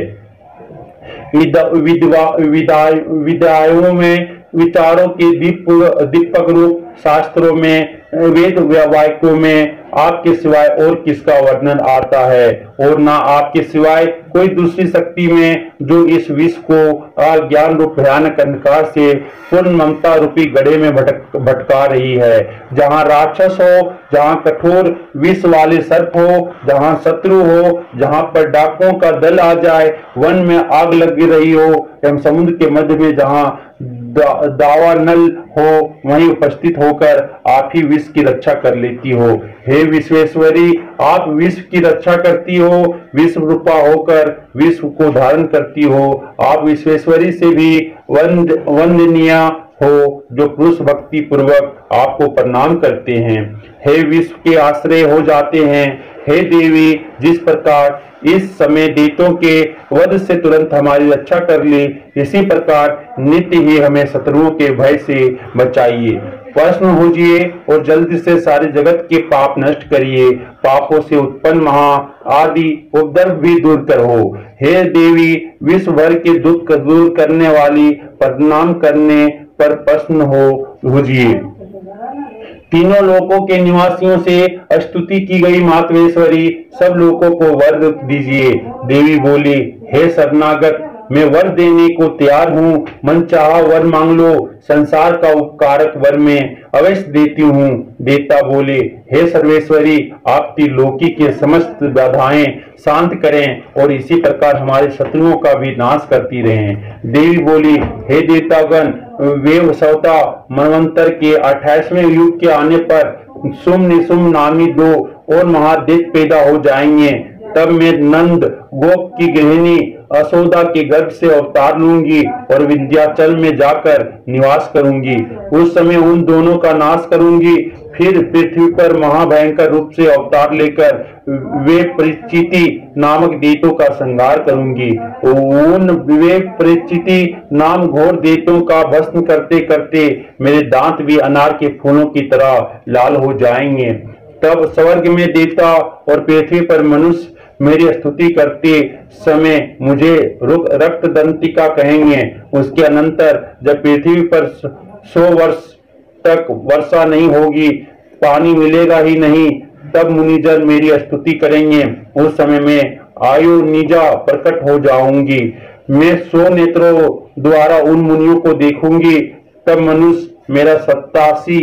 विदायों में विचारों के दीपक रूप शास्त्रों में, वेद वाक्यों में आपके सिवाय और किसका वर्णन आता है, और ना आपके सिवाय कोई दूसरी शक्ति में जो इस विष को ज्ञान रूप भयानक अंधकार से पूर्ण ममता रूपी गड्ढे में भटका रही है। जहाँ राक्षस हो, जहाँ कठोर विष वाले सर्प हो, जहाँ शत्रु हो, जहाँ पर डाकुओं का दल आ जाए, वन में आग लग रही हो, एवं समुद्र के मध्य में जहाँ दावानल हो, वहीं उपस्थित होकर आप ही विश्व की रक्षा कर लेती हो। हे विश्वेश्वरी, आप विश्व की रक्षा करती हो, विश्व रूपा होकर विश्व को धारण करती हो। आप विश्वेश्वरी से भी वंदनीय हो, जो पुरुष भक्ति पूर्वक आपको प्रणाम करते हैं। हे विश्व के आश्रय हो जाते हैं। हे देवी, जिस प्रकार इस समय दैत्यों के वध से तुरंत हमारी रक्षा कर ली, इसी प्रकार नित्य ही हमें शत्रुओं के भय से बचाइए। प्रसन्न होजिए और जल्दी से सारे जगत के पाप नष्ट करिए। पापों से उत्पन्न महा आदि उपद्रव भी दूर करो। हे देवी, विश्व भर के दुख दूर करने वाली, प्रणाम करने पर प्रसन्न होजिए। तीनों लोकों के निवासियों से स्तुति की गई मातवेश्वरी, सब लोगों को वर दीजिए। देवी बोली, हे शरणागत, मैं वर देने को तैयार हूँ, मन चाहा वर मांग लो, संसार का उपकारक वर में अवश्य देती हूँ। देवता बोले, हे सर्वेश्वरी, आप त्रिलोकी के समस्त बाधाएं शांत करें और इसी प्रकार हमारे शत्रुओं का भी नाश करती रहें। देवी बोली, हे देवतागण, वेव सवता मनवंतर के 28वें युग के आने पर सुम निसुम नामी 2 और महादेव पैदा हो जाएंगे। तब मैं नंद गोप की गृहिणी असोदा के गर्भ से अवतार लूंगी और विंध्याचल में जाकर निवास करूंगी। उस समय उन दोनों का नाश करूंगी। फिर पृथ्वी पर महाभयंकर रूप से अवतार लेकर वे परिचिति नामक दैत्यों का संहार करूंगी। उन वे परिचिति नाम घोर दैत्यों का भस्म करते करते मेरे दांत भी अनार के फूलों की तरह लाल हो जाएंगे। तब स्वर्ग में देवता और पृथ्वी पर मनुष्य मेरी स्तुति करते समय मुझे रक्त दंतिका कहेंगे। उसके अनंतर जब पृथ्वी पर 100 वर्ष तक वर्षा नहीं होगी, पानी मिलेगा ही नहीं, तब मुनिजन मेरी स्तुति करेंगे। उस समय में आयु निजा प्रकट हो जाऊंगी। मैं 100 नेत्रों द्वारा उन मुनियों को देखूंगी। तब मनुष्य मेरा 87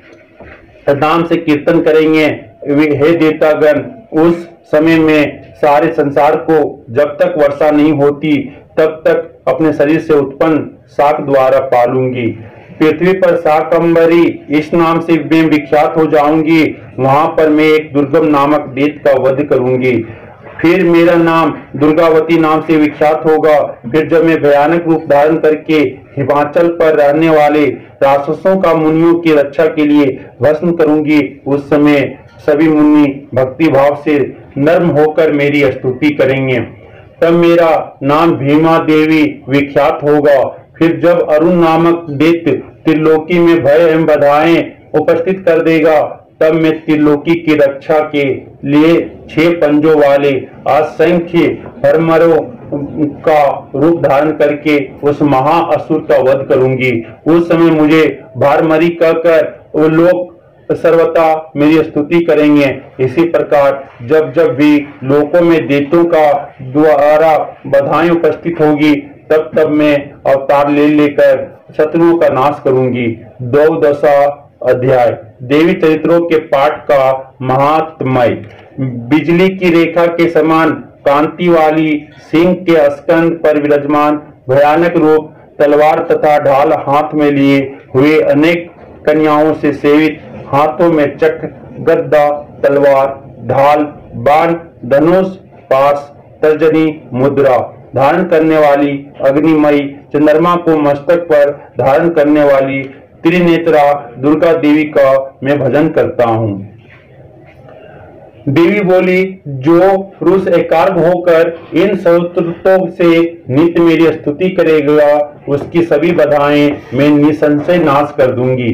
नाम से कीर्तन करेंगे। हे देवतागण, उस समय में सारे संसार को जब तक वर्षा नहीं होती तब तक अपने शरीर से उत्पन्न शाक द्वारा पालूंगी। पृथ्वी पर शाकंभरी इस नाम से मैं विख्यात हो जाऊंगी। वहां पर मैं एक दुर्गम नामक दैत्य का वध करूंगी। फिर मेरा नाम दुर्गावती नाम से विख्यात होगा। फिर जब मैं भयानक रूप धारण करके हिमाचल पर रहने वाले राक्षसों का मुनियों की रक्षा के लिए भस्म करूंगी, उस समय सभी मुनि भक्ति भाव से नर्म होकर मेरी स्तुति करेंगे। तब मेरा नाम भीमा देवी विख्यात होगा। फिर जब अरुण नामक दैत्य त्रिलोकी में भय एवं बाधाएं उपस्थित कर देगा, तब मैं त्रिलोकी की रक्षा के लिए 6 पंजों वाले असंख्य भरमरों का रूप धारण करके उस महाअसुर का वध करूंगी। उस समय मुझे भारमरी कहकर वो लोग सर्वथा मेरी स्तुति करेंगे। इसी प्रकार जब जब भी लोकों में दैत्यों का द्वारा बाधाएं उपस्थित होगी, तब तब मैं अवतार ले लेकर शत्रुओं का नाश करूंगी। 12वां अध्याय देवी चरित्रों के पाठ का महात्म्य। बिजली की रेखा के समान कांति वाली सिंह के स्कंद पर विराजमान भयानक रूप, तलवार तथा ढाल हाथ में लिए हुए अनेक कन्याओं से सेवित, हाथों में चक्र, गदा, तलवार, ढाल, बाण, धनुष, पास, तर्जनी, मुद्रा धारण करने वाली अग्निमयी, चंद्रमा को मस्तक पर धारण करने वाली त्रिनेत्रा दुर्गा देवी का मैं भजन करता हूँ। देवी बोली, जो पुरुष एकाग्र होकर इन स्तोत्रों से नित्य मेरी स्तुति करेगा, उसकी सभी बाधाएं मैं निसंशय नाश कर दूंगी।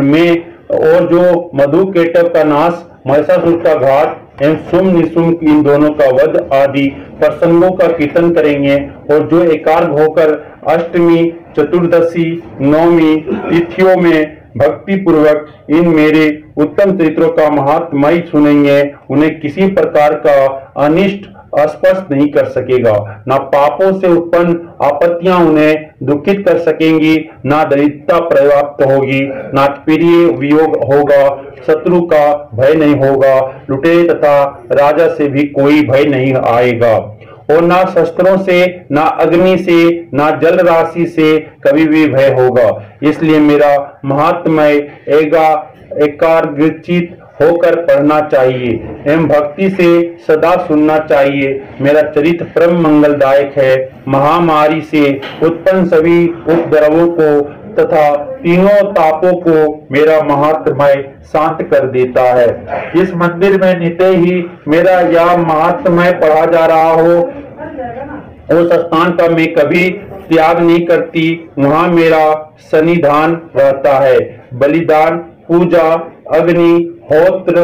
और जो मधुकेटव का नाश, महिषासुर का घात एवं सुम निशुम इन दोनों का वध आदि प्रसंगों का कीर्तन करेंगे। और जो एकाग्र होकर अष्टमी, चतुर्दशी, नवमी तिथियों में भक्ति पूर्वक इन मेरे उत्तम चरित्रों का महात्म्य सुनेंगे, उन्हें किसी प्रकार का अनिष्ट स्पर्श नहीं कर सकेगा। ना पापों से उत्पन्न आपत्तियां उन्हें दुखित कर सकेंगी, ना दरिद्रता प्राप्त होगी, ना प्रिय वियोग होगा, शत्रु का भय नहीं होगा, लुटेरे तथा राजा से भी कोई भय नहीं आएगा। और ना शस्त्रों से, ना अग्नि से, ना जल राशि से कभी भी भय होगा। इसलिए मेरा महात्म्य एकाग्रचित होकर पढ़ना चाहिए एवं भक्ति से सदा सुनना चाहिए। मेरा चरित्र परम मंगलदायक है। महामारी से उत्पन्न सभी उपद्रवों को तथा तीनों तापों को मेरा महात्म्य शांत कर देता है। इस मंदिर में नित्य ही मेरा यह महात्म्य पढ़ा जा रहा हो, उस स्थान का मैं कभी त्याग नहीं करती। वहां मेरा सन्निधान रहता है। बलिदान, पूजा, अग्नि होत्र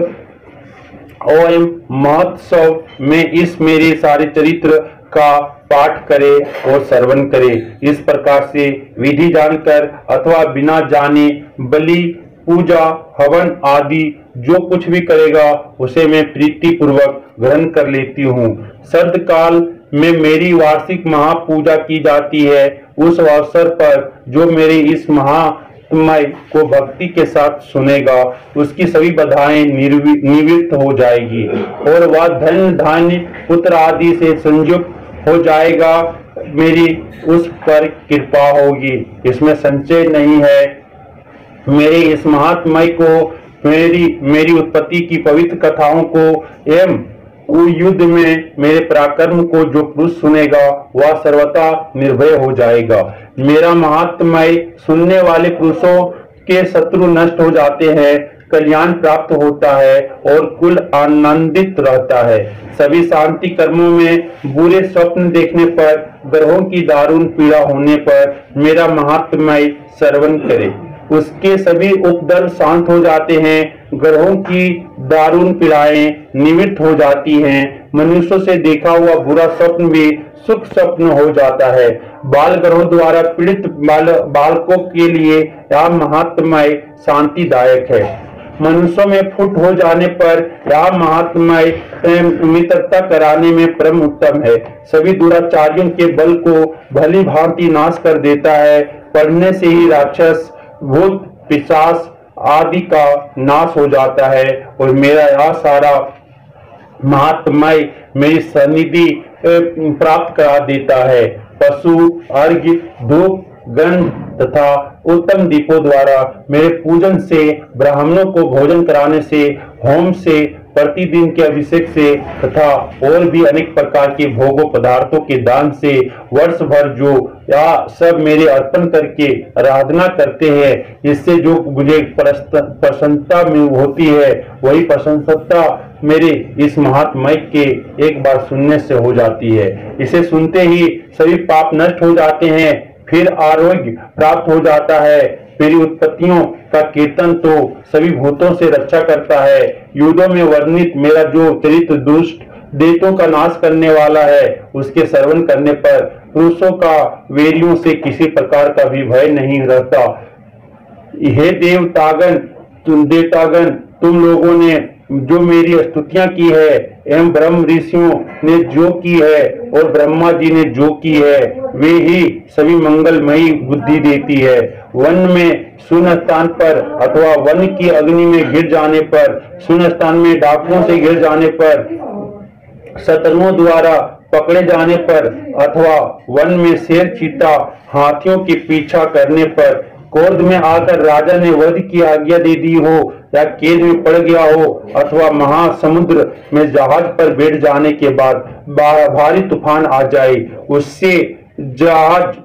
एवं महोत्सव में इस मेरे सारे चरित्र का पाठ करे और श्रवण करे। इस प्रकार से विधि जानकर अथवा बिना जाने बलि, पूजा, हवन आदि जो कुछ भी करेगा उसे मैं प्रीति पूर्वक ग्रहण कर लेती हूँ। शरद काल में मेरी वार्षिक महापूजा की जाती है। उस अवसर पर जो मेरे इस महात्म्य को भक्ति के साथ सुनेगा, उसकी सभी बाधाएं निवृत्त हो जाएगी और वह धन धान्य पुत्र आदि से संयुक्त हो जाएगा। मेरी उस पर कृपा होगी, इसमें संशय नहीं है। मेरे इस महात्म्य को, मेरी उत्पत्ति की पवित्र कथाओं को एवं युद्ध में मेरे पराक्रम को जो पुरुष सुनेगा वह सर्वथा निर्भय हो जाएगा। मेरा महात्म्य सुनने वाले पुरुषों के शत्रु नष्ट हो जाते हैं, कल्याण प्राप्त होता है और कुल आनंदित रहता है। सभी शांति कर्मों में बुरे स्वप्न देखने पर, ग्रहों की दारुण पीड़ा होने पर मेरा महात्म्य श्रवण करे। उसके सभी उपद्रव शांत हो जाते हैं, ग्रहों की दारुण पीड़ाएं निवृत्त हो जाती हैं, मनुष्यों से देखा हुआ बुरा स्वप्न भी सुख स्वप्न हो जाता है। बाल ग्रहों द्वारा पीड़ित बालकों के लिए यह महात्मय शांतिदायक है। मनुष्यों में फुट हो जाने पर यह महात्मय मित्रता कराने में परम उत्तम है। सभी दुराचारियों के बल को भली भांति नाश कर देता है। पढ़ने से ही राक्षस, भूत, पिशाच आदि का नाश हो जाता है और मेरा यह सारा महात्मय मेरी सन्निधि प्राप्त करा देता है। पशु, अर्घ्य, धूप, गंध तथा उत्तम दीपों द्वारा मेरे पूजन से, ब्राह्मणों को भोजन कराने से, होम से, प्रतिदिन के अभिषेक से तथा और भी अनेक प्रकार के भोगों पदार्थों के दान से वर्ष भर जो या सब मेरे अर्पण करके आराधना करते हैं, इससे जो मुझे प्रसन्नता में होती है, वही प्रसन्नता मेरे इस महात्मय के एक बार सुनने से हो जाती है। इसे सुनते ही सभी पाप नष्ट हो जाते हैं, फिर आरोग्य प्राप्त हो जाता है। मेरी उत्पत्तियों का कीर्तन तो सभी भूतों से रक्षा करता है। युद्धों में वर्णित मेरा जो चरित्र दुष्ट देवों का नाश करने वाला है, उसके श्रवण करने पर पुरुषों का वेरियों से किसी प्रकार का भी भय नहीं रहता। हे देवतागण, तुम लोगों ने जो मेरी स्तुतियां की है एवं ब्रह्म ऋषियों ने जो की है और ब्रह्मा जी ने जो की है, वे ही सभी मंगलमयी बुद्धि देती है। वन में शून्य स्थान पर अथवा वन की अग्नि में गिर जाने पर, शून्य स्थान में डाकुओं से गिर जाने पर, शत्रुओं द्वारा पकड़े जाने पर अथवा वन में शेर, चीता, हाथियों के पीछा करने पर, क्रोध में आकर राजा ने वध की आज्ञा दे दी हो या कैद में पड़ गया हो अथवा महासमुद्र में जहाज पर बैठ जाने के बाद भारी तूफान आ जाए, उससे जहाज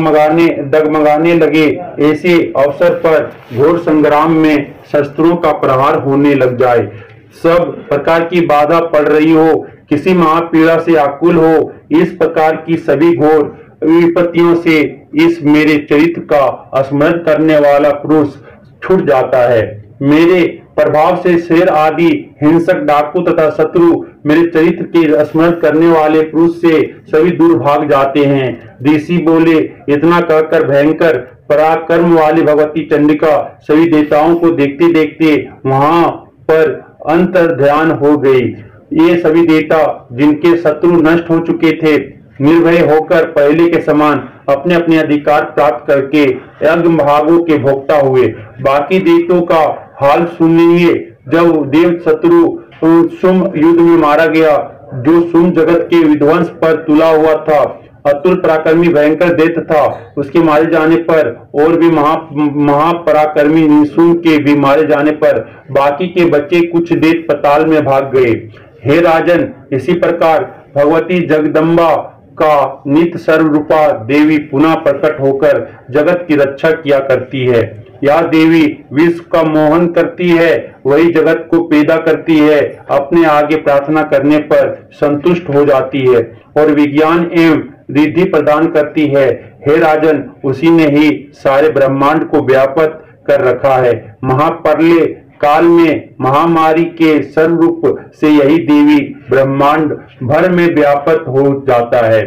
डगमगाने लगे, ऐसे अवसर पर घोर संग्राम में शस्त्रों का प्रहार होने लग जाए, सब प्रकार की बाधा पड़ रही हो, किसी महापीड़ा से आकुल हो, इस प्रकार की सभी घोर विपत्तियों से इस मेरे चरित्र का स्मरण करने वाला पुरुष छूट जाता है। मेरे प्रभाव से शेर आदि हिंसक, डाकू तथा शत्रु मेरे चरित्र के स्मरण करने वाले पुरुष से सभी दूर भाग जाते हैं। ऋषि बोले, इतना कहकर भयंकर पराक्रम वाली भगवती चंडिका सभी देवताओं को देखते देखते वहां पर अंतर ध्यान हो गई। ये सभी देवता जिनके शत्रु नष्ट हो चुके थे, निर्भय होकर पहले के समान अपने अपने अधिकार प्राप्त करके यज्ञ भागों के भोक्ता हुए। बाकी देवताओं का हाल सुनिए। जब देव शत्रु सुम युद्ध में मारा गया, जो सुम जगत के विध्वंस पर तुला हुआ था, अतुल पराक्रमी भयंकर दैत्य था, उसके मारे जाने पर और भी महापराक्रमी निशुम के भी मारे जाने पर बाकी के बच्चे कुछ दैत्य पताल में भाग गए। हे राजन, इसी प्रकार भगवती जगदम्बा का नित्य सर्वरूपा देवी पुनः प्रकट होकर जगत की रक्षा किया करती है। यह देवी विश्व का मोहन करती है, वही जगत को पैदा करती है, अपने आगे प्रार्थना करने पर संतुष्ट हो जाती है और विज्ञान एवं रिद्धि प्रदान करती है। हे राजन, उसी ने ही सारे ब्रह्मांड को व्यापक कर रखा है। महाप्रलय काल में महामारी के स्वरूप से यही देवी ब्रह्मांड भर में व्यापक हो जाता है।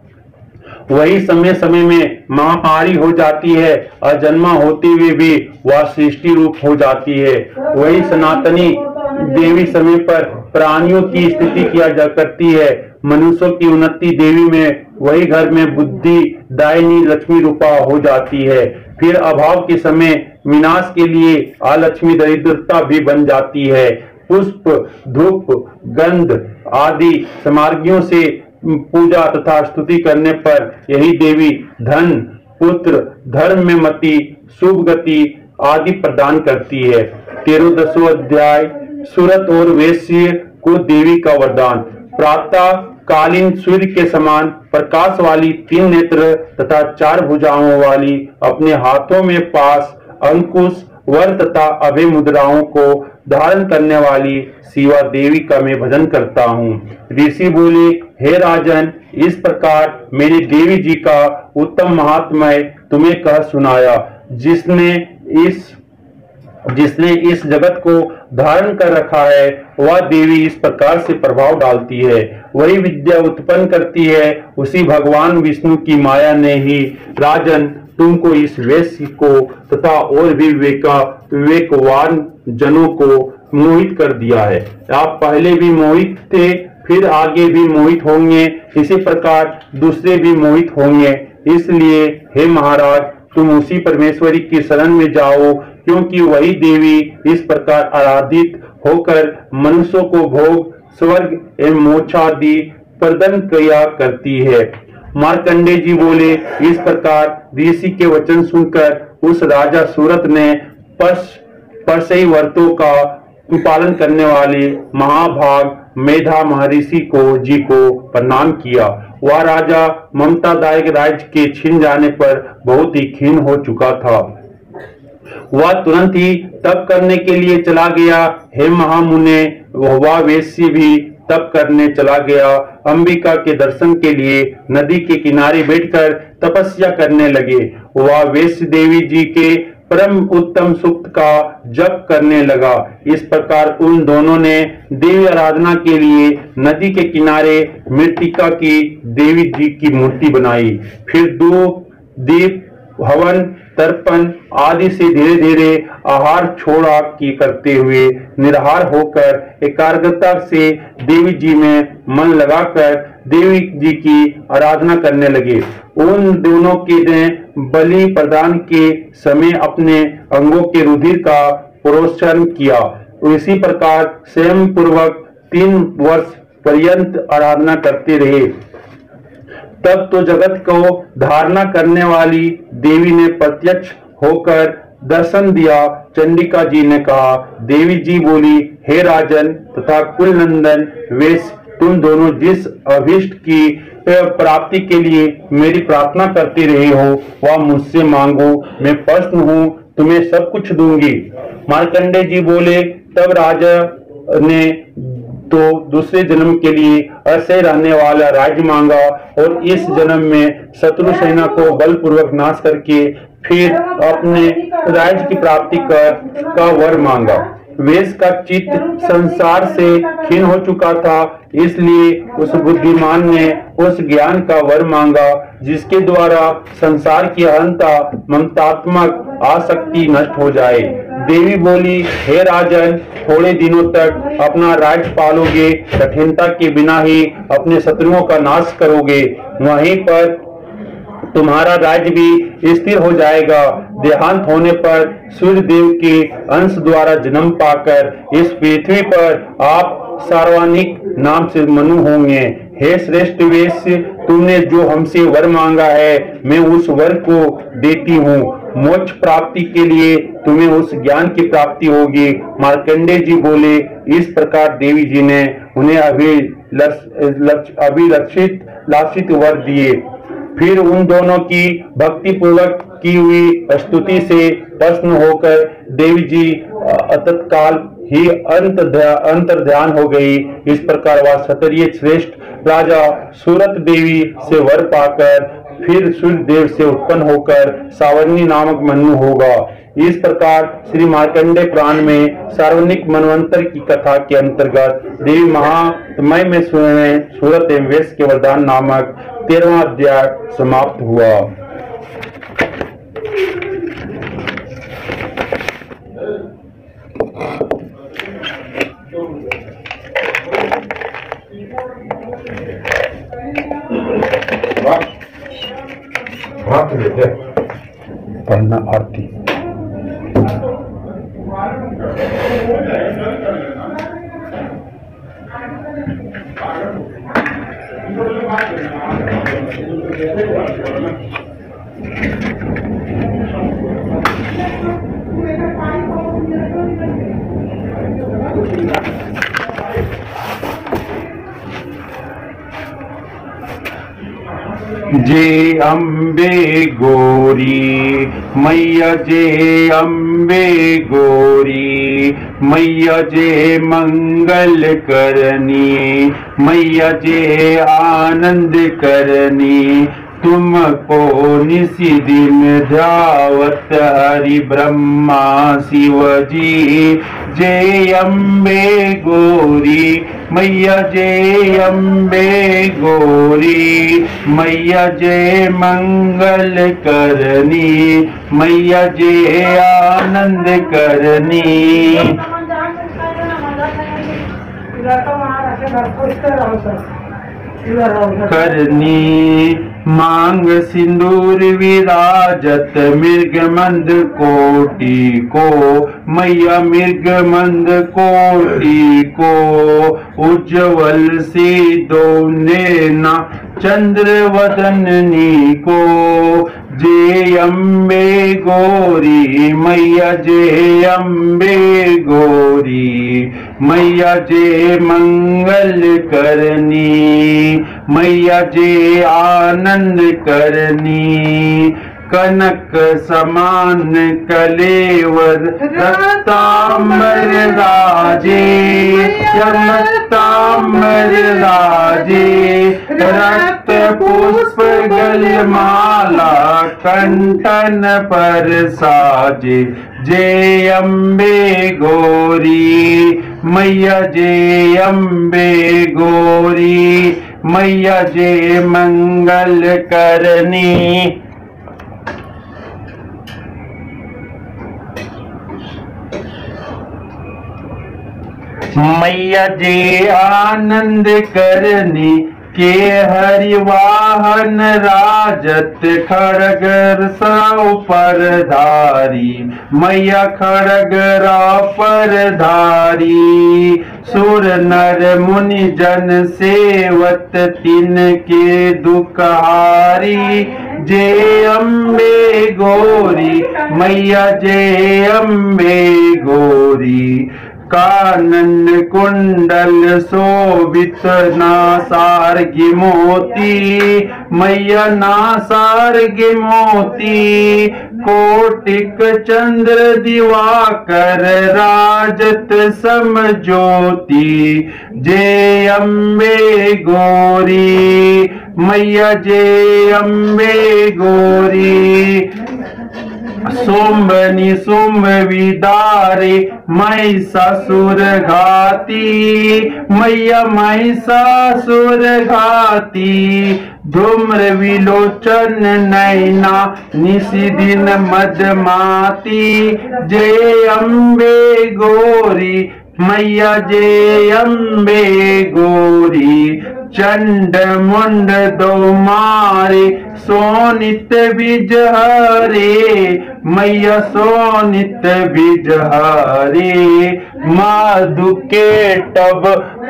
वही समय समय में महामारी हो जाती है, अजन्मा होते हुए भी वह सृष्टि रूप हो जाती है। वही सनातनी देवी समय पर प्राणियों की स्थिति किया जा करती है। मनुष्यों की उन्नति देवी में, वही घर में बुद्धि दायिनी लक्ष्मी रूपा हो जाती है। फिर अभाव के समय विनाश के लिए अलक्ष्मी दरिद्रता भी बन जाती है। पुष्प, धूप, गंध आदि सामग्रियों से पूजा तथा स्तुति करने पर यही देवी धन, पुत्र, धर्म में मति, शुभ गति आदि प्रदान करती है। 13वां अध्याय सूरत और वैश्य को देवी का वरदान। प्रातः कालीन सूर्य के समान प्रकाश वाली 3 नेत्र तथा 4 भुजाओं वाली, अपने हाथों में पास, अंकुश, वर तथा अभय मुद्राओं को धारण करने वाली शिवा देवी का मैं भजन करता हूँ। ऋषि बोले, हे राजन, इस प्रकार मेरी देवी जी का उत्तम महात्म्य तुम्हें कह सुनाया। जिसने जिसने इस जगत को धारण कर रखा है, वह देवी इस प्रकार से प्रभाव डालती है। वही विद्या उत्पन्न करती है, उसी भगवान विष्णु की माया ने ही राजन तुमको इस वेश्य को तथा और भी विवेकवान जनों को मोहित कर दिया है। आप पहले भी मोहित थे, फिर आगे भी मोहित होंगे, इसी प्रकार दूसरे भी मोहित होंगे। इसलिए हे महाराज, तुम उसी परमेश्वरी की शरण में जाओ, क्योंकि वही देवी इस प्रकार आराधित होकर मनुष्यों को भोग, स्वर्ग एवं मोक्षादि प्रदान किया करती है। मार्कंडेय जी बोले, इस प्रकार ऋषि के वचन सुनकर उस राजा सूरत ने परसई व्रतों का पालन करने वाले महाभाग मेधा महर्षि को प्रणाम किया। वह राजा ममतादायक राज्य के छिन जाने पर बहुत ही खीन हो चुका था। वह तुरंत ही तप करने के लिए चला गया। हे महामुने, वह वेश्य भी तप करने चला गया। अंबिका के दर्शन के लिए नदी के किनारे बैठकर तपस्या करने लगे। वह वेश्य देवी जी के परम उत्तम सूक्त का जप करने लगा। इस प्रकार उन दोनों ने देवी आराधना के लिए नदी के किनारे मृत्तिका की देवी जी की मूर्ति बनाई। फिर धूप, दीप, हवन, तर्पण आदि से धीरे धीरे आहार छोड़ा की करते हुए निराहार होकर एकाग्रता से देवी जी में मन लगाकर देवी जी की आराधना करने लगे। उन दोनों के बलि प्रदान के समय अपने अंगों के रुधिर का प्रोक्षण किया। इसी प्रकार स्वयं पूर्वक 3 वर्ष पर्यंत आराधना करते रहे। तब तो जगत को धारणा करने वाली देवी ने प्रत्यक्ष होकर दर्शन दिया। चंडिका जी ने कहा, देवी जी बोली, हे राजन तथा कुलनंदन वेश, तुम दोनों जिस अभीष्ट की प्राप्ति के लिए मेरी प्रार्थना करते रहे हो, वह मुझसे मांगो, मैं प्रसन्न हूँ, तुम्हें सब कुछ दूंगी। मार्कंडेय जी बोले, तब राजा ने तो दूसरे जन्म के लिए अक्षय रहने वाला राज्य मांगा और इस जन्म में शत्रु सेना को बलपूर्वक नाश करके फिर अपने राज्य की प्राप्ति का वर मांगा। वेश का चित्त संसार से क्षीण हो चुका था, इसलिए उस बुद्धिमान ने उस ज्ञान का वर मांगा जिसके द्वारा संसार की अहंता ममतात्मक आसक्ति नष्ट हो जाए। देवी बोली, हे राजन, थोड़े दिनों तक अपना राज्य पालोगे, कठिनता के बिना ही अपने शत्रुओं का नाश करोगे, वहीं पर तुम्हारा राज्य भी स्थिर हो जाएगा। देहांत होने पर सूर्य देव के अंश द्वारा जन्म पाकर इस पृथ्वी पर आप सार्वनिक नाम से मनु होंगे। हे श्रेष्ठ वेश्य, तुमने जो हमसे वर मांगा है, मैं उस वर को देती हूँ। मोक्ष प्राप्ति के लिए तुम्हें उस ज्ञान की प्राप्ति होगी। मार्कंडेय जी बोले, इस प्रकार देवी जी ने उन्हें अभिलषित वर दिए। फिर उन दोनों की भक्ति पूर्वक की हुई स्तुति से प्रसन्न होकर देवी जी तत्काल ही अंतर्ध्यान हो गई। इस प्रकार वह क्षत्रिय श्रेष्ठ राजा सूरत देवी से वर पाकर फिर सूर्य देव से उत्पन्न होकर सावर्णी नामक मनु होगा। इस प्रकार श्री मार्कंडेय पुराण में सार्वनिक मनवंतर की कथा के अंतर्गत देवी महात्म्य में सूरत एवं वेश के वरदान नामक 13वां अध्याय समाप्त हुआ। पढ़ना आरती। जय अम्बे गौरी मैया, जय अम्बे गौरी मैया, जय मंगल करनी मैया, जय आनंद करनी तुमको निसी दिन ध्यावत हरि ब्रह्मा शिव जी। जय अम्बे गौरी मैया, जय अम्बे गौरी मैया, जय मंगल करनी मैया, जय आनंद करनी। करनी मांग सिंदूर विराजत मृगमंद कोटि को मैया, मृगमंद कोटि को उज्जवल सी दो नैना चंद्र वदननी को। जय अम्बे गौरी मैया, जय अम्बे गौरी मैया, जय मंगल करनी मैया, जय आनंद करनी। कनक समान कलेवर रक्तांबर राजे, रक्तांबर राजे रक्त पुष्प गलमाला कंठन पर साजे। जय अम्बे गौरी मैया, जय अम्बे गौरी मैया, जय मंगल करनी। मैया, जय आनंद करनी के हरिवाहन राजत खड़ग सौ पर धारी मैया, खड़ग पर धारी। सुर नर मुनि जन सेवत तिन के दुखहारी। जय अम्बे गौरी मैया, जय अम्बे गौरी। कानन कुंडल शोभित नासार की मोती मैया, नासार की मोती। कोटिक चंद्र दिवाकर राजत समज्योति। जय अम्बे गौरी मैया, जय अम्बे गौरी। सोमनी सोम विदारे महिषासुर घाती मैया, महिषासुर घाती। धूम्र विलोचन नैना निशी दिन मदमाती। जय अम्बे गौरी मैया, जय अम्बे गौरी। चंड मुंड दो मारे सोनित बिजहरे मैया, सोनित बिजहरे। माधु के टब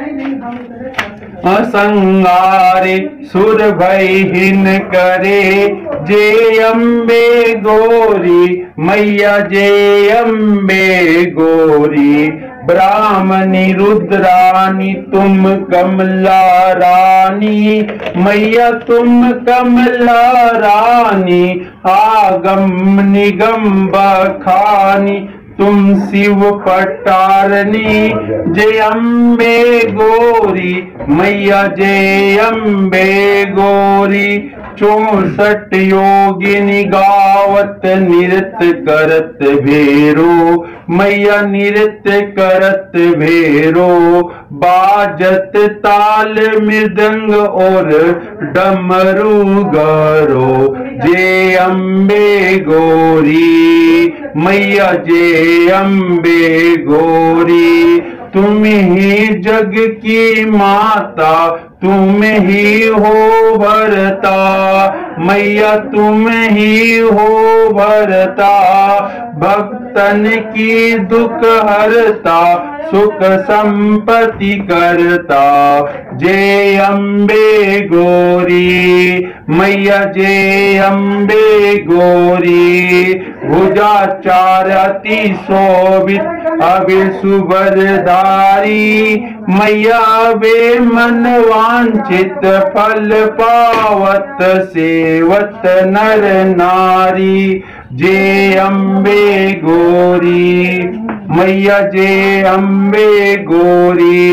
असंगारे सुर भयहीन करे। जय अम्बे गौरी मैया, जय अम्बे गौरी। ब्राह्मणी रुद्रानी तुम कमला रानी मैया, तुम कमला रानी। आगम निगम बखानी तुम शिव पटारनी। जय अम्बे गौरी मैया, जय अम्बे गौरी। 64 योगिनी गावत नृत्य करत भेरो मैया, नृत्य करत भेरो। बाजत ताल मृदंग और डमरू गरो। जय अम्बे गौरी मैया, जय अम्बे गौरी। तुम ही जग की माता, तुम ही हो भरता मैया, तुम ही हो भरता। भक्तन की दुख हरता, सुख संपत्ति करता। जय अम्बे गौरी मैया, जय अम्बे गौरी। भुजाचार अति शोभित अभि सुबरधारी मैया, वे मन वांछित फल पावत सेवत नर नारी। जय अम्बे गौरी मैया, जय अम्बे गौरी।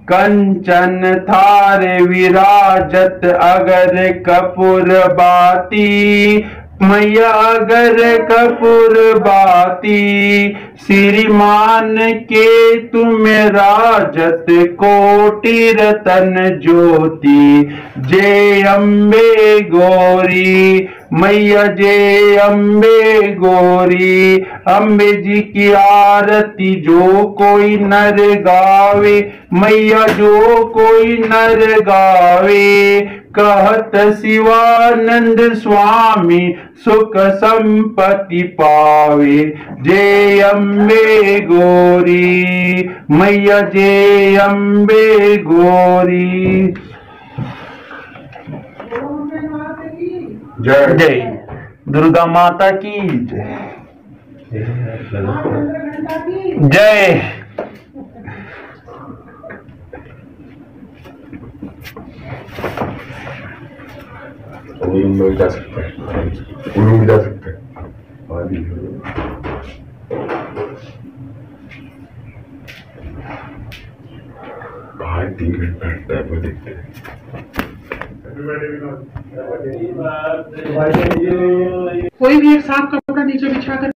कंचन थार विराजत अगर कपूर बाती, मैया अगर कपूर बाती। श्रीमान के तुम राजत कोटि रतन ज्योति, जय अम्बे गौरी मैया जय अम्बे गौरी। अम्बे जी की आरती जो कोई नर गावे, मैया जो कोई नर गावे। कहत शिवानंद स्वामी सुख संपत्ति पावे, जय अम्बे गौरी मैया जय अम्बे गौरी। जय जय दुर्गा माता की जय। रूम में जा सकता है, रूम में जा सकता है। बाहर 3 घंटा है, वो देखते हैं। कोई भी एक साफ कपड़ा नीचे बिछा कर